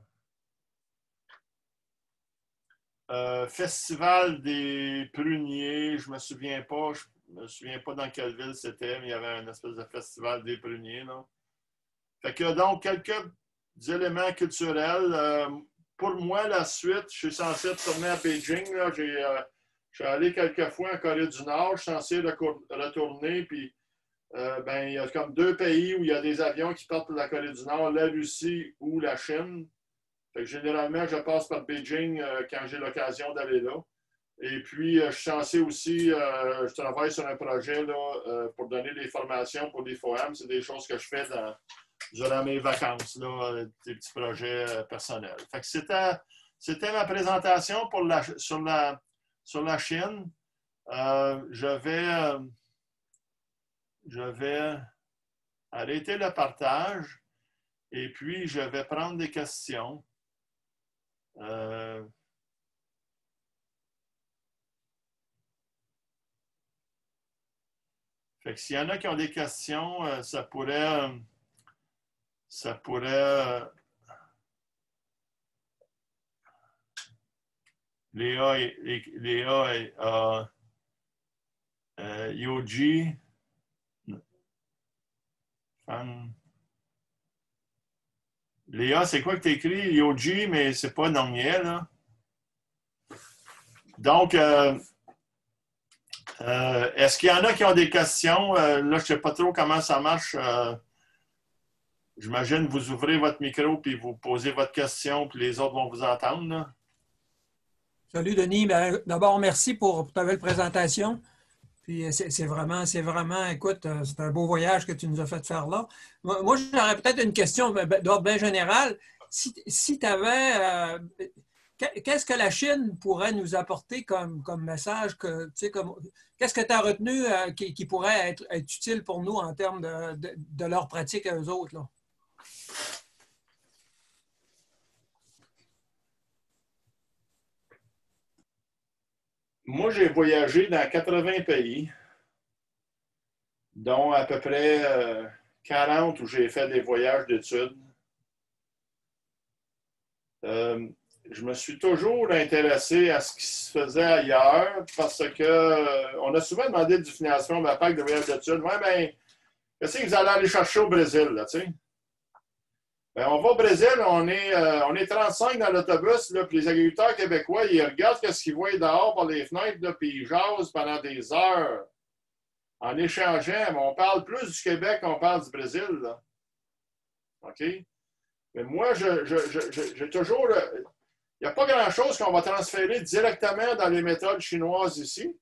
Euh, Festival des pruniers, je ne me souviens pas, je ne me souviens pas dans quelle ville c'était, mais il y avait un espèce de festival des pruniers, là. Fait que, donc, quelques éléments culturels. Euh, pour moi, la suite, je suis censé retourner à Beijing. Là. Euh, je suis allé quelques fois en Corée du Nord. Je suis censé retourner. Puis, euh, ben, il y a comme deux pays où il y a des avions qui partent pour la Corée du Nord, la Russie ou la Chine. Fait que, généralement, je passe par Beijing euh, quand j'ai l'occasion d'aller là. Et puis, euh, je suis censé aussi, euh, je travaille sur un projet là, euh, pour donner des formations pour des F O A M. C'est des choses que je fais dans durant mes vacances, là, des petits projets euh, personnels. Fait que c'était, c'était ma présentation pour la, sur, la, sur la Chine. Euh, je vais, euh, je vais arrêter le partage et puis je vais prendre des questions. Euh, fait que s'il y en a qui ont des questions, euh, ça pourrait... Euh, Ça pourrait... Euh, Léa et, Léa et euh, euh, Yoji. Fan. Léa, c'est quoi que tu écris? Yoji, mais c'est pas Nongye, là. Donc, euh, euh, est-ce qu'il y en a qui ont des questions? Euh, là, je ne sais pas trop comment ça marche. Euh, J'imagine que vous ouvrez votre micro puis vous posez votre question, puis les autres vont vous entendre, là. Salut Denis. D'abord, merci pour, pour ta belle présentation. Puis c'est vraiment, c'est vraiment, écoute, c'est un beau voyage que tu nous as fait faire là. Moi, moi j'aurais peut-être une question d'ordre bien général. Si, si tu avais, euh, qu'est-ce que la Chine pourrait nous apporter comme, comme message? Que, tu sais, comme, qu'est-ce que tu as retenu euh, qui, qui pourrait être, être utile pour nous en termes de, de, de leur pratique à eux autres, là? Moi, j'ai voyagé dans quatre-vingts pays, dont à peu près euh, quarante où j'ai fait des voyages d'études. Euh, je me suis toujours intéressé à ce qui se faisait ailleurs parce que euh, on a souvent demandé du financement de ma P A C de voyage d'études. Ouais, bien, qu'est-ce que vous allez aller chercher au Brésil, là, tu sais? Ben, on va au Brésil, on est, euh, on est trente-cinq dans l'autobus, puis les agriculteurs québécois, ils regardent ce qu'ils voient dehors par les fenêtres, là, puis ils jasent pendant des heures en échangeant. Mais on parle plus du Québec qu'on parle du Brésil, là. OK? Mais moi, je, je, je, j'ai toujours... Il n'y a pas grand-chose qu'on va transférer directement dans les méthodes chinoises ici.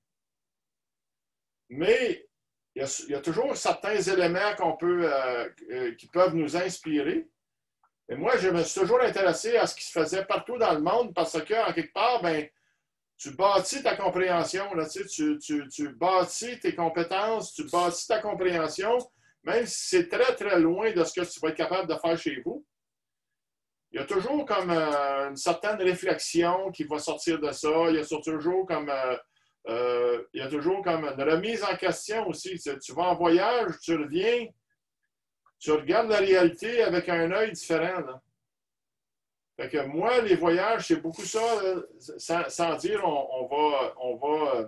Mais il y a, il y a toujours certains éléments qu'on peut, euh, qui peuvent nous inspirer. Et moi, je me suis toujours intéressé à ce qui se faisait partout dans le monde parce qu'en quelque part, ben, tu bâtis ta compréhension, là, tu, sais, tu, tu, tu bâtis tes compétences, tu bâtis ta compréhension, même si c'est très, très loin de ce que tu vas être capable de faire chez vous. il y a toujours comme euh, une certaine réflexion qui va sortir de ça. Il y a toujours comme, euh, euh, il y a toujours comme une remise en question aussi. Tu, tu vas en voyage, tu reviens, tu regardes la réalité avec un œil différent. Là. Fait que moi, les voyages, c'est beaucoup ça, sans, sans dire on, on va, on va,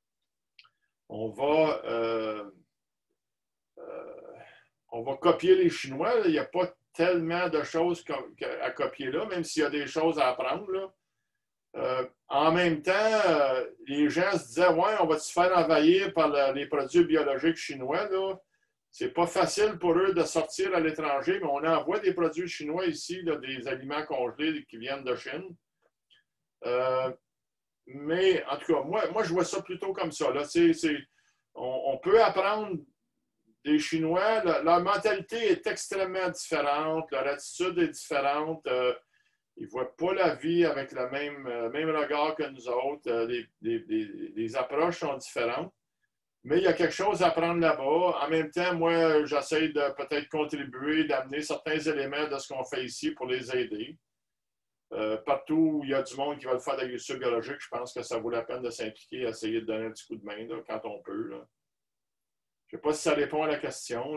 on va, euh, euh, on va copier les Chinois. Là. Il n'y a pas tellement de choses à copier là, même s'il y a des choses à apprendre. Là. Euh, en même temps, euh, les gens se disaient, ouais, on va se faire envahir par la, les produits biologiques chinois. Là. C'est pas facile pour eux de sortir à l'étranger, mais on envoie des produits chinois ici, là, des aliments congelés qui viennent de Chine. Euh, mais en tout cas, moi, moi, je vois ça plutôt comme ça. Là. C'est, c'est, on, on peut apprendre des Chinois. La, leur mentalité est extrêmement différente, leur attitude est différente. Euh, ils ne voient pas la vie avec le même, euh, même regard que nous autres. Euh, les, les, les, les approches sont différentes. Mais il y a quelque chose à prendre là-bas. En même temps, moi, j'essaie de peut-être contribuer, d'amener certains éléments de ce qu'on fait ici pour les aider. Euh, partout où il y a du monde qui va le faire de l'agriculture biologique, je pense que ça vaut la peine de s'impliquer, essayer de donner un petit coup de main là, quand on peut. Là. Je ne sais pas si ça répond à la question.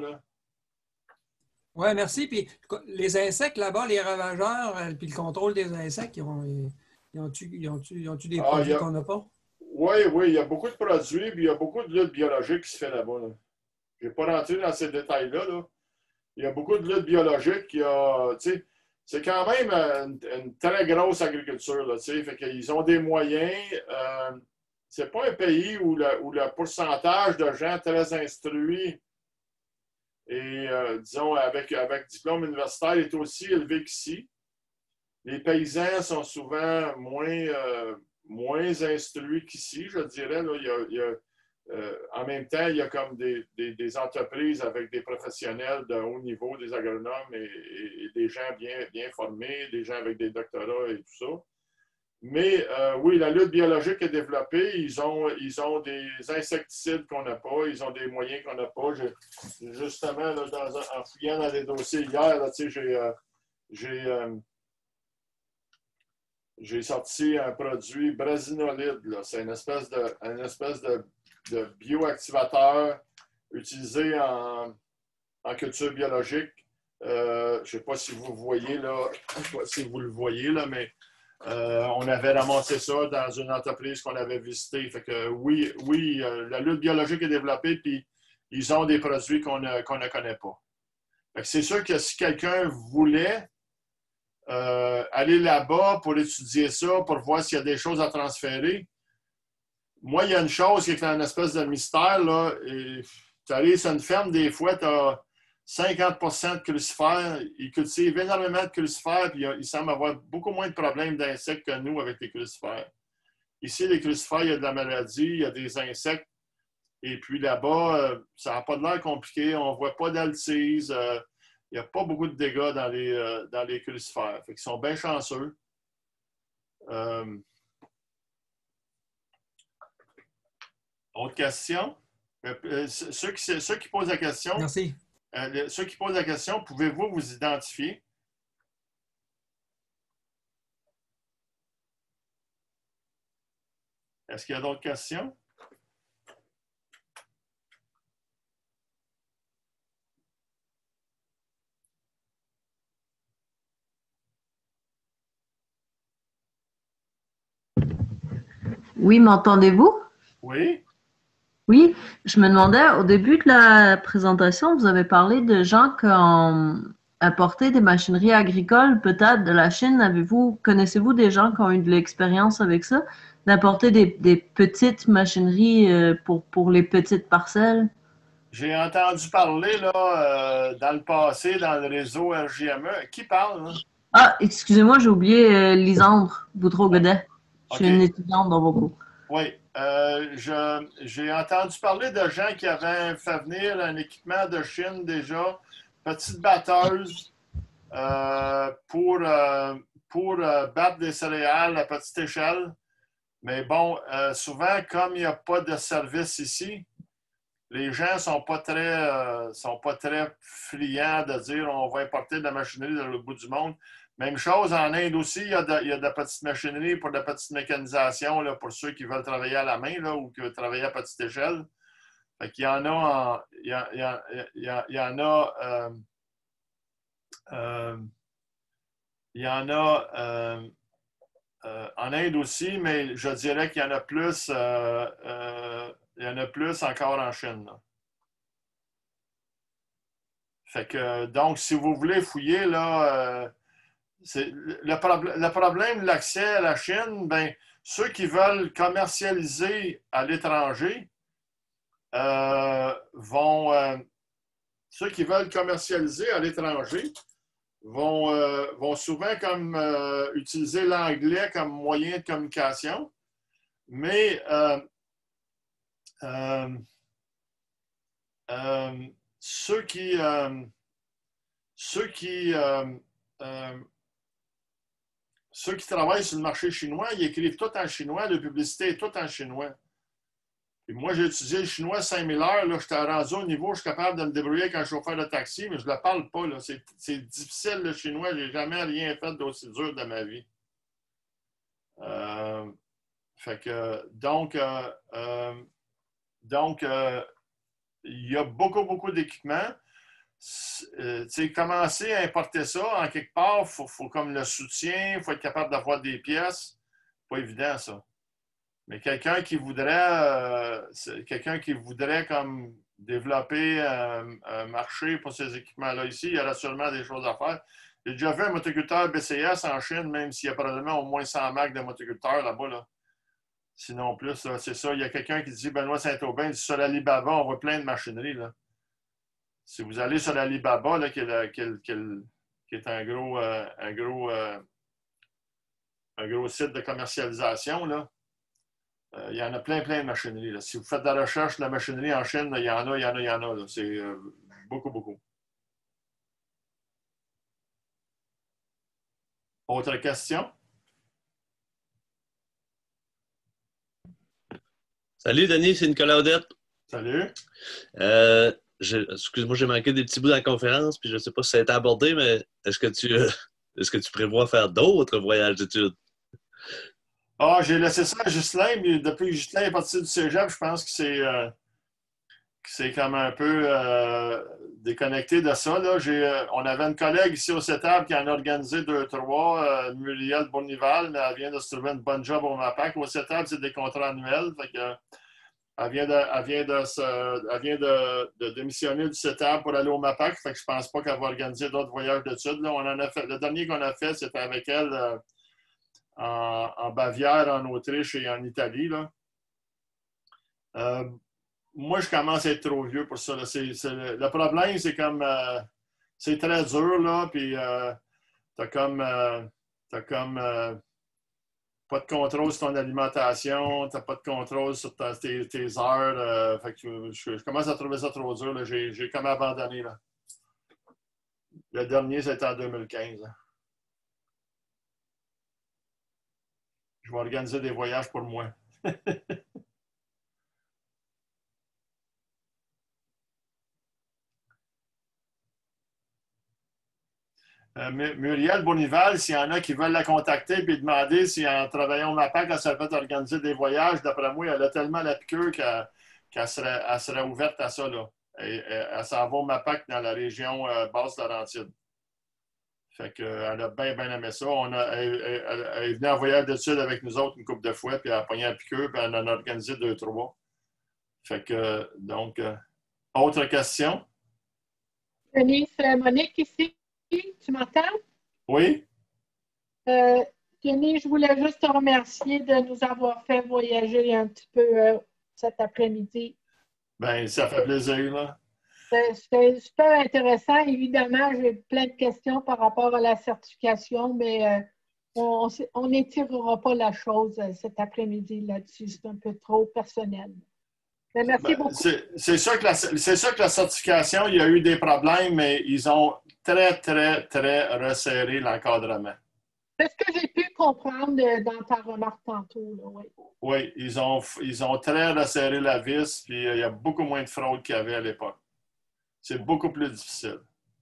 Oui, merci. Puis les insectes là-bas, les ravageurs, puis le contrôle des insectes, ils ont, ils ont-tu, ils ont-tu, ils ont-tu des Ah, produits a... qu'on n'a pas? Oui, oui, il y a beaucoup de produits, puis il y a beaucoup de lutte biologique qui se fait là-bas. Là. Je n'ai pas rentré dans ces détails-là. Là. Il y a beaucoup de lutte biologique. Il y a, c'est quand même une, une très grosse agriculture. Là, fait qu'ils ont des moyens. Euh, c'est pas un pays où le, où le pourcentage de gens très instruits et, euh, disons, avec, avec diplôme universitaire est aussi élevé qu'ici. Les paysans sont souvent moins, euh, moins instruits qu'ici, je dirais. Là. Il y a, il y a, euh, en même temps, il y a comme des, des, des entreprises avec des professionnels de haut niveau, des agronomes et, et, et des gens bien, bien formés, des gens avec des doctorats et tout ça. Mais euh, oui, la lutte biologique est développée. Ils ont, ils ont des insecticides qu'on n'a pas. Ils ont des moyens qu'on n'a pas. Je, justement, là, dans un, en fouillant dans les dossiers hier, là, j'ai, euh, j'ai, euh, j'ai sorti un produit brasinolide. C'est une espèce de, une espèce de, de bioactivateur utilisé en, en culture biologique. Euh, je ne sais pas si vous voyez là, je ne sais pas si vous le voyez là, mais Euh, on avait ramassé ça dans une entreprise qu'on avait visitée. Fait que oui, oui, euh, la lutte biologique est développée, puis ils ont des produits qu'on ne, qu'on ne connaît pas. Fait que c'est sûr que si quelqu'un voulait euh, aller là-bas pour étudier ça, pour voir s'il y a des choses à transférer, moi, il y a une chose qui est une espèce de mystère. Là, et tu arrives sur une ferme, des fois, tu as cinquante pour cent de crucifères. Ils cultivent énormément de crucifères, puis il semble avoir beaucoup moins de problèmes d'insectes que nous avec les crucifères. Ici, les crucifères, il y a de la maladie, il y a des insectes. Et puis là-bas, ça n'a pas de l'air compliqué. On ne voit pas d'altise. Il n'y a pas beaucoup de dégâts dans les, dans les crucifères. Fait qu'ils sont bien chanceux. Euh... Autre question? Euh, ceux, qui, ceux qui posent la question. Merci. Euh, ceux qui posent la question, pouvez-vous vous identifier? Est-ce qu'il y a d'autres questions? Oui, m'entendez-vous? Oui. Oui, je me demandais, au début de la présentation, vous avez parlé de gens qui ont apporté des machineries agricoles, peut-être de la Chine. Avez-vous, connaissez-vous des gens qui ont eu de l'expérience avec ça, d'apporter des, des petites machineries pour, pour les petites parcelles? J'ai entendu parler là, euh, dans le passé, dans le réseau R J M E. Qui parle? Là? Ah, excusez-moi, j'ai oublié euh, Lisandre Boutreau-Godet. Je suis okay. une étudiante dans vos cours. Oui. Euh, je, j'ai entendu parler de gens qui avaient fait venir un équipement de Chine déjà, petite batteuse euh, pour, euh, pour euh, battre des céréales à petite échelle. Mais bon, euh, souvent, comme il n'y a pas de service ici, les gens ne sont pas très, euh, sont pas très friands de dire on va importer de la machinerie dans le bout du monde. Même chose en Inde aussi, il y a de, il y a de la petite machinerie pour de la petite mécanisation là, pour ceux qui veulent travailler à la main là, ou qui veulent travailler à petite échelle. Fait qu'il y en a, en, il, y a, il, y a, il, y a, il y en a, euh, euh, il y en a euh, euh, en Inde aussi, mais je dirais qu'il y en a plus, euh, euh, il y en a plus encore en Chine. Là. Fait que, donc, si vous voulez fouiller, là, euh, c'est, le, prob- le problème de l'accès à la Chine, ben, ceux qui veulent commercialiser à l'étranger euh, vont, euh, ceux qui veulent commercialiser à l'étranger vont, euh, vont souvent comme euh, utiliser l'anglais comme moyen de communication, mais euh, euh, euh, ceux qui euh, ceux qui euh, euh, ceux qui travaillent sur le marché chinois, ils écrivent tout en chinois, la publicité est tout en chinois. Et moi, j'ai étudié le chinois cinq mille heures. Là, j'étais rendu au niveau où je suis capable de me débrouiller avec un chauffeur de taxi, mais je ne le parle pas. Là. C'est, c'est difficile le chinois. Je n'ai jamais rien fait d'aussi dur de ma vie. Euh, fait que, donc, euh, euh, donc euh, il y a beaucoup, beaucoup d'équipements. Euh, commencer à importer ça, en quelque part, il faut, faut comme le soutien, il faut être capable d'avoir des pièces. Pas évident, ça. Mais quelqu'un qui voudrait, euh, quelqu'un qui voudrait comme développer un, un marché pour ces équipements-là ici, il y aura sûrement des choses à faire. J'ai déjà vu un motoculteur B C S en Chine, même s'il y a probablement au moins cent marques de motoculteurs là-bas. Là. Sinon plus, là, c'est ça. Il y a quelqu'un qui dit, Benoît Saint-Aubin, sur Alibaba, on voit plein de machinerie. Là. Si vous allez sur Alibaba, là, qui, est le, qui, est, qui, est, qui est un gros, euh, un, gros, euh, un gros site de commercialisation, là, euh, il y en a plein, plein de machinerie. Là. Si vous faites de la recherche de la machinerie en Chine, là, il y en a, il y en a, il y en a. Là. C'est euh, beaucoup, beaucoup. Autre question? Salut, Denis, c'est Nicolas Odette. Salut. Euh, excuse-moi, j'ai manqué des petits bouts dans la conférence, puis je ne sais pas si ça a été abordé, mais est-ce que tu, euh, est-ce que tu prévois faire d'autres voyages d'études? Ah, j'ai laissé ça à Ghislain, mais depuis que Ghislain est parti du cégep, je pense que c'est, euh, que c'est comme un peu euh, déconnecté de ça. Là. J'ai, euh, on avait une collègue ici au CETAB qui en a organisé deux, trois, euh, Muriel Bournival, mais elle vient de se trouver une bonne job au MAPAC. Au CETAB, c'est des contrats annuels. Fait que, Elle vient, de, elle vient, de, se, elle vient de, de démissionner du CETAB pour aller au MAPAC. Fait que je ne pense pas qu'elle va organiser d'autres voyages d'études. Là, on en a fait, le dernier qu'on a fait, c'était avec elle euh, en, en Bavière, en Autriche et en Italie. Là. Euh, moi, je commence à être trop vieux pour ça. Là. C'est, c'est, le problème, c'est comme euh, c'est très dur, là, puis euh, t'as comme euh, t'as comme euh, pas de contrôle sur ton alimentation, tu n'as pas de contrôle sur ta, tes, tes heures. Euh, fait que je, je commence à trouver ça trop dur. Là. J'ai, j'ai comme abandonné. Là. Le dernier, c'était en deux mille quinze. Là. Je vais organiser des voyages pour moi. euh, Muriel Bournival, s'il y en a qui veulent la contacter et demander si en travaillant au MAPAC, elle serait fait organiser des voyages, d'après moi, elle a tellement la piqûre qu'elle, qu'elle serait, elle serait ouverte à ça. Là. Et, et, elle s'en va au MAPAC dans la région euh, Basse-Laurentide. Fait qu'elle a bien, bien aimé ça. On a, elle, elle, elle est venue en voyage d'études avec nous autres une couple de fois, puis elle a pogné la piqûre, puis elle en a organisé deux, trois. Fait que, donc, euh, autre question? Denis, c'est Monique ici. Tu m'entends? Oui? Euh, Denis, je voulais juste te remercier de nous avoir fait voyager un petit peu euh, cet après-midi. Bien, ça fait plaisir, là. C'était super intéressant. Évidemment, j'ai plein de questions par rapport à la certification, mais euh, on n'étirera pas la chose euh, cet après-midi là-dessus. C'est un peu trop personnel. Mais merci ben, beaucoup. C'est sûr, que la, c'est sûr que la certification, il y a eu des problèmes, mais ils ont très, très, très resserré l'encadrement. C'est ce que j'ai pu comprendre euh, dans ta remarque tantôt. Là, oui, oui ils, ont, ils ont très resserré la vis, puis euh, il y a beaucoup moins de fraude qu'il y avait à l'époque. C'est beaucoup plus difficile.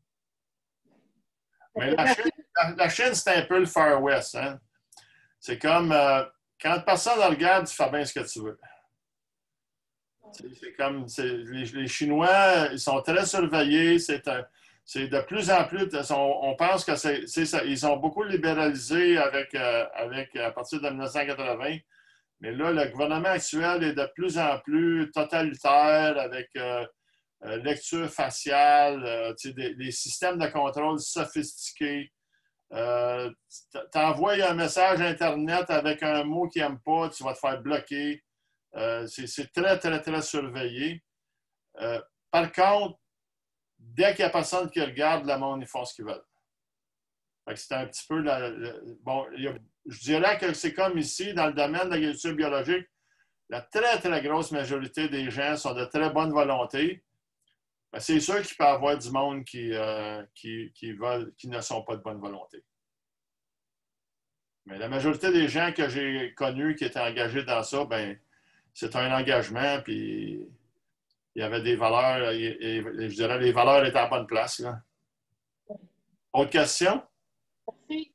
Mais la Chine, la, la Chine c'est un peu le Far West. Hein? C'est comme, euh, quand personne ne regarde, tu fais bien ce que tu veux. C'est comme, les, les Chinois, ils sont très surveillés. C'est de plus en plus, on, on pense que c'est ça. Ils ont beaucoup libéralisé avec, euh, avec, à partir de mille neuf cent quatre-vingts. Mais là, le gouvernement actuel est de plus en plus totalitaire avec euh, euh, lecture faciale, euh, des, des systèmes de contrôle sophistiqués. Euh, T'envoies un message Internet avec un mot qu'ils n'aiment pas, tu vas te faire bloquer. Euh, c'est très, très, très surveillé. Euh, par contre, dès qu'il n'y a personne qui regarde, le monde, ils font ce qu'ils veulent. C'est un petit peu... La, la, bon, il y a, je dirais que c'est comme ici, dans le domaine de l'agriculture biologique, la très, très grosse majorité des gens sont de très bonne volonté. C'est sûr qu'il peut y avoir du monde qui, euh, qui, qui, veulent, qui ne sont pas de bonne volonté. Mais la majorité des gens que j'ai connus qui étaient engagés dans ça, ben c'est un engagement, puis il y avait des valeurs, et, et, je dirais les valeurs étaient à la bonne place. Là. Autre question? Merci.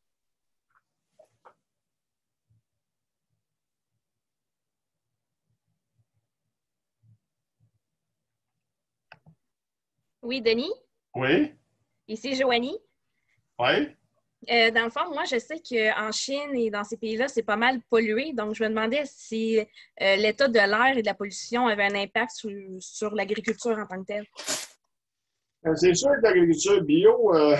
Oui, Denis? Oui? Ici, Joanie. Oui? Euh, dans le fond, moi, je sais qu'en Chine et dans ces pays-là, c'est pas mal pollué. Donc, je me demandais si euh, l'état de l'air et de la pollution avait un impact sur, sur l'agriculture en tant que telle. C'est sûr que l'agriculture bio, euh,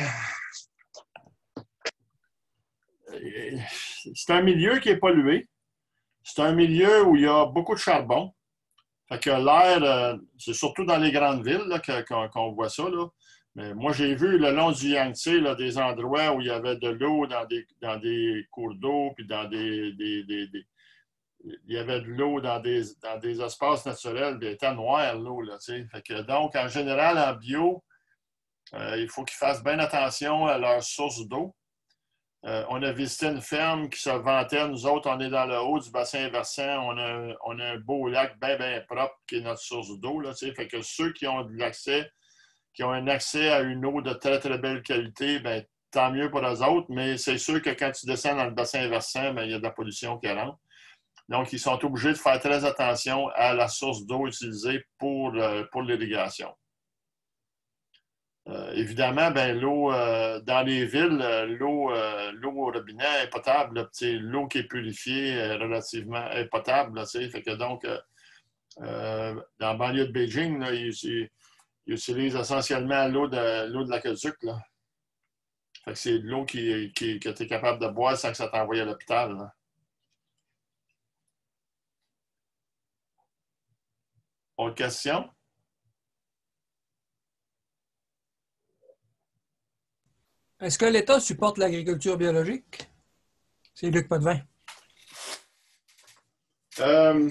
c'est un milieu qui est pollué. C'est un milieu où il y a beaucoup de charbon. Fait que l'air, euh, c'est surtout dans les grandes villes qu'on qu'on voit ça. Là. Mais moi, j'ai vu le long du Yangtze là, des endroits où il y avait de l'eau dans des, dans des cours d'eau, puis dans des, des, des, des... Il y avait de l'eau dans des, dans des espaces naturels, puis elle était noire, l'eau. Fait que donc, en général, en bio, euh, il faut qu'ils fassent bien attention à leur source d'eau. Euh, on a visité une ferme qui se vantait. Nous autres, on est dans le haut du bassin versant. On a, on a un beau lac bien, bien propre qui est notre source d'eau. Fait que ceux qui ont de l'accès, qui ont un accès à une eau de très, très belle qualité, bien, tant mieux pour eux autres. Mais c'est sûr que quand tu descends dans le bassin versant, bien, il y a de la pollution qui rentre. Donc, ils sont obligés de faire très attention à la source d'eau utilisée pour, euh, pour l'irrigation. Euh, évidemment, ben, l'eau euh, dans les villes, l'eau euh, l'eau au robinet est potable. L'eau qui est purifiée est relativement est potable. Là, fait que donc, euh, euh, dans la banlieue de Beijing, là, ils, ils, ils utilisent essentiellement l'eau de l'eau de l'aqueduc. C'est de l'eau qui, qui, que tu es capable de boire sans que ça t'envoie à l'hôpital. Autre question? Est-ce que l'État supporte l'agriculture biologique? C'est Luc Potvin. Euh,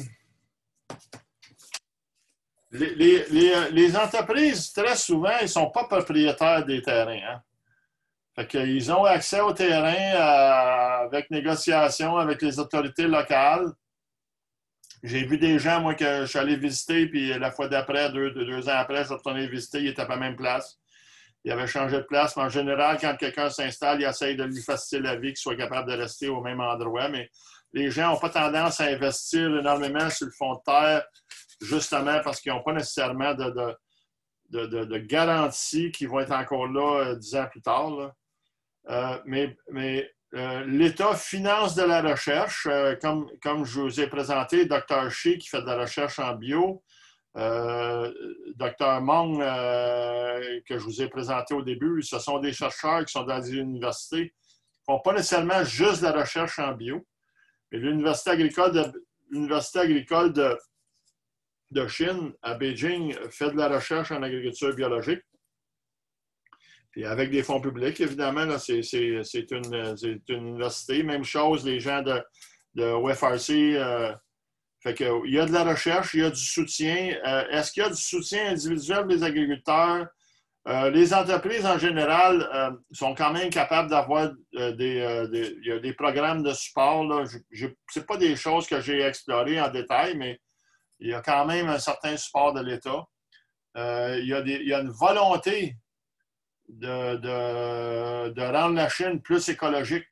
les, les, les, les entreprises, très souvent, ils ne sont pas propriétaires des terrains. Hein? Fait qu'ils ont accès au terrain euh, avec négociation avec les autorités locales. J'ai vu des gens, moi, que je suis allé visiter, puis la fois d'après, deux, deux ans après, je suis retourné visiter, ils étaient à la même place. Il avait changé de place, mais en général, quand quelqu'un s'installe, il essaye de lui faciliter la vie, qu'il soit capable de rester au même endroit. Mais les gens n'ont pas tendance à investir énormément sur le fond de terre, justement parce qu'ils n'ont pas nécessairement de, de, de, de, de garantie qu'ils vont être encore là euh, dix ans plus tard. Là. Euh, mais mais euh, l'État finance de la recherche, euh, comme, comme je vous ai présenté, docteur Shi qui fait de la recherche en bio, Euh, docteur Meng, euh, que je vous ai présenté au début, ce sont des chercheurs qui sont dans des universités. Ils ne font pas nécessairement juste de la recherche en bio. Mais l'Université agricole de, l'Université agricole de, de Chine, à Beijing, fait de la recherche en agriculture biologique. Puis avec des fonds publics, évidemment, c'est une, une université. Même chose, les gens de, de O F R C. Euh, Fait que, il y a de la recherche, il y a du soutien. Euh, Est-ce qu'il y a du soutien individuel des agriculteurs? Euh, les entreprises, en général, euh, sont quand même capables d'avoir euh, des, euh, des, il y a des programmes de support. Ce n'est pas des choses que j'ai explorées en détail, mais il y a quand même un certain support de l'État. Euh, il, y a des, il y a une volonté de, de, de rendre la Chine plus écologique.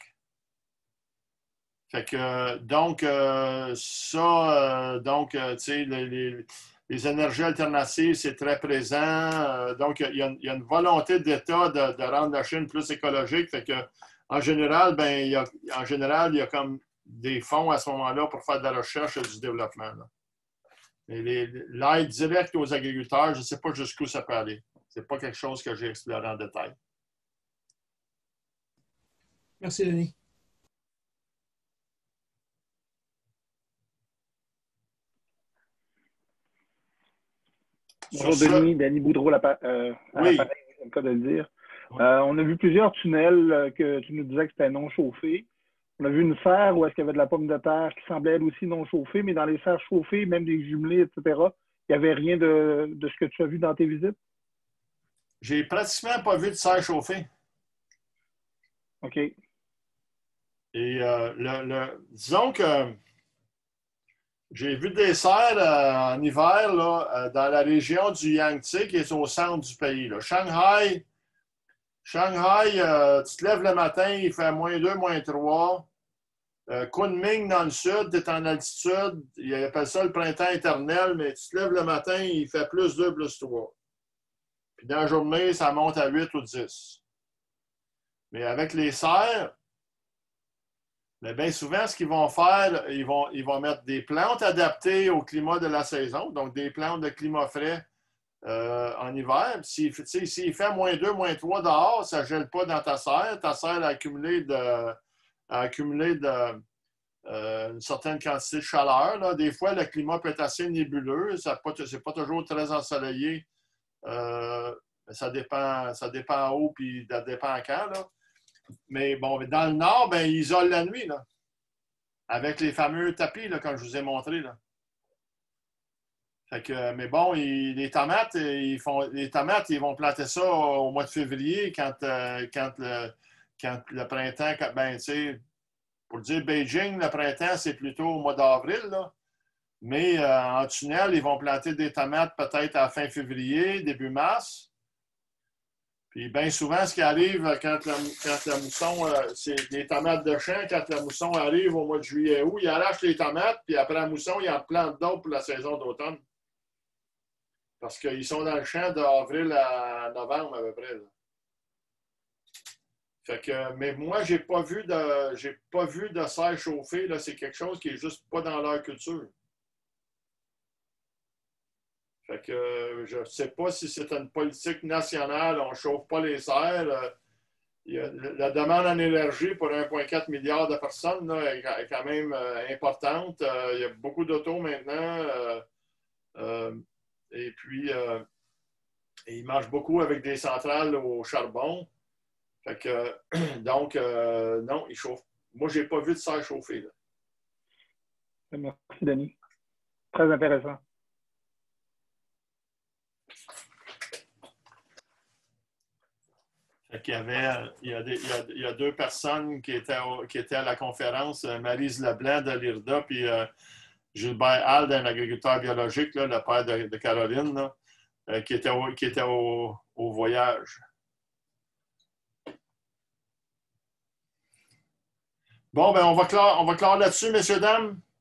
Fait que, donc, euh, ça, euh, donc, euh, tu sais, les, les, les énergies alternatives, c'est très présent. Euh, donc, il y, a, il y a une volonté d'État de, de rendre la Chine plus écologique. Fait que, en général, ben, il y a, en général, il y a comme des fonds à ce moment-là pour faire de la recherche et du développement. L'aide directe aux agriculteurs, je ne sais pas jusqu'où ça peut aller. Ce n'est pas quelque chose que j'ai exploré en détail. Merci, Denis. Bonjour Denis, Denis Boudreau à euh, oui. l'appareil, c'est le cas de le dire. Oui. Euh, on a vu plusieurs tunnels que tu nous disais que c'était non chauffé. On a vu une serre où est-ce qu'il y avait de la pomme de terre qui semblait elle aussi non chauffée, mais dans les serres chauffées, même des jumelés, et cetera, il n'y avait rien de, de ce que tu as vu dans tes visites? J'ai pratiquement pas vu de serre chauffée. OK. Et euh, le, le, disons que j'ai vu des serres euh, en hiver là, euh, dans la région du Yangtze, qui est au centre du pays. Là. Shanghai, Shanghai euh, tu te lèves le matin, il fait moins deux, moins trois. Euh, Kunming, dans le sud, tu es en altitude. Ils appellent ça le printemps éternel, mais tu te lèves le matin, il fait plus deux, plus trois. Puis dans la journée, ça monte à huit ou dix. Mais avec les serres, mais bien souvent, ce qu'ils vont faire, ils vont, ils vont mettre des plantes adaptées au climat de la saison, donc des plantes de climat frais euh, en hiver. S'il si fait moins deux, moins trois dehors, ça ne gèle pas dans ta serre. Ta serre a accumulé, de, a accumulé de, euh, une certaine quantité de chaleur. Là. Des fois, le climat peut être assez nébuleux. Ce n'est pas toujours très ensoleillé. Euh, ça dépend, ça dépend où, puis ça dépend quand. Là. Mais bon, dans le nord, ben, ils isolent la nuit, là, avec les fameux tapis, là, comme je vous ai montré. Là. Fait que, mais bon, ils, les tomates, ils font, les tomates, ils vont planter ça au mois de février, quand, euh, quand, le, quand le printemps, quand, ben, tu sais, pour dire Beijing, le printemps, c'est plutôt au mois d'avril, là. Mais euh, en tunnel, ils vont planter des tomates peut-être à fin février, début mars. Puis bien souvent, ce qui arrive quand la, quand la mousson, euh, c'est des tomates de champ, quand la mousson arrive au mois de juillet août, ils arrachent les tomates, puis après la mousson, ils en plantent d'autres pour la saison d'automne. Parce qu'ils sont dans le champ d'avril à novembre à peu près. Là. Fait que, mais moi, j'ai pas vu de j'ai pas vu de serre chauffée. C'est quelque chose qui est juste pas dans leur culture. Fait que je ne sais pas si c'est une politique nationale, on ne chauffe pas les serres. Il y a, la demande en énergie pour un virgule quatre milliard de personnes là, est quand même euh, importante. Euh, il y a beaucoup d'autos maintenant. Euh, euh, et puis, euh, ils marchent beaucoup avec des centrales au charbon. Fait que, donc, euh, non, ils chauffent. Moi, je n'ai pas vu de serre chauffée. Là. Merci, Denis. Très intéressant. Il y, avait, il, y a des, il, y a, il y a deux personnes qui étaient, au, qui étaient à la conférence, Maryse Leblanc de l'I R D A, puis euh, Gilbert Hald, un agriculteur biologique, là, le père de, de Caroline, là, euh, qui était, au, qui était au, au voyage. Bon, ben on va clore, on va clore là-dessus, messieurs, dames.